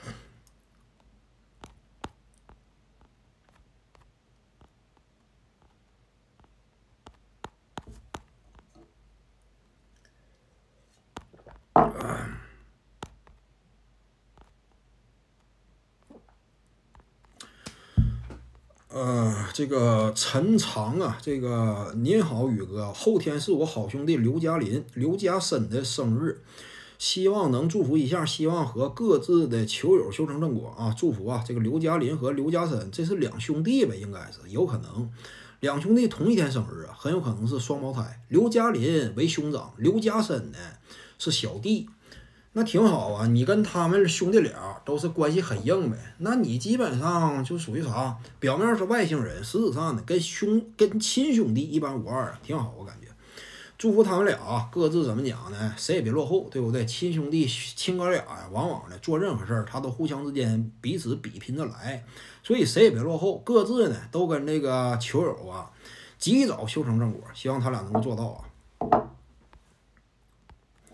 这个陈长啊，这个您好宇哥，后天是我好兄弟刘嘉森的生日，希望能祝福一下，希望和各自的球友修成正果啊，祝福啊，这个刘嘉林和刘嘉森这是2兄弟呗，应该是有可能2兄弟同一天生日啊，很有可能是双胞胎，刘嘉林为兄长，刘嘉森呢是小弟。那挺好啊，你跟他们兄弟俩都是关系很硬呗，那你基本上就属于啥？表面是外星人，实质上呢跟亲兄弟一般无二，挺好，我感觉。祝福他们俩各自怎么讲呢？谁也别落后，对不对？亲兄弟亲哥俩呀，往往呢做任何事儿，他都互相之间彼此比拼着来，所以谁也别落后，各自呢都跟这个球友啊及早修成正果，希望他俩能够做到啊。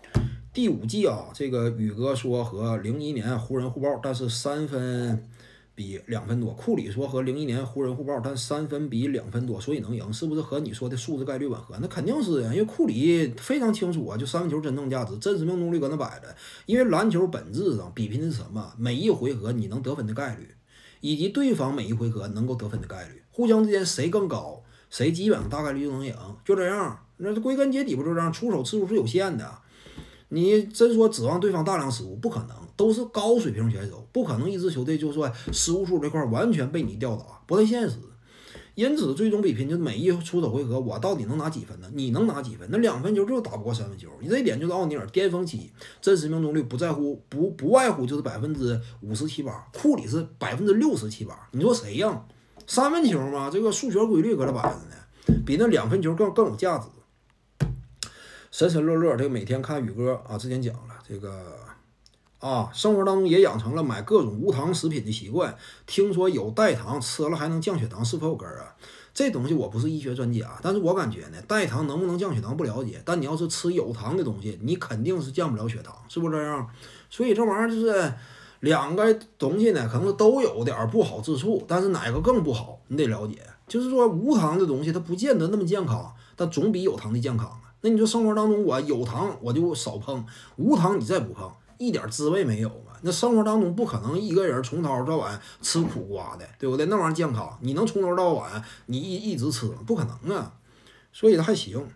第5季啊，这个宇哥说和01年湖人互爆，但是3分比2分多。库里说和01年湖人互爆，但3分比2分多，所以能赢，是不是和你说的数字概率吻合？那肯定是呀，因为库里非常清楚啊，就三分球真正价值，真实命中率搁那摆着。因为篮球本质上比拼的是什么？每一回合你能得分的概率，以及对方每一回合能够得分的概率，互相之间谁更高，谁基本上大概率就能赢，就这样。那归根结底不就这样？出手次数是有限的。你真说指望对方大量失误，不可能，都是高水平选手，不可能一支球队就说失误数这块完全被你吊打，不太现实。因此，最终比拼就是每一出手回合，我到底能拿几分呢？你能拿几分？那2分球就打不过3分球，你这一点就是奥尼尔巅峰期真实命中率不在乎不外乎就是57%，库里是67%，你说谁呀？3分球嘛，这个数学规律搁这摆着呢，比那2分球更有价值。神神乐乐，这个每天看宇哥啊，之前讲了这个啊，生活当中也养成了买各种无糖食品的习惯。听说有代糖吃了还能降血糖，是否有根啊？这东西我不是医学专家，但是我感觉呢，代糖能不能降血糖不了解，但你要是吃有糖的东西，你肯定是降不了血糖，是不是这样？所以这玩意儿就是两个东西呢，可能都有点不好之处，但是哪个更不好，你得了解。就是说无糖的东西它不见得那么健康，但总比有糖的健康啊。那你说生活当中我有糖我就少碰，无糖你再不碰，一点滋味没有嘛？那生活当中不可能一个人从早到晚吃苦瓜的，对不对？那玩意儿健康，你能从头到晚你一直吃吗？不可能啊。所以还行。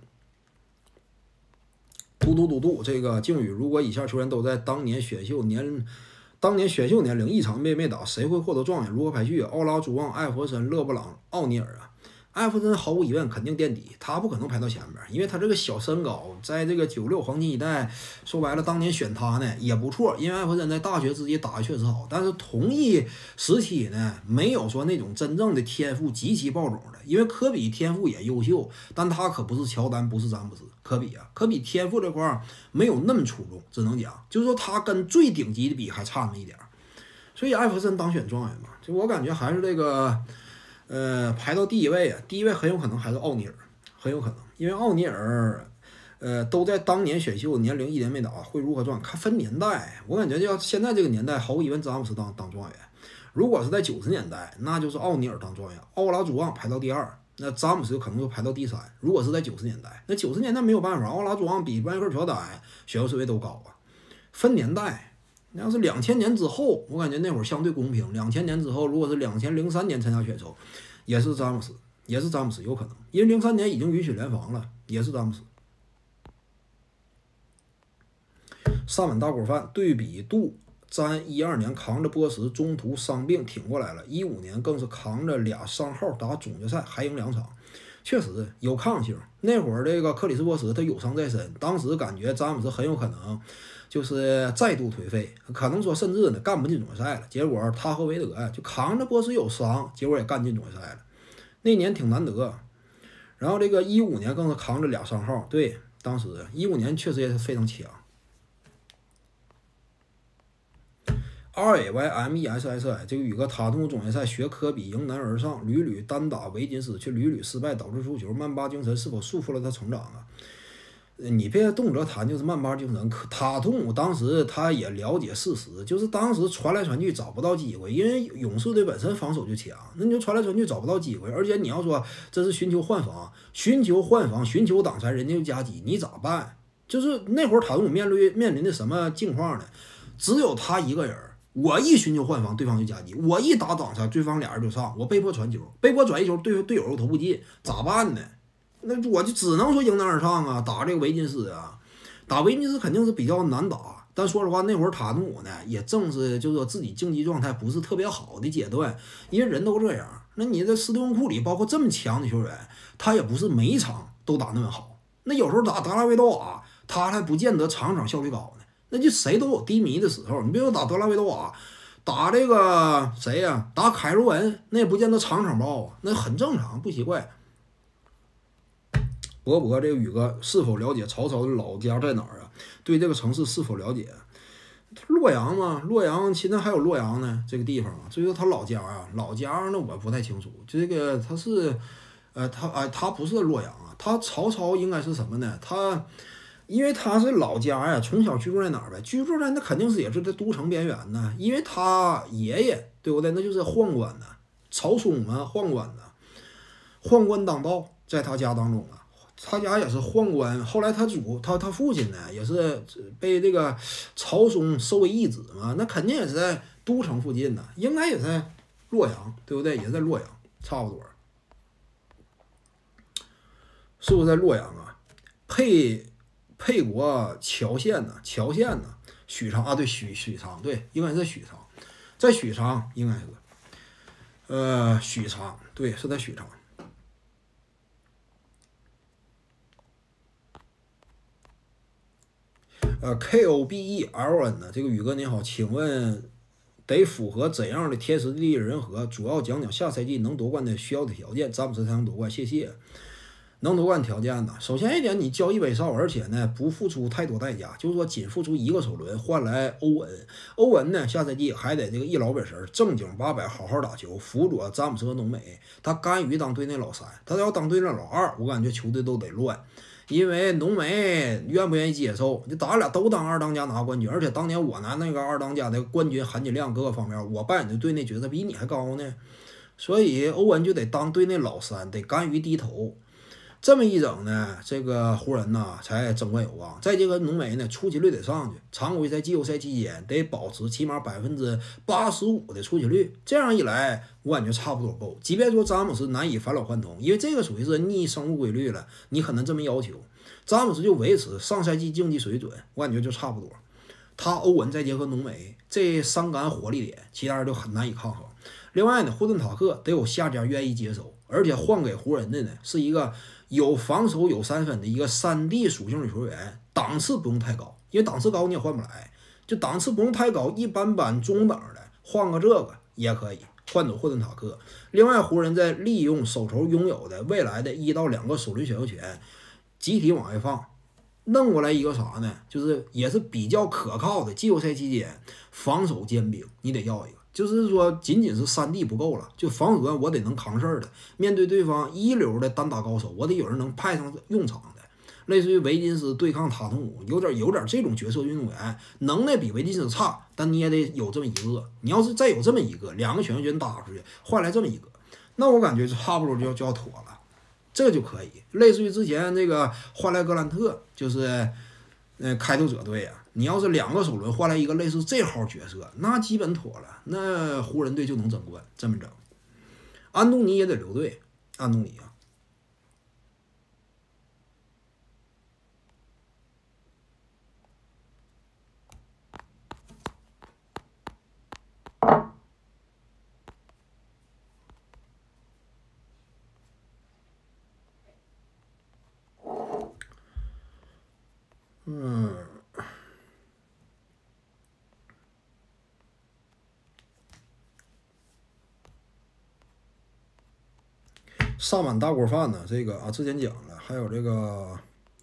嘟，这个靖宇，如果以下球员都在当年选秀年龄一场没打，谁会获得状元？如何排序？奥拉朱旺、艾弗森、勒布朗、奥尼尔啊。艾弗森毫无疑问肯定垫底，他不可能排到前面，因为他这个小身高，在这个96黄金一代，说白了当年选他呢也不错，因为艾弗森在大学自己打的确实好，但是同一时期呢，没有说那种真正的天赋极其爆种的，因为科比天赋也优秀，但他可不是乔丹，不是詹姆斯，科比天赋这块没有那么出众，只能讲就是说他跟最顶级的比还差那么一点，所以艾弗森当选状元嘛，就我感觉还是这个。排到第一位啊，第一位很有可能还是奥尼尔，很有可能，因为奥尼尔，都在当年选秀年龄一年没打，会如何状？看分年代，我感觉要现在这个年代，毫无疑问詹姆斯当状元，如果是在90年代，那就是奥尼尔当状元，奥拉朱旺排到第2，那詹姆斯可能就排到第3。如果是在90年代，那90年代没有办法，奥拉朱旺比迈克尔乔丹选秀顺位都高啊，分年代。那要是2000年之后，我感觉那会儿相对公平。2000年之后，如果是2003年参加选秀，也是詹姆斯有可能，因为03年已经允许联防了，也是詹姆斯。3碗大锅饭对比度，詹12年扛着波什中途伤病挺过来了，15年更是扛着俩伤号打总决赛还赢2场，确实有抗性。那会儿这个克里斯波什他有伤在身，当时感觉詹姆斯很有可能就是再度颓废，可能说甚至呢干不进总决赛了。结果他和韦德就扛着波什有伤，结果也干进总决赛了。那年挺难得。然后这个15年更是扛着俩伤号，对，当时15年确实也是非常强。RAYMESSI 这个宇哥塔图姆总决赛学科比迎难而上，屡屡单打维金斯，却屡屡失败，导致输球。曼巴精神是否束缚了他成长啊？你别动辄谈就是曼巴精神。塔图姆当时他也了解事实，就是当时传来传去找不到机会，因为勇士队本身防守就强，那你就传来传去找不到机会，而且你要说这是寻求换防、寻求挡拆，人家就夹击，你咋办？就是那会儿塔图姆面临的什么境况呢？只有他一个人，我一寻求换防，对方就夹击；我一打挡拆，对方俩人就上，我被迫传球，被迫转一球，队友又投不进，咋办呢？那我就只能说迎难而上啊，打这个维金斯啊，打维金斯肯定是比较难打。但说实话，那会儿塔图姆呢，也正是就是说自己竞技状态不是特别好的阶段，因为人都这样。那你这斯蒂芬库里，包括这么强的球员，他也不是每一场都打那么好。那有时候打德拉维多瓦，他还不见得场场效率高呢。那就谁都有低迷的时候。你比如说打德拉维多瓦，打这个谁呀、打凯罗文，那也不见得场场爆啊，那很正常，不奇怪。博这个宇哥是否了解曹操的老家在哪儿啊？对这个城市是否了解？洛阳嘛，洛阳现在还有洛阳呢这个地方啊，至于他老家啊，老家呢我不太清楚。这个他是，他不是洛阳啊，他曹操应该是什么呢？他因为他是老家呀，从小居住在哪儿呗？居住在那肯定是也是在都城边缘呢。因为他爷爷对不对？那就是宦官呢，曹嵩嘛，宦官呢，宦官当道，在他家当中啊，他家也是宦官。后来他父亲呢，也是被这个曹嵩收为义子嘛，那肯定也是在都城附近呢，应该也在洛阳，对不对？也在洛阳，差不多，是不是在洛阳啊？沛国谯县呢？谯县呢？许昌啊，对，许昌，对，应该是在许昌，在许昌应该是，许昌，对，是在许昌。KOBELN 呢？这个宇哥你好，请问得符合怎样的天时地利人和？主要讲讲下赛季能夺冠的需要的条件，詹姆斯才能夺冠。谢谢。能夺冠条件呢？首先一点，你交易威少，而且呢不付出太多代价，就是说仅付出一个首轮换来欧文。欧文呢下赛季还得这个一老本神，正经八百好好打球，辅佐詹姆斯和浓眉。他甘于当队内老三，他要当队内老二，我感觉球队都得乱。因为浓眉愿不愿意接受？你咱俩都当二当家拿冠军，而且当年我拿那个二当家的冠军含金量各个方面，我扮演的队内角色比你还高呢。所以欧文就得当队内老三，得甘于低头。这么一整呢，这个湖人呐才争冠有望。再这个浓眉呢，出勤率得上去，常规赛、季后赛期间得保持起码85%的出勤率。这样一来，我感觉差不多够。即便说詹姆斯难以返老还童，因为这个属于是逆生物规律了，你很难这么要求。詹姆斯就维持上赛季竞技水准，我感觉就差不多。他欧文再结合浓眉这伤感火力点，其他人都很难以抗衡。另外呢，霍顿塔克得有下家愿意接手，而且换给湖人的呢是一个有防守有三分的一个3D 属性的球员，档次不用太高，因为档次高你也换不来，就档次不用太高，一般般中等的换个这个也可以换走霍顿塔克。另外，湖人在利用手头拥有的未来的1到2个首轮选秀权，集体往外放，弄过来一个啥呢？就是也是比较可靠的季后赛期间防守尖兵，你得要一个。就是说，仅仅是3D 不够了，就防守端我得能扛事儿的。面对对方一流的单打高手，我得有人能派上用场的，类似于维金斯对抗塔图姆，有点这种角色运动员，能耐比维金斯差，但你也得有这么一个。你要是再有这么一个，2个选秀权打出去，换来这么一个，那我感觉差不多就要妥了，这就可以。类似于之前这个换来格兰特，就是开拓者队啊。你要是2个首轮换来一个类似这号角色，那基本妥了，那湖人队就能争冠。这么整，安东尼也得留队，安东尼啊。上满大锅饭呢，这个啊之前讲了，还有这个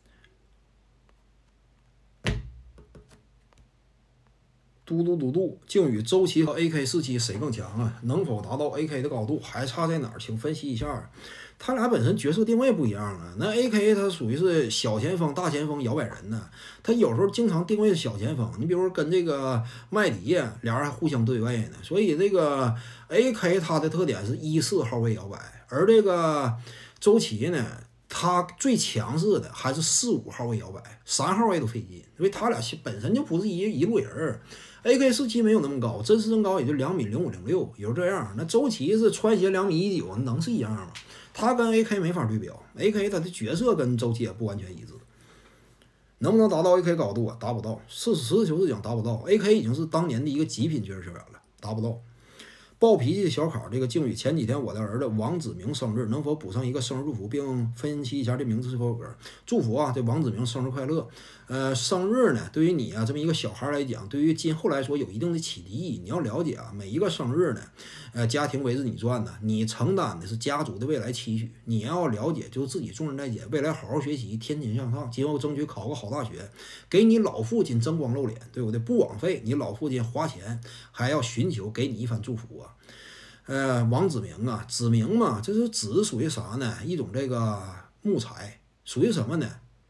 嘟，靖宇、周琦和 AK47谁更强啊？能否达到 AK 的高度？还差在哪儿？请分析一下。他俩本身角色定位不一样啊。那 AK 他属于是小前锋、大前锋、摇摆人呢。他有时候经常定位是小前锋。你比如说跟这个麦迪呀，俩人还互相对位呢。所以这个 AK 他的特点是1、4号位摇摆，而这个周琦呢，他最强势的还是4、5号位摇摆，3号位都费劲，因为他俩本身就不是一路人。AK47没有那么高，真实身高也就2米05、06，也就这样。那周琦是穿鞋2米19，能是一样吗？他跟 AK 没法对标 ，AK 他的角色跟周琦也不完全一致。能不能达到 AK 高度啊？达不到，实事求是讲达不到。AK 已经是当年的一个极品角色球员了，达不到。暴脾气的小考，这个靖宇，前几天我的儿子王子明生日，能否补上一个生日祝福，并分析一下这名字是否有格？祝福啊，这王子明生日快乐！生日呢，对于你啊这么一个小孩来讲，对于今后来说有一定的启迪意义。你要了解啊，每一个生日呢，家庭围着你转呢，你承担的是家族的未来期许。你要了解，就是自己重任在肩，未来好好学习，天天向上，今后争取考个好大学，给你老父亲争光露脸，对不对？不枉费你老父亲花钱，还要寻求给你一番祝福啊。王子明啊，子明嘛，这是子属于啥呢？一种这个木材，属于什么呢？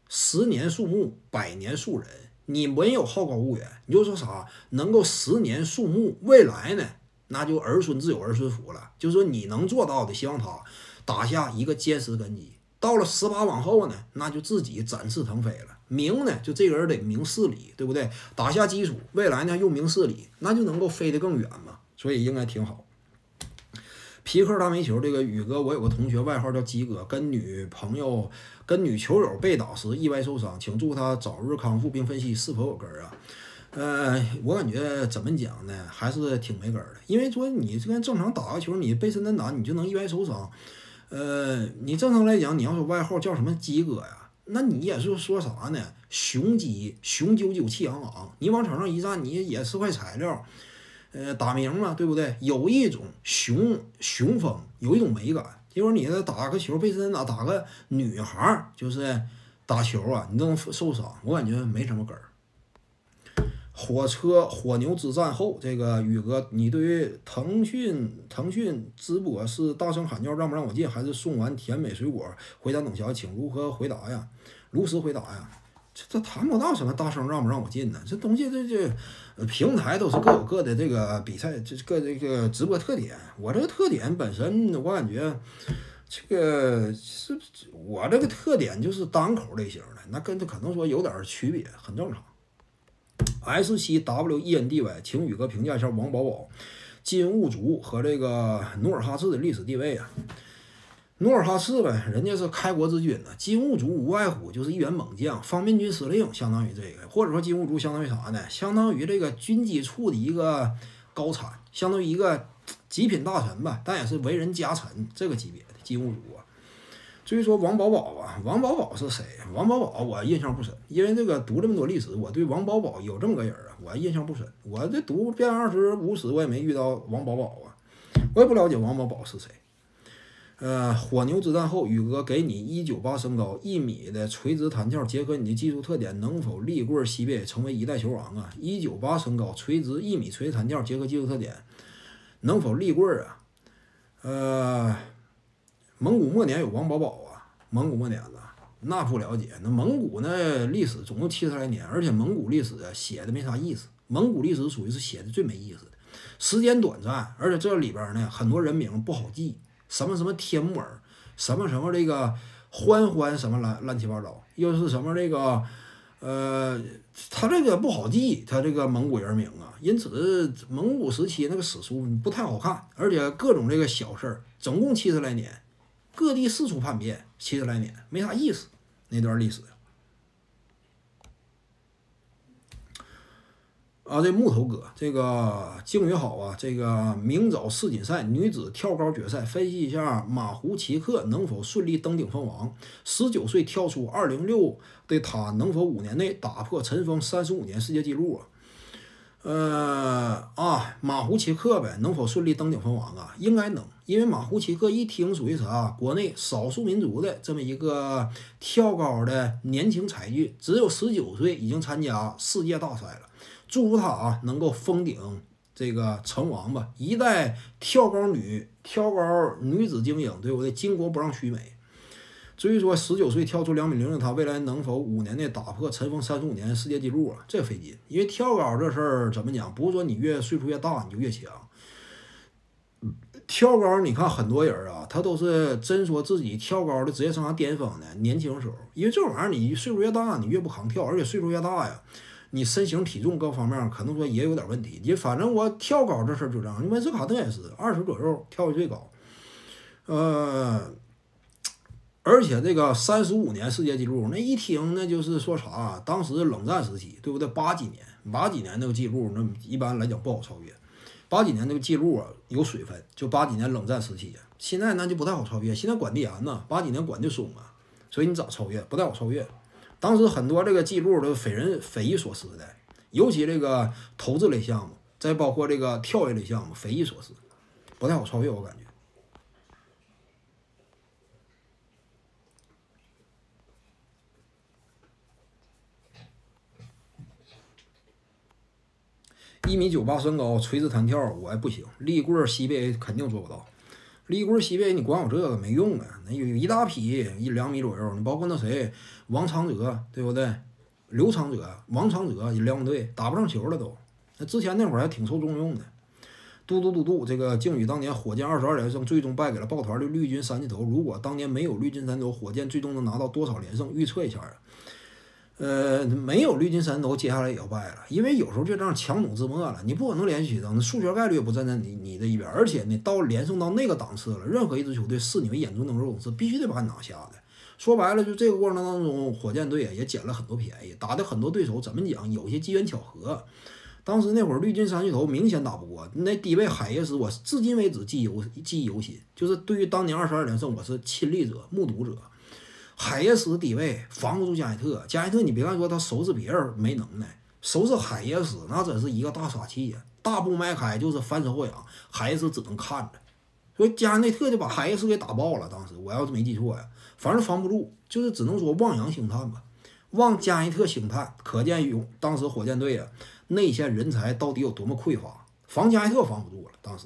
10年树木，100年树人。你没有好高骛远，你就说啥能够10年树木，未来呢，那就儿孙自有儿孙福了。就是说你能做到的，希望他打下一个坚实根基。到了18往后呢，那就自己展翅腾飞了。明呢，就这个人得明事理，对不对？打下基础，未来呢又明事理，那就能够飞得更远嘛。所以应该挺好。皮克大煤球，这个宇哥，我有个同学外号叫鸡哥，跟女球友被打时意外受伤，请祝他早日康复，并分析是否有根儿啊？我感觉怎么讲呢，还是挺没根儿的。因为说你这个正常打个球，你背身单打你就能意外受伤，你正常来讲，你要说外号叫什么鸡哥呀，那你也是说啥呢？雄鸡，雄赳赳气昂昂，你往场上一站，你也是块材料。打鸣嘛，对不对？有一种雄风，有一种美感。结果你打个球背身打个女孩就是打球啊，你都能受伤，我感觉没什么根儿。火牛之战后，这个宇哥，你对于腾讯直播是大声喊叫让不让我进，还是送完甜美水果回答董乔，请如何回答呀？如实回答呀。这谈不到什么大声让不让我进呢？这东西这平台都是各有各的这个比赛，这个直播特点。我这个特点本身，我感觉这个是我这个特点就是单口类型的，那跟可能说有点区别，很正常。SCWENDY，请宇哥评价一下王宝宝、金兀术和这个努尔哈赤的历史地位啊。努尔哈赤呗，人家是开国之君呢。金兀术无外乎就是一员猛将，方面军司令，相当于这个，或者说金兀术相当于啥呢？相当于这个军机处的一个高参，相当于一个极品大臣吧，但也是为人家臣这个级别的金兀术啊。至于说王保保啊，王保保是谁？王保保我印象不深，因为这个读这么多历史，我对王保保有这么个人啊，我印象不深。我这读遍25史，我也没遇到王保保啊，我也不了解王保保是谁。火牛之战后，宇哥给你198身高1米的垂直弹跳，结合你的技术特点，能否立棍西北成为一代球王啊？198身高垂直1米垂直弹跳，结合技术特点，能否立棍啊？蒙古末年有王保保啊，蒙古末年的那不了解。那蒙古呢历史总共70来年，而且蒙古历史写的没啥意思，蒙古历史属于是写的最没意思的，时间短暂，而且这里边呢很多人名不好记。什么天木尔，什么这个欢什么乱七八糟，又是什么这个他这个不好记，他这个蒙古人名啊，因此蒙古时期那个史书不太好看，而且各种这个小事儿，总共70来年，各地四处叛变，70来年没啥意思那段历史。啊，这木头哥，这个静宇好啊！这个明早世锦赛女子跳高决赛，分析一下马胡奇克能否顺利登顶封王？19岁跳出206的他，能否5年内打破尘封35年世界纪录啊？马胡奇克呗，能否顺利登顶封王啊？应该能，因为马胡奇克一听属于啥，国内少数民族的这么一个跳高的年轻才俊，只有19岁已经参加世界大赛了。祝福他能够封顶这个成王吧，一代跳高女子精英，对不对？巾帼不让须眉。至于说19岁跳出2.06米的他，未来能否5年内打破尘封35年世界纪录啊？这费劲，因为跳高这事儿怎么讲，不是说你越岁数越大你就越强。跳高你看很多人啊，他都是真说自己跳高的职业生涯巅峰的年轻时候，因为这玩意儿你岁数越大你越不扛跳，而且岁数越大呀。你身形体重各方面可能说也有点问题，你反正我跳高这事儿就这样，因为斯卡特也是20左右跳的最高，而且这个35年世界纪录那一听那就是说啥，当时冷战时期对不对？80几年那个记录那一般来讲不好超越，80几年那个记录有水分，就80几年冷战时期，现在那就不太好超越，现在管得严呐，80几年管得松啊，所以你咋超越不太好超越。当时很多这个记录都匪夷所思的，尤其这个投掷类项目，再包括这个跳跃类项目，匪夷所思，不太好超越，我感觉。1.98米身高，垂直弹跳我还不行，立棍西背肯定做不到。 立棍西北你管我这个没用啊，那有一大批1-2米左右，你包括那谁王长泽对不对？刘长泽、王长泽两网队打不上球了都。那之前那会儿还挺受重用的。嘟，这个靖宇当年火箭22连胜，最终败给了抱团的绿军三巨头。如果当年没有绿军三巨头，火箭最终能拿到多少连胜？预测一下啊。没有绿军三巨头，接下来也要败了，因为有时候就这样强弩之末了，你不可能连续取胜，数学概率也不站在你的一边，而且你到连胜到那个档次了，任何一支球队视你为眼中钉肉是必须得把你拿下的。说白了，就这个过程当中，火箭队也捡了很多便宜，打的很多对手怎么讲，有些机缘巧合。当时那会儿绿军三巨头明显打不过，那低位海耶斯，我至今为止记忆犹新，就是对于当年22连胜，我是亲历者、目睹者。海耶斯低位防不住加内特，加内特你别看说他收拾别人没能耐，收拾海耶斯那真是一个大杀器呀！大步迈开就是翻身后仰，海耶斯只能看着，所以加内特就把海耶斯给打爆了。当时我要是没记错呀，反正防不住，就是只能说望洋兴叹吧，望加内特兴叹，可见当时火箭队啊内线人才到底有多么匮乏，防加内特防不住了。当时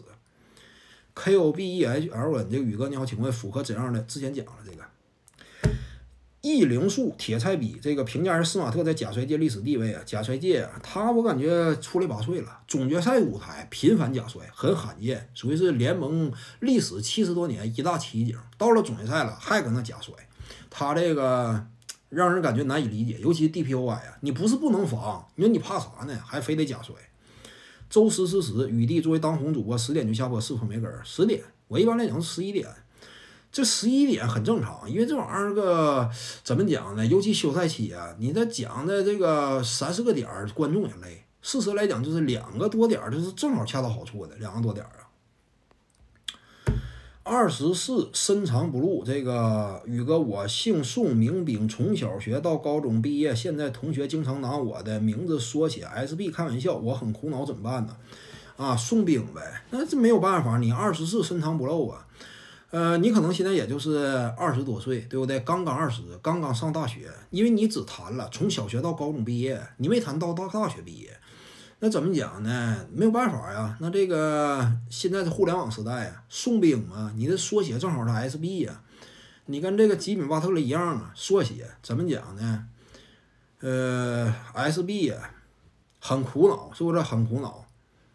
KOBEHL 这个宇哥你好，请问符合怎样的？之前讲了这个。异灵术铁菜比这个评价是斯马特在假摔界历史地位啊，假摔界啊，他我感觉出类拔萃了，总决赛舞台频繁假摔很罕见，属于是联盟历史70多年一大奇景。到了总决赛了还搁那假摔，他这个让人感觉难以理解，尤其 DPOY 啊，你不是不能防，你说你怕啥呢？还非得假摔。周时雨帝作为当红主播10点就下播是否没根？10点，我一般来讲是11点。这11点很正常，因为这玩意儿个怎么讲呢？尤其休赛期啊，你这讲的这个30个点，观众也累。事实来讲，就是2个多点，就是正好恰到好处的2个多点啊。24深藏不露，这个宇哥，我姓宋，名炳，从小学到高中毕业，现在同学经常拿我的名字缩写 SB 开玩笑，我很苦恼，怎么办呢？啊，宋炳呗，那这没有办法，你24深藏不露啊。你可能现在也就是20多岁，对不对？刚20，刚刚上大学，因为你只谈了从小学到高中毕业，你没谈到大学毕业，那怎么讲呢？没有办法呀。那这个现在是互联网时代啊，宋兵啊，你的缩写正好是 SB 呀，你跟这个吉米巴特勒一样啊，缩写怎么讲呢？SB 呀，很苦恼，是不是很苦恼？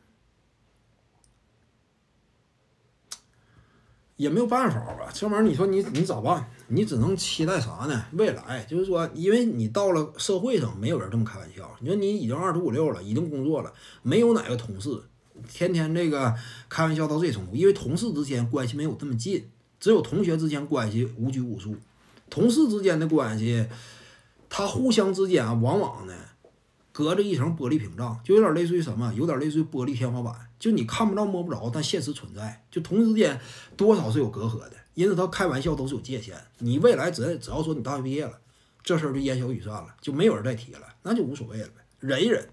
也没有办法吧，这玩意儿你说你咋办？你只能期待啥呢？未来就是说，因为你到了社会上，没有人这么开玩笑。你说你已经25、26了，已经工作了，没有哪个同事天天这个开玩笑到这程度，因为同事之间关系没有这么近，只有同学之间关系无拘无束。同事之间的关系，他互相之间啊，往往呢隔着一层玻璃屏障，就有点类似于什么？有点类似于玻璃天花板，就你看不到摸不着，但现实存在。就同事之间多少是有隔阂的，因此他开玩笑都是有界限。你未来只要说你大学毕业了，这事儿就烟消云散了，就没有人再提了，那就无所谓了呗，忍一忍。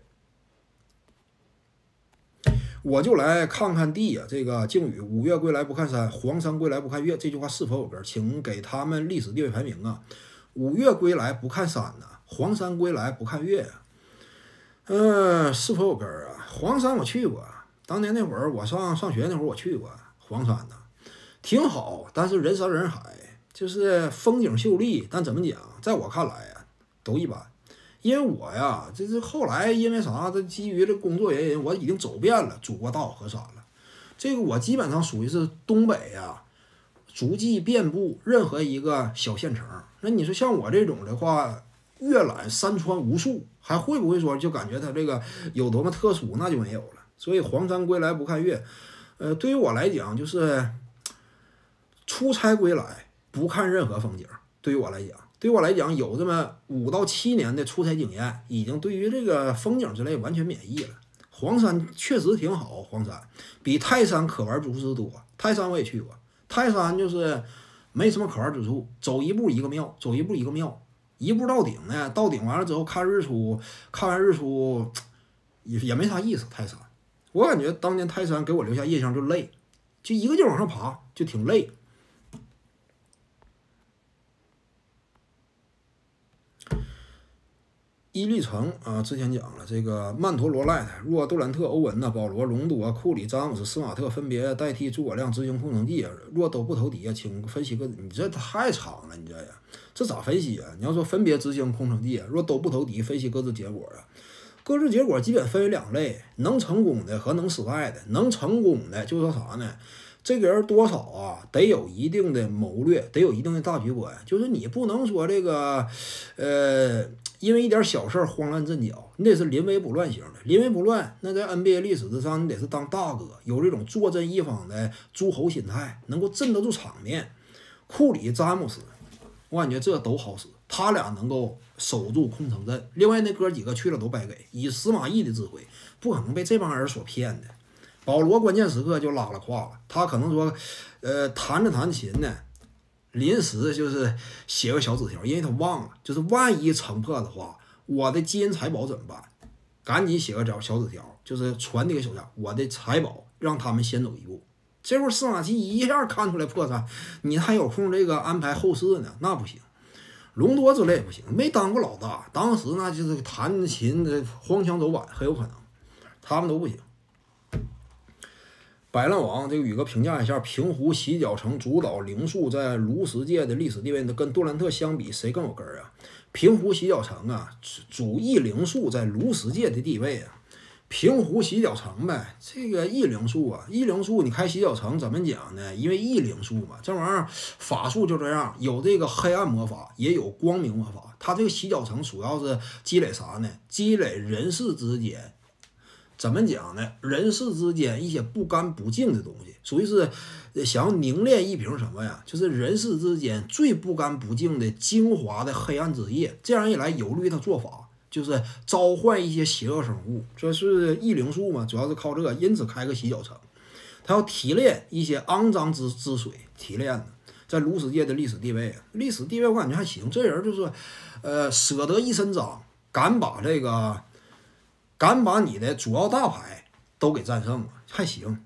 我就来看看地啊，这个靖宇5月归来不看山，黄山归来不看月，这句话是否有根？请给他们历史地位排名啊。5月归来不看山呐，黄山归来不看月呀。是否有根儿啊？黄山我去过，当年那会儿我上学那会儿我去过黄山呢，挺好，但是人山人海，就是风景秀丽，但怎么讲，在我看来啊，都一般。因为我呀，这是后来因为啥？这基于这工作原因，我已经走遍了祖国大好河山了。这个我基本上属于是东北呀，足迹遍布任何一个小县城。那你说像我这种的话，阅览山川无数，还会不会说就感觉它这个有多么特殊？那就没有了。所以黄山归来不看月，对于我来讲就是出差归来不看任何风景。对于我来讲，有这么5到7年的出差经验，已经对于这个风景之类完全免疫了。黄山确实挺好，黄山比泰山可玩之处多。泰山我也去过，泰山就是没什么可玩之处，走一步一个庙，走一步一个庙，一步到顶呢。到顶完了之后看日出，看完日出也没啥意思。泰山，我感觉当年泰山给我留下印象就累，就一个劲儿往上爬，就挺累。 伊利城啊，之前讲了这个曼陀罗赖特、若杜兰特、欧文呐、保罗、隆多、库里、詹姆斯、斯马特分别代替诸葛亮执行空城计啊。若都不投敌啊，请分析个，你这太长了，你这呀，这咋分析啊？你要说分别执行空城计啊，若都不投敌，分析各自结果啊。各自结果基本分为两类，能成功的和能失败的。能成功的就说啥呢？这个人多少啊，得有一定的谋略，得有一定的大局观，就是你不能说这个，因为一点小事慌乱阵脚，你得是临危不乱型的。临危不乱，那在 NBA 历史之上，你得是当大哥，有这种坐镇一方的诸侯心态，能够镇得住场面。库里、詹姆斯，我感觉这都好使，他俩能够守住空城阵。另外那哥几个去了都白给，以司马懿的智慧，不可能被这帮人所骗的。保罗关键时刻就拉了胯了，他可能说，弹着弹琴呢，临时就是写个小纸条，因为他忘了，就是万一城破的话，我的金银财宝怎么办？赶紧写个小纸条，就是传递给手下，我的财宝让他们先走一步。这会儿司马懿一下看出来破绽，你还有空这个安排后事呢？那不行。隆多之类不行，没当过老大，当时那就是弹琴的荒腔走板，很有可能，他们都不行。百烂王这个宇哥评价一下，平湖洗脚城主导灵术在炉石界的历史地位跟杜兰特相比，谁更有根儿啊？平湖洗脚城啊，主义灵术在炉石界的地位啊，平湖洗脚城呗。这个异灵术啊，异灵术你开洗脚城怎么讲呢？因为异灵术嘛，这玩意儿法术就这样，有这个黑暗魔法，也有光明魔法。它这个洗脚城主要是积累啥呢？积累人世之间。怎么讲呢？人世之间一些不干不净的东西，属于是想要凝练一瓶什么呀？就是人世之间最不干不净的精华的黑暗之液。这样一来，有利于他做法，就是召唤一些邪恶生物。这是异灵术嘛，主要是靠这个，因此开个洗脚城，他要提炼一些肮脏之水，提炼的，在炉石界的历史地位，历史地位我感觉还行。这人就是，舍得一身脏，敢把你的主要大牌都给战胜了，还行。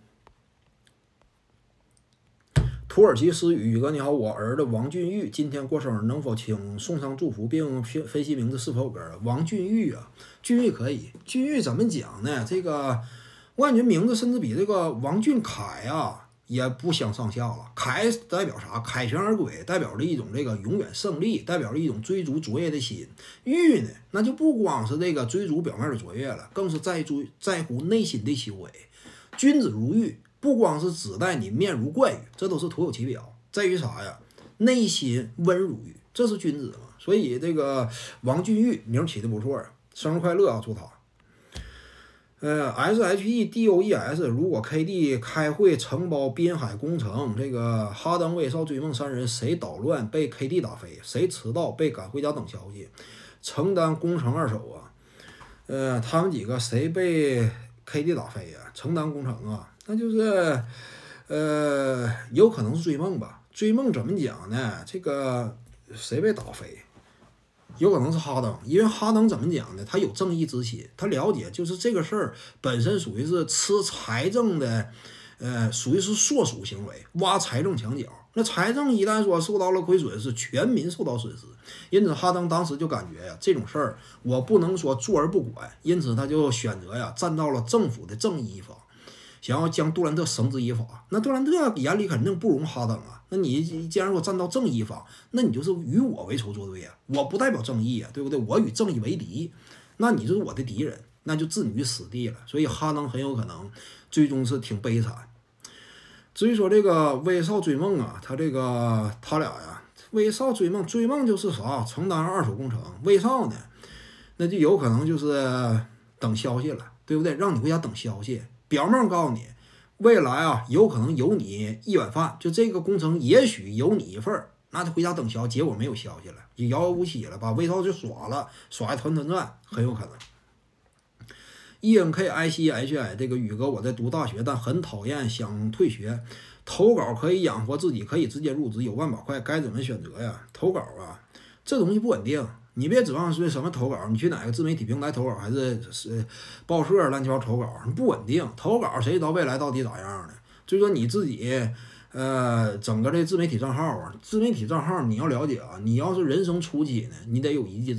土耳其诗语，宇哥你好，我儿子王俊玉今天过生日，能否请送上祝福，并分析名字是否有根儿？王俊玉啊，俊玉可以，俊玉怎么讲呢？这个我感觉名字甚至比这个王俊凯啊也不相上下了。凯代表啥？凯旋而归，代表着一种这个永远胜利，代表着一种追逐卓越的心。玉呢，那就不光是这个追逐表面的卓越了，更是在乎内心的修为。君子如玉，不光是指代你面如冠玉，这都是徒有其表，在于啥呀？内心温如玉，这是君子嘛。所以这个王俊玉名起的不错，生日快乐啊，祝他。SHEDOES 如果 KD 开会承包滨海工程，这个哈登、威少、追梦三人谁捣乱被 KD 打飞，谁迟到被赶回家等消息，承担工程二手啊？他们几个谁被 KD 打飞呀？承担工程啊？那就是有可能是追梦吧？追梦怎么讲呢？这个谁被打飞？有可能是哈登，因为哈登怎么讲呢？他有正义之心，他了解就是这个事儿本身属于是吃财政的，属于是硕鼠行为，挖财政墙角。那财政一旦说受到了亏损，是全民受到损失。因此哈登当时就感觉呀，这种事儿我不能说坐而不管，因此他就选择呀站到了政府的正义一方，想要将杜兰特绳之以法。那杜兰特眼里肯定不容哈登啊。那你既然说站到正义一方，那你就是与我为仇作对啊！我不代表正义啊，对不对？我与正义为敌，那你就是我的敌人，那就置你于死地了。所以哈登很有可能最终是挺悲惨。至于说这个威少追梦啊，他俩呀，威少追梦就是啥？承担二手工程。威少呢，那就有可能就是等消息了，对不对？让你回家等消息，表面告诉你。未来啊，有可能有你一碗饭，就这个工程也许有你一份儿，那他回家等消息，结果没有消息了，也遥遥无期了，把威少就耍了，耍一团转，很有可能。ENKICHI 这个宇哥，我在读大学，但很讨厌，想退学。投稿可以养活自己，可以直接入职，有万把块，该怎么选择呀？投稿啊，这东西不稳定。你别指望说什么投稿，你去哪个自媒体平台投稿，还是报社乱七八糟投稿，不稳定。投稿谁知道未来到底咋样呢？所以说你自己整个这自媒体账号啊，自媒体账号你要了解啊，你要是人生初期呢，你得有一技之长的，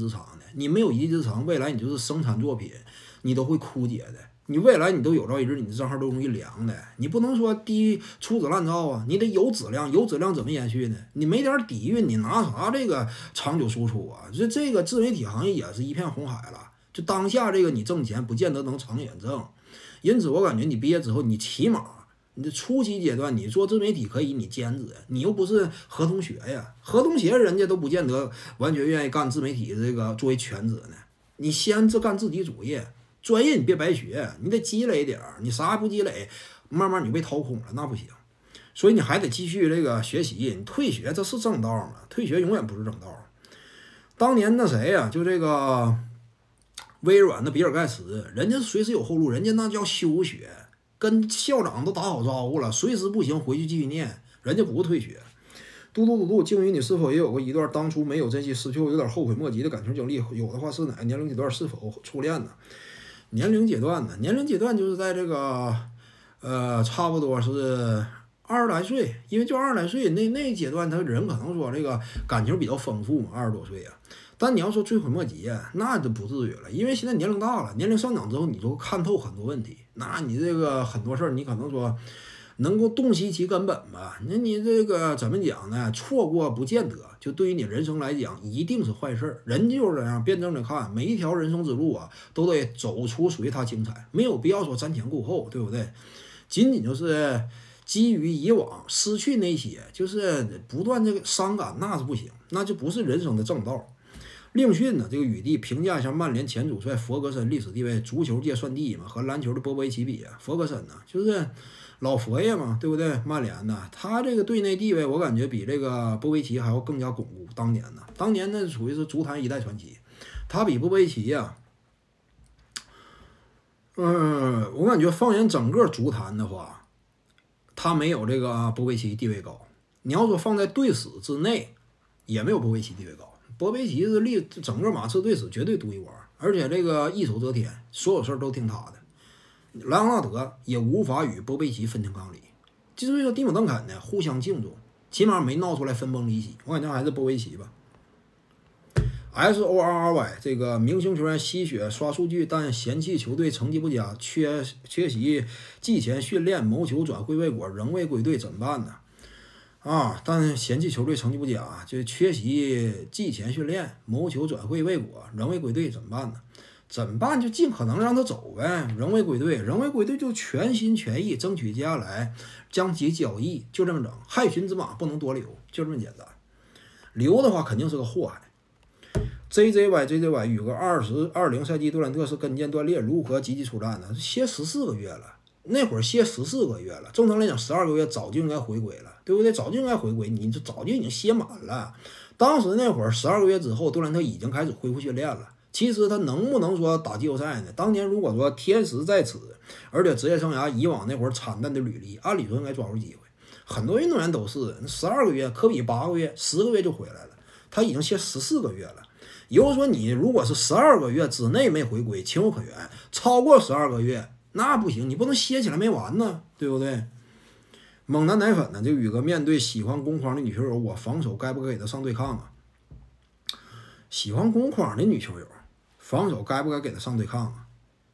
你没有一技之长，未来你就是生产作品，你都会枯竭的。你未来你都有朝一日你的账号都容易凉的。你不能说粗制滥造啊，你得有质量，有质量怎么延续呢？你没点底蕴，你拿啥这个长久输出啊？这个自媒体行业也是一片红海了。就当下这个你挣钱不见得能长远挣，因此我感觉你毕业之后，你起码你的初期阶段你做自媒体可以，你兼职，你又不是合同学呀，合同学人家都不见得完全愿意干自媒体这个作为全职呢。你先干自己主业，专业你别白学，你得积累点儿，你啥也不积累，慢慢你就被掏空了，那不行。所以你还得继续这个学习，你退学这是正道吗？退学永远不是正道。当年那谁呀，就这个微软的比尔盖茨，人家随时有后路，人家那叫休学，跟校长都打好招呼了，随时不行回去继续念，人家不退学。嘟嘟嘟嘟，静宇，你是否也有过一段当初没有珍惜、失去后有点后悔莫及的感情经历？有的话是哪个年龄阶段？是否初恋呢？年龄阶段呢？年龄阶段就是在这个差不多是20来岁，因为就20来岁那阶段，他人可能说这个感情比较丰富嘛，20多岁啊。但你要说追悔莫及啊，那就不至于了，因为现在年龄大了，年龄上涨之后，你就看透很多问题。那你这个很多事儿，你可能说能够洞悉其根本吧？那你这个怎么讲呢？错过不见得就对于你人生来讲一定是坏事儿。人就是这样，辩证着看，每一条人生之路啊，都得走出属于它精彩，没有必要说瞻前顾后，对不对？仅仅就是基于以往失去那些，就是不断这个伤感，那是不行，那就不是人生的正道。另讯呢，这个雨帝评价一下曼联前主帅弗格森历史地位，足球界算第一嘛，和篮球的波波维奇比啊，弗格森呢就是老佛爷嘛，对不对？曼联呢，他这个队内地位，我感觉比这个波维奇还要更加巩固。当年呢属于是足坛一代传奇，他比波维奇呀，我感觉放眼整个足坛的话，他没有这个波维奇地位高。你要说放在队史之内，也没有波维奇地位高。波维奇是整个马刺队史绝对独一无二，而且这个一手遮天，所有事儿都听他的。莱昂纳德也无法与波维奇分庭抗礼，所以说蒂姆·邓肯呢互相敬重，起码没闹出来分崩离析。我感觉还是波维奇吧。SORRY 这个明星球员吸血刷数据，但嫌弃球队成绩不佳，缺席季前训练，谋求转会未果，仍未归队，怎么办呢？但嫌弃球队成绩不佳，就缺席季前训练，谋求转会未果，仍未归队，怎么办呢？怎么办？就尽可能让他走呗，仍未归队，就全心全意争取接下来将其交易，就这么整。害群之马不能多留，就这么简单。留的话肯定是个祸害。JJY 宇哥2020赛季杜兰特是跟腱断裂，如何积极出战呢？歇14个月了。那会儿歇14个月了，正常来讲12个月早就应该回归了，对不对？早就应该回归，你这早就已经歇满了。当时那会儿12个月之后，杜兰特已经开始恢复训练了。其实他能不能说打季后赛呢？当年如果说天时在此，而且职业生涯以往那会儿惨淡的履历，按理说应该抓住机会。很多运动员都是12个月，科比8个月、10个月就回来了，他已经歇14个月了。也就是说，你如果是12个月之内没回归，情有可原；超过12个月，那不行，你不能歇起来没完呢，对不对？猛男奶粉呢，就宇哥面对喜欢攻框的女球友，我防守该不该给她上对抗啊？喜欢攻框的女球友，防守该不该给她上对抗啊？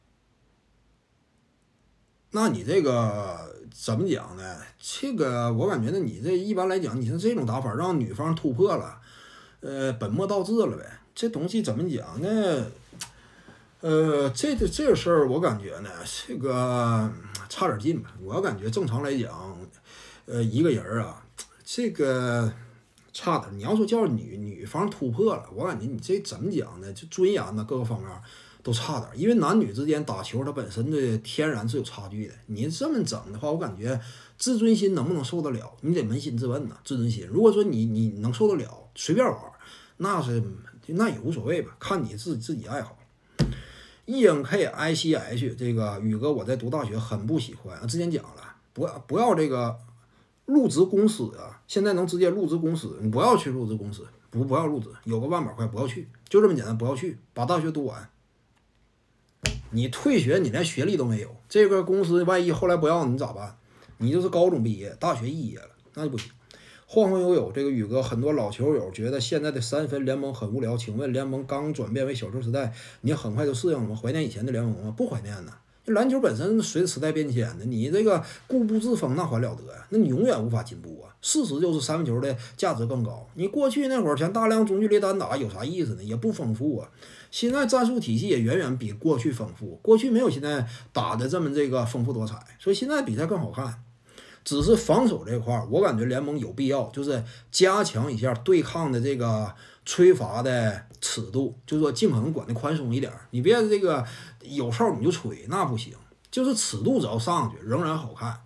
那你这个怎么讲呢？这个我感觉呢，你这一般来讲，你是这种打法让女方突破了，本末倒置了呗。这东西怎么讲呢？这个事儿我感觉呢，这个差点劲吧。我感觉正常来讲，一个人啊，这个差点。你要说叫女方突破了，我感觉你这怎么讲呢？就尊严呢，各个方面都差点。因为男女之间打球，它本身的天然是有差距的。你这么整的话，我感觉自尊心能不能受得了？你得扪心自问呐，自尊心。如果说你能受得了，随便玩，那也无所谓吧，看你自己爱好。ENKICH 这个宇哥，我在读大学很不喜欢，之前讲了，不要这个入职公司啊，现在能直接入职公司，你不要去入职公司，不要入职，有个万把块不要去，就这么简单，不要去，把大学读完。你退学，你连学历都没有，这个公司万一后来不要你咋办？你就是高中毕业，大学肄业了，那就不行。 晃晃悠悠，这个宇哥很多老球友觉得现在的三分联盟很无聊，请问联盟刚转变为小球时代，你很快就适应了吗？怀念以前的联盟吗？不怀念呢。篮球本身随着时代变迁的，你这个固步自封那还了得呀？那你永远无法进步啊！事实就是三分球的价值更高。你过去那会儿全大量中距离单打有啥意思呢？也不丰富啊。现在战术体系也远远比过去丰富，过去没有现在打的这么这个丰富多彩，所以现在比赛更好看。只是防守这块儿，我感觉联盟有必要就是加强一下对抗的这个吹罚的尺度，就是说尽可能管得宽松一点，你别这个有哨你就吹，那不行。就是尺度只要上去，仍然好看。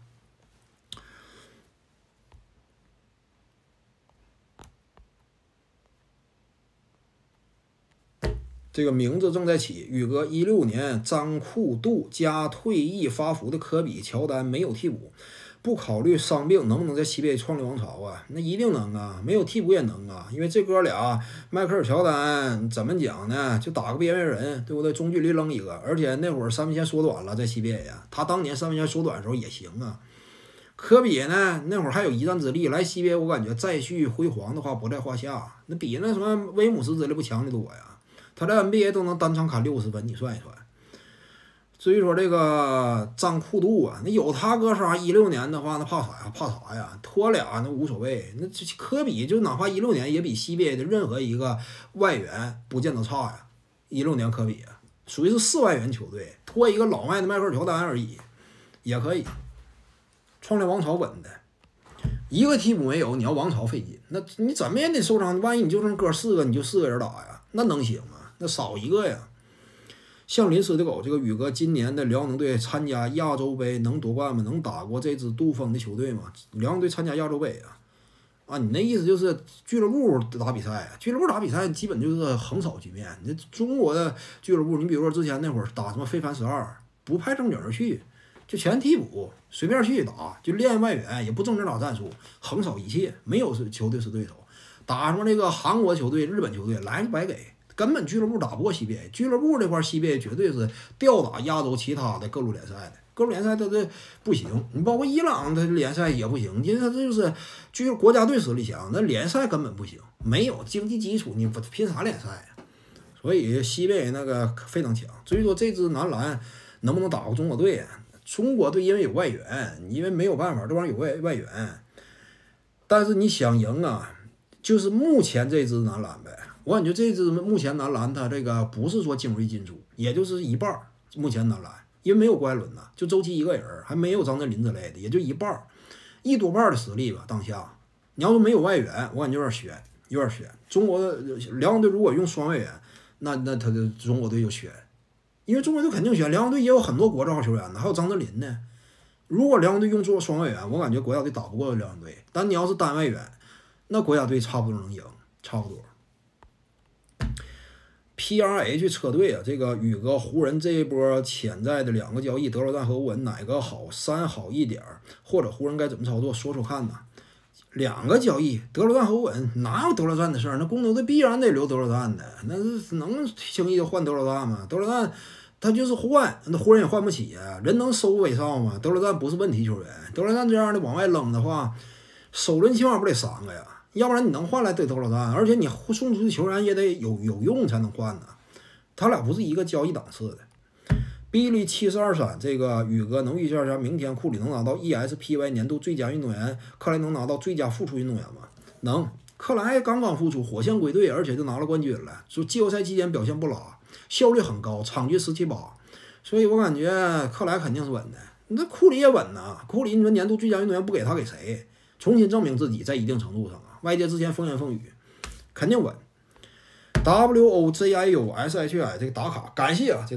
这个名字正在起，宇哥16年张库杜加退役发福的科比、乔丹没有替补。不考虑伤病，能不能在 CBA 创立王朝啊？那一定能啊，没有替补也能啊，因为这哥俩，迈克尔乔丹怎么讲呢？就打个边缘人，对不对？中距离扔一个，而且那会儿三分线缩短了，在 CBA 呀，他当年三分线缩短的时候也行啊。科比呢，那会儿还有一战之力，来 CBA 我感觉再续辉煌的话不在话下，那比那什么威姆斯之类不强的多呀。他在 NBA 都能单场砍60分，你算一算。至于说这个张库杜啊，那有他哥仨16年的话，那怕啥呀？怕啥呀？拖俩那无所谓。那这科比就哪怕16年也比 CBA 的任何一个外援不见得差呀。16年科比属于是4外援球队，拖一个老迈的迈克尔乔丹而已，也可以创立王朝稳的。一个替补没有，你要王朝费劲，那你怎么也得受伤。万一你就剩哥4个，你就4个人打呀，那能行吗？那少一个呀。像临死的狗，这个宇哥今年的辽宁队参加亚洲杯能夺冠吗？能打过这支杜锋的球队吗？辽宁队参加亚洲杯啊，你那意思就是俱乐部打比赛，俱乐部打比赛基本就是横扫局面。你中国的俱乐部，你比如说之前那会儿打什么非凡12，不派正经人去，就全替补，随便去打，就练外援，也不正经打战术，横扫一切，没有球队是对手。打什么这个韩国球队、日本球队来就白给。根本俱乐部打不过 CBA， 俱乐部这块 CBA 绝对是吊打亚洲其他的各路联赛的，各路联赛它这不行，你包括伊朗的联赛也不行，因为它这就是国家队实力强，那联赛根本不行，没有经济基础，你拼啥联赛呀？所以 CBA 那个非常强。至于说这支男篮能不能打过中国队，中国队因为有外援，因为没有办法，这玩意儿有外援，但是你想赢啊，就是目前这支男篮呗。我感觉这支目前男篮他这个不是说精锐尽出，也就是一半儿。目前男篮因为没有郭艾伦呐，就周琦一个人，还没有张镇麟之类的，也就一半儿，一多半的实力吧。当下你要是没有外援，我感觉有点悬。中国的辽宁队如果用双外援，那他的中国队就悬，因为中国队肯定悬。辽宁队也有很多国字号球员呢，还有张镇麟呢。如果辽宁队用做双外援，我感觉国家队打不过辽宁队。但你要是单外援，那国家队差不多能赢，差不多。PRH 车队啊，这个宇哥湖人这一波潜在的2个交易，德罗赞和欧文哪个好？3好一点，或者湖人该怎么操作？说说看呐。2个交易，德罗赞和欧文哪有德罗赞的事儿？那公牛队必然得留德罗赞的，那是能轻易就换德罗赞吗？德罗赞他就是换，那湖人也换不起呀。人能收威少吗？德罗赞不是问题球员，德罗赞这样的往外扔的话，首轮起码不得3个呀？要不然你能换来对德罗赞，而且你送出的球员也得有用才能换呢。他俩不是一个交易档次的。Billy723这个宇哥能预测一下明天库里能拿到 ESPY 年度最佳运动员，克莱能拿到最佳复出运动员吗？能。克莱刚刚复出，火线归队，而且就拿了冠军了。就季后赛期间表现不拉，效率很高，场均17-8，所以我感觉克莱肯定是稳的。那库里也稳呐，库里你说年度最佳运动员不给他给谁？重新证明自己在一定程度上啊，外界之前风言风语，肯定稳。WOJIUSHI 这个打卡，感谢啊，这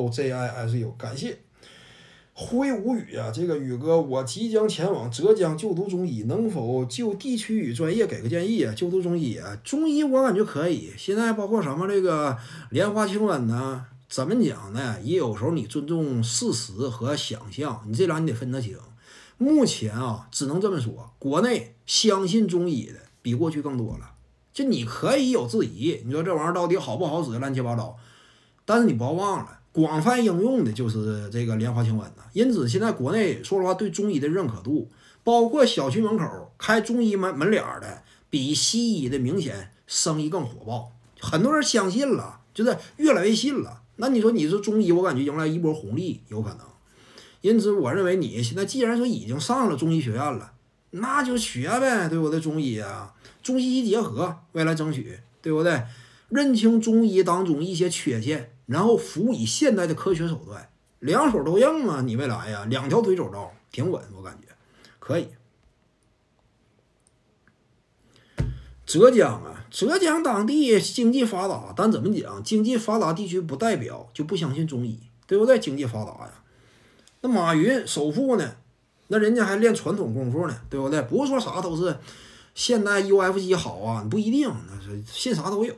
WOJISU 感谢。灰无语啊，这个宇哥，我即将前往浙江就读中医，能否就地区与专业给个建议啊？就读中医啊，中医我感觉可以。现在包括什么这个莲花清瘟呢？怎么讲呢？也有时候你尊重事实和想象，你这俩你得分得清。目前啊，只能这么说，国内相信中医的比过去更多了。就你可以有质疑，你说这玩意儿到底好不好使，乱七八糟。但是你不要忘了，广泛应用的就是这个莲花清瘟呢。因此，现在国内说实话对中医的认可度， 包括小区门口开中医门脸的，比西医的明显生意更火爆，很多人相信了，就是越来越信了。那你说你是中医，我感觉迎来一波红利有可能。因此，我认为你现在既然说已经上了中医学院了，那就学呗，对不对？中医啊，中西医结合，未来争取，对不对？认清中医当中一些缺陷，然后辅以现代的科学手段，两手都硬嘛，你未来呀，两条腿走道挺稳，我感觉可以。浙江啊，浙江当地经济发达，但怎么讲？经济发达地区不代表就不相信中医，对不对？经济发达呀，那马云首富呢，那人家还练传统功夫呢，对不对？不是说啥都是现代 UFC 好啊，不一定，那是信啥都有。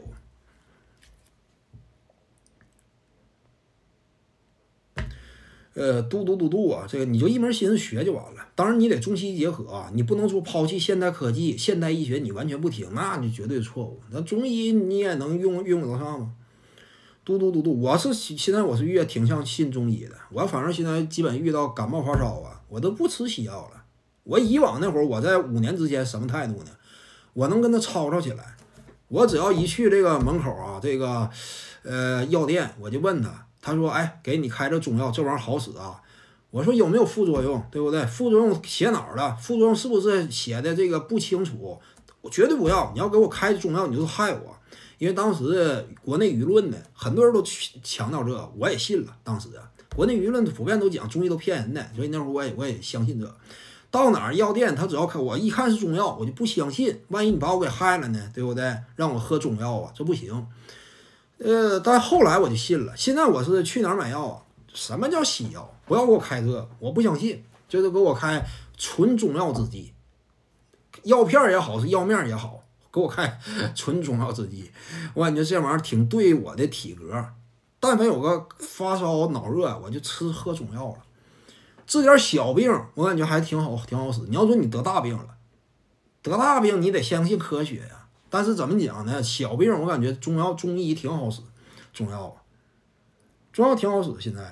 嘟啊，这个你就一门心思学就完了。当然你得中西医结合啊，你不能说抛弃现代科技、现代医学，你完全不听，那就绝对错误。那中医你也能用得上吗？我是现在我是越挺向信中医的。我反正现在基本遇到感冒发烧啊，我都不吃西药了。我以往那会儿我在5年之前什么态度呢？我能跟他吵起来。我只要一去这个门口啊，这个药店，我就问他。他说：“哎，给你开这中药，这玩意儿好使啊。”我说：“有没有副作用？对不对？副作用写哪儿了？副作用是不是写的这个不清楚？我绝对不要！你要给我开中药，你就是害我。因为当时国内舆论呢，很多人都强调这，我也信了。当时国内舆论普遍都讲中医都骗人的，所以那会儿我也相信这。到哪儿药店，他只要看我一看是中药，我就不相信。万一你把我给害了呢？对不对？让我喝中药啊，这不行。”但后来我就信了。现在我是去哪儿买药啊？什么叫西药？不要给我开这，我不相信。就是给我开纯中药制剂，药片也好，是药面也好，给我开纯中药制剂。我感觉这玩意儿挺对我的体格。但凡有个发烧、脑热，我就喝中药了。治点小病，我感觉还挺好使。你要说你得大病了，得大病你得相信科学呀。但是怎么讲呢？小病我感觉中医挺好使，中药挺好使。现在，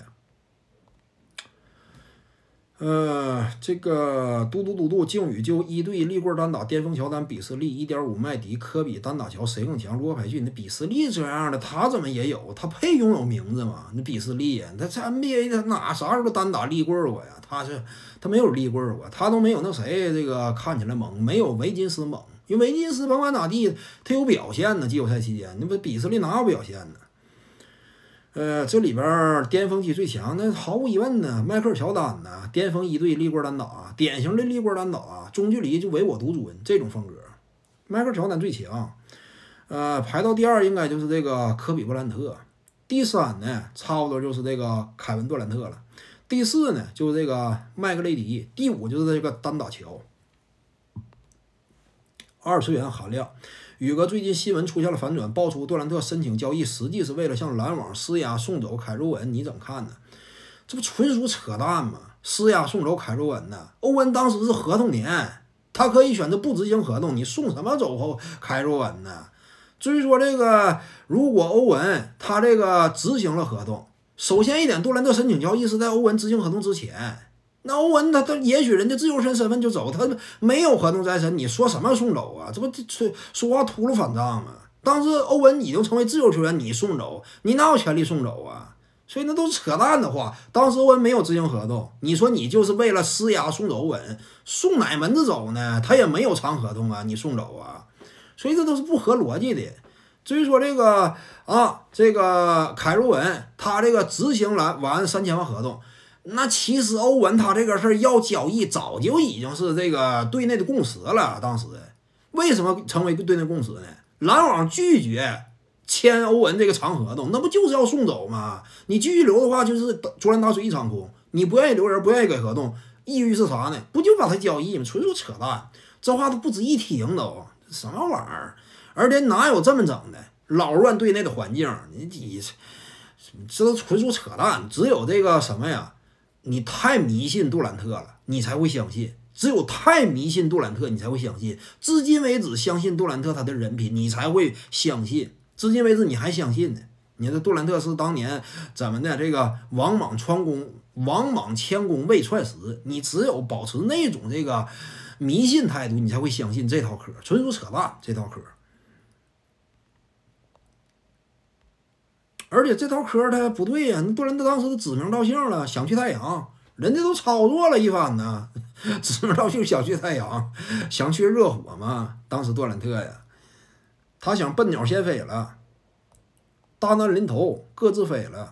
这个靖宇就1对立棍单打巅峰乔丹，比斯利1.5麦迪，科比单打乔谁更强？罗伯培逊那比斯利这样的，他怎么也有？他配拥有名字吗？那比斯利呀，他在 NBA 他哪啥时候单打立棍过呀？他没有立棍过，他都没有那谁这个看起来猛，没有维金斯猛。因为维金斯甭管咋地，他有表现呢。季后赛期间，那不比斯利哪有表现呢？这里边巅峰期最强，那毫无疑问呢，迈克尔乔丹呢，巅峰1对立棍单打，典型的立棍单打，中距离就唯我独尊这种风格。迈克尔乔丹最强，排到第2应该就是这个科比布兰特，第3呢差不多就是这个凯文杜兰特了，第4呢就是这个麦克雷迪，第5就是这个单打乔。二次元含量，宇哥最近新闻出现了反转，爆出杜兰特申请交易，实际是为了向篮网施压送走凯瑞文，你怎么看呢？这不纯属扯淡吗？施压送走凯瑞文呢？欧文当时是合同年，他可以选择不执行合同，你送什么走后凯瑞文呢？至于说这个，如果欧文他这个执行了合同，首先一点，杜兰特申请交易是在欧文执行合同之前。那欧文他也许人家自由身份就走，他没有合同在身，你说什么送走啊？这不说话秃噜反账吗？当时欧文已经成为自由球员，你送走，你哪有权利送走啊？所以那都是扯淡的话。当时欧文没有执行合同，你说你就是为了施压送走欧文，送哪门子走呢？他也没有长合同啊，你送走啊？所以这都是不合逻辑的。至于说这个这个凯瑞文他这个执行完3000万合同。那其实欧文他这个事儿要交易，早就已经是这个队内的共识了。当时为什么成为队内共识呢？篮网拒绝签欧文这个长合同，那不就是要送走吗？你继续留的话，就是竹篮打水一场空。你不愿意留人，不愿意给合同，意欲是啥呢？不就把他交易吗？纯属扯淡，这话都不值一听都，什么玩意儿？而且哪有这么整的？扰乱队内的环境，你这都纯属扯淡。只有这个什么呀？你太迷信杜兰特了，你才会相信。只有太迷信杜兰特，你才会相信。至今为止，相信杜兰特他的人品，你才会相信。至今为止，你还相信呢？你这杜兰特是当年怎么的？这个王莽王莽谦恭未篡时，你只有保持那种这个迷信态度，你才会相信这套嗑，纯属扯淡，这套嗑。而且这套嗑它不对呀，杜兰特当时都指名道姓了，想去太阳，人家都操作了一番呢，指名道姓想去太阳，想去热火嘛。当时杜兰特呀，他想奔鸟先飞了，大难临头各自飞了。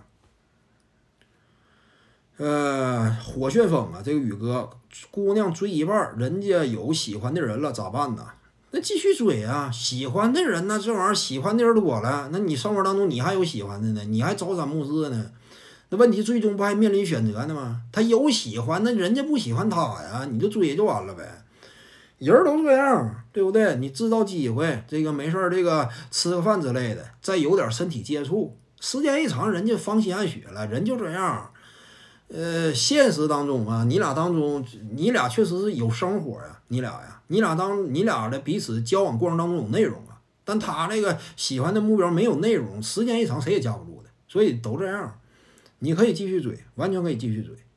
火旋风啊，这个宇哥，姑娘追一半，人家有喜欢的人了，咋办呢？那继续追啊！喜欢的人呢，这玩意儿喜欢的人多了，那你生活当中你还有喜欢的呢，你还朝三暮四呢，那问题最终不还面临选择呢吗？他有喜欢，那人家不喜欢他呀，你就追就完了呗。人都这样，对不对？你制造机会，这个没事儿，这个吃个饭之类的，再有点身体接触，时间一长，人家芳心暗许了，人就这样。现实当中啊，你俩确实是有生活呀，你俩的彼此交往过程当中有内容啊，但他那个喜欢的目标没有内容，时间一长谁也架不住的，所以都这样。你可以继续追，完全可以继续追。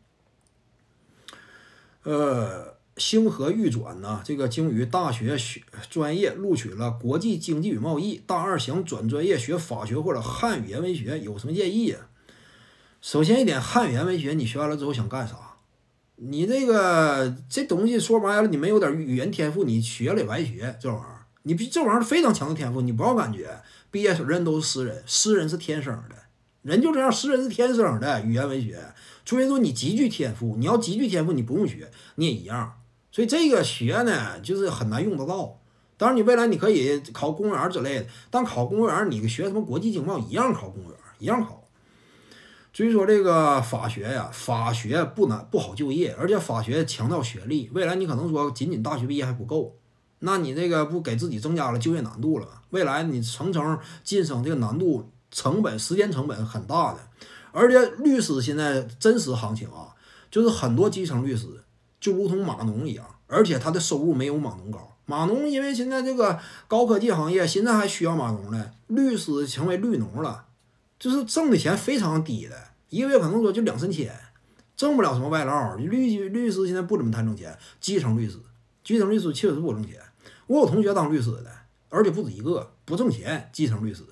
星河预转呢，这个鲸鱼大学专业录取了国际经济与贸易，大二想转专业学法学或者汉语言文学，有什么建议呀？首先一点，汉语言文学你学完了之后想干啥？你这东西说白了，你没有点语言天赋，你学了也白学。这玩意儿，你这玩意儿非常强的天赋，你不要感觉毕业人都是诗人，诗人是天生的，人就这样，诗人是天生的语言文学。除非说你极具天赋，你要极具天赋，你不用学，你也一样。所以这个学呢，就是很难用得到。当然，你未来你可以考公务员之类的，但考公务员你学什么国际经贸一样考公务员，一样考。所以说这个法学呀，法学不难不好就业，而且法学强调学历，未来你可能说仅仅大学毕业还不够，那你这个不给自己增加了就业难度了吗？未来你层层晋升，这个难度成本、时间成本很大的。而且律师现在真实行情啊，就是很多基层律师就如同码农一样，而且他的收入没有码农高。码农因为现在这个高科技行业，现在还需要码农呢，律师成为绿农了。就是挣的钱非常低的，一个月可能说就2、3千，挣不了什么外劳。律师现在不怎么太挣钱，基层律师确实不挣钱。我有同学当律师的，而且不止一个，不挣钱，基层律师。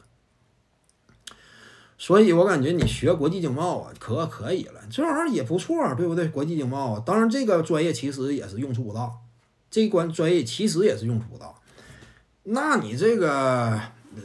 所以我感觉你学国际经贸啊，可以了，这玩意儿也不错，对不对？国际经贸啊，当然这个专业其实也是用处不大，这一关专业其实也是用处不大。那你这个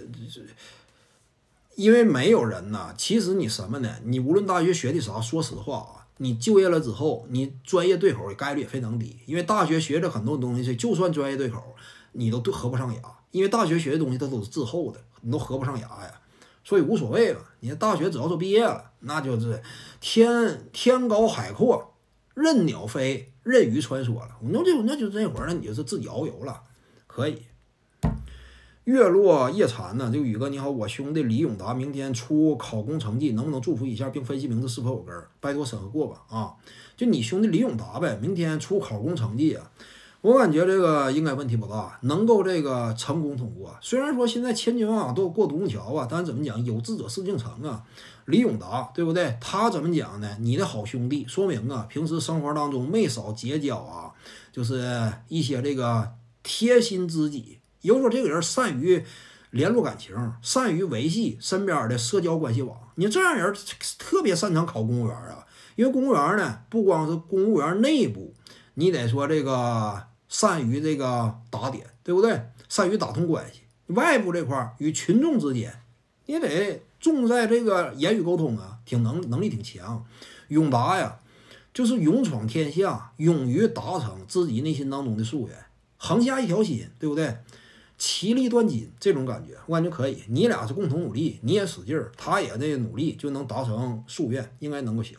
因为没有人呐，其实你什么呢？你无论大学学的啥，说实话啊，你就业了之后，你专业对口的概率也非常低。因为大学学的很多东西，就算专业对口，你都合不上牙。因为大学学的东西它都是滞后的，你都合不上牙呀。所以无所谓吧，你大学只要是毕业了，那就是天高海阔，任鸟飞，任鱼穿梭了。那就这会儿，那你就是自己遨游了，可以。月落夜蝉呢？这个宇哥你好，我兄弟李永达明天出考公成绩，能不能祝福一下，并分析名字是否有根？拜托审核过吧啊！就你兄弟李永达呗，明天出考公成绩啊，我感觉这个应该问题不大，能够这个成功通过。虽然说现在千军万马都过独木桥啊，但怎么讲，有志者事竟成啊。李永达对不对？他怎么讲呢？你的好兄弟，说明啊，平时生活当中没少结交啊，就是一些这个贴心知己。也就是说，这个人善于联络感情，善于维系身边的社交关系网。你这样人特别擅长考公务员啊，因为公务员呢，不光是公务员内部，你得说这个善于这个打点，对不对？善于打通关系。外部这块与群众之间，你得重在这个言语沟通啊，能力挺强。永达呀，就是勇闯天下，勇于达成自己内心当中的夙愿，横下一条心，对不对？其利断金这种感觉，我感觉可以。你俩是共同努力，你也使劲儿，他也得努力，就能达成夙愿，应该能够行。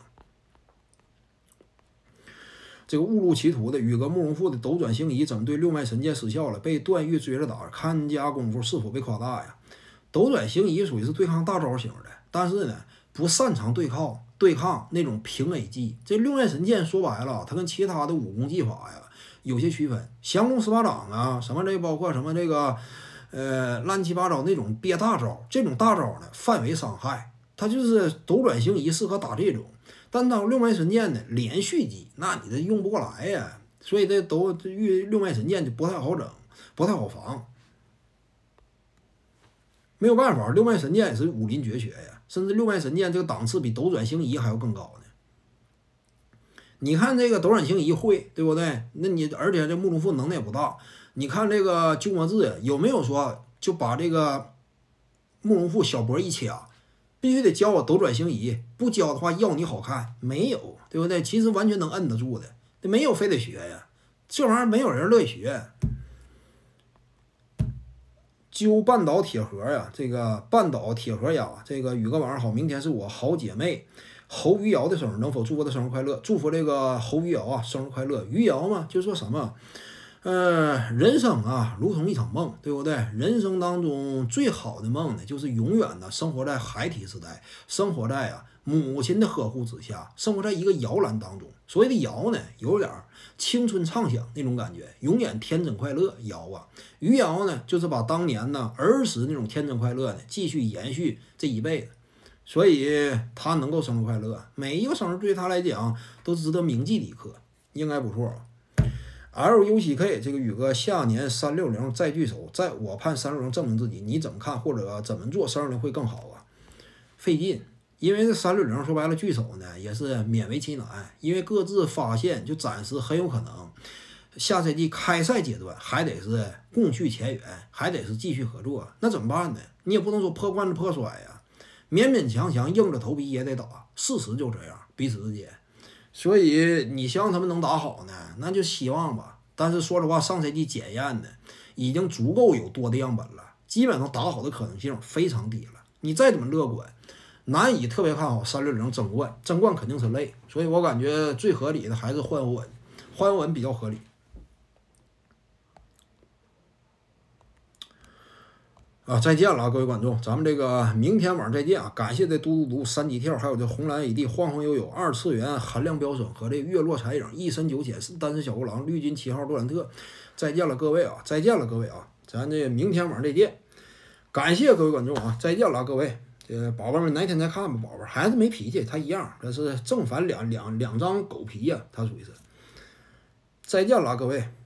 这个误入歧途的宇哥慕容复的斗转星移怎么对六脉神剑失效了？被段誉追着打，看家功夫是否被夸大呀？斗转星移属于是对抗大招型的，但是呢，不擅长对抗那种平 A 技。这六脉神剑说白了，它跟其他的武功技法呀有些区分，降龙十八掌啊，什么这包括什么乱七八糟那种憋大招，这种大招呢范围伤害， 它就是斗转星移适合打这种，但到六脉神剑呢，连续击，那你这用不过来呀。所以这六脉神剑就不太好整，不太好防。没有办法，六脉神剑也是武林绝学呀，甚至六脉神剑这个档次比斗转星移还要更高呢。你看这个斗转星移会，对不对？那你而且这慕容复能耐也不大。你看这个鸠摩智有没有说就把这个慕容复小脖一掐，必须得教我斗转星移，不教的话要你好看？没有，对不对？其实完全能摁得住的，没有非得学呀，这玩意儿没有人乐意学。揪半岛铁盒呀，这个半岛铁盒呀，这个宇哥晚上好，明天是我好姐妹侯余瑶的生日，能否祝福她生日快乐？祝福这个侯余瑶啊，生日快乐！余瑶嘛，就说什么，人生啊，如同一场梦，对不对？人生当中最好的梦呢，就是永远的生活在孩提时代，生活在母亲的呵护之下，生活在一个摇篮当中。所谓的摇呢，有点青春畅想那种感觉，永远天真快乐。摇啊，余姚呢，就是把当年呢儿时那种天真快乐呢，继续延续这一辈子。所以他能够生日快乐，每一个生日对他来讲都值得铭记的一刻，应该不错啊。LUCK 这个宇哥，下年360再聚首，在我盼360证明自己，你怎么看或者怎么做360会更好啊？费劲，因为这360说白了聚首呢也是勉为其难，因为各自发现就暂时很有可能下赛季开赛阶段还得是共续前缘，还得是继续合作，那怎么办呢？你也不能说破罐子破摔呀。勉勉强强硬着头皮也得打，事实就这样，彼此之间。所以你希望他们能打好呢，那就希望吧。但是说实话，上赛季检验的已经足够有多的样本了，基本上打好的可能性非常低了。你再怎么乐观，难以特别看好360争冠，争冠肯定是累。所以我感觉最合理的还是换欧文，换欧文比较合理。再见了各位观众，咱们这个明天晚上再见啊！感谢这嘟嘟嘟、三级跳，还有这红蓝 AD、晃晃悠悠、二次元含量飙升和这月落彩影、一身九浅、单身小五郎、绿军7号杜兰特，再见了各位啊！再见了各位啊！咱这明天晚上再见，感谢各位观众啊！再见了各位，这宝贝们哪天再看吧，宝贝孩子没脾气，他一样，这是正反两张狗皮呀、他属于是。再见了各位。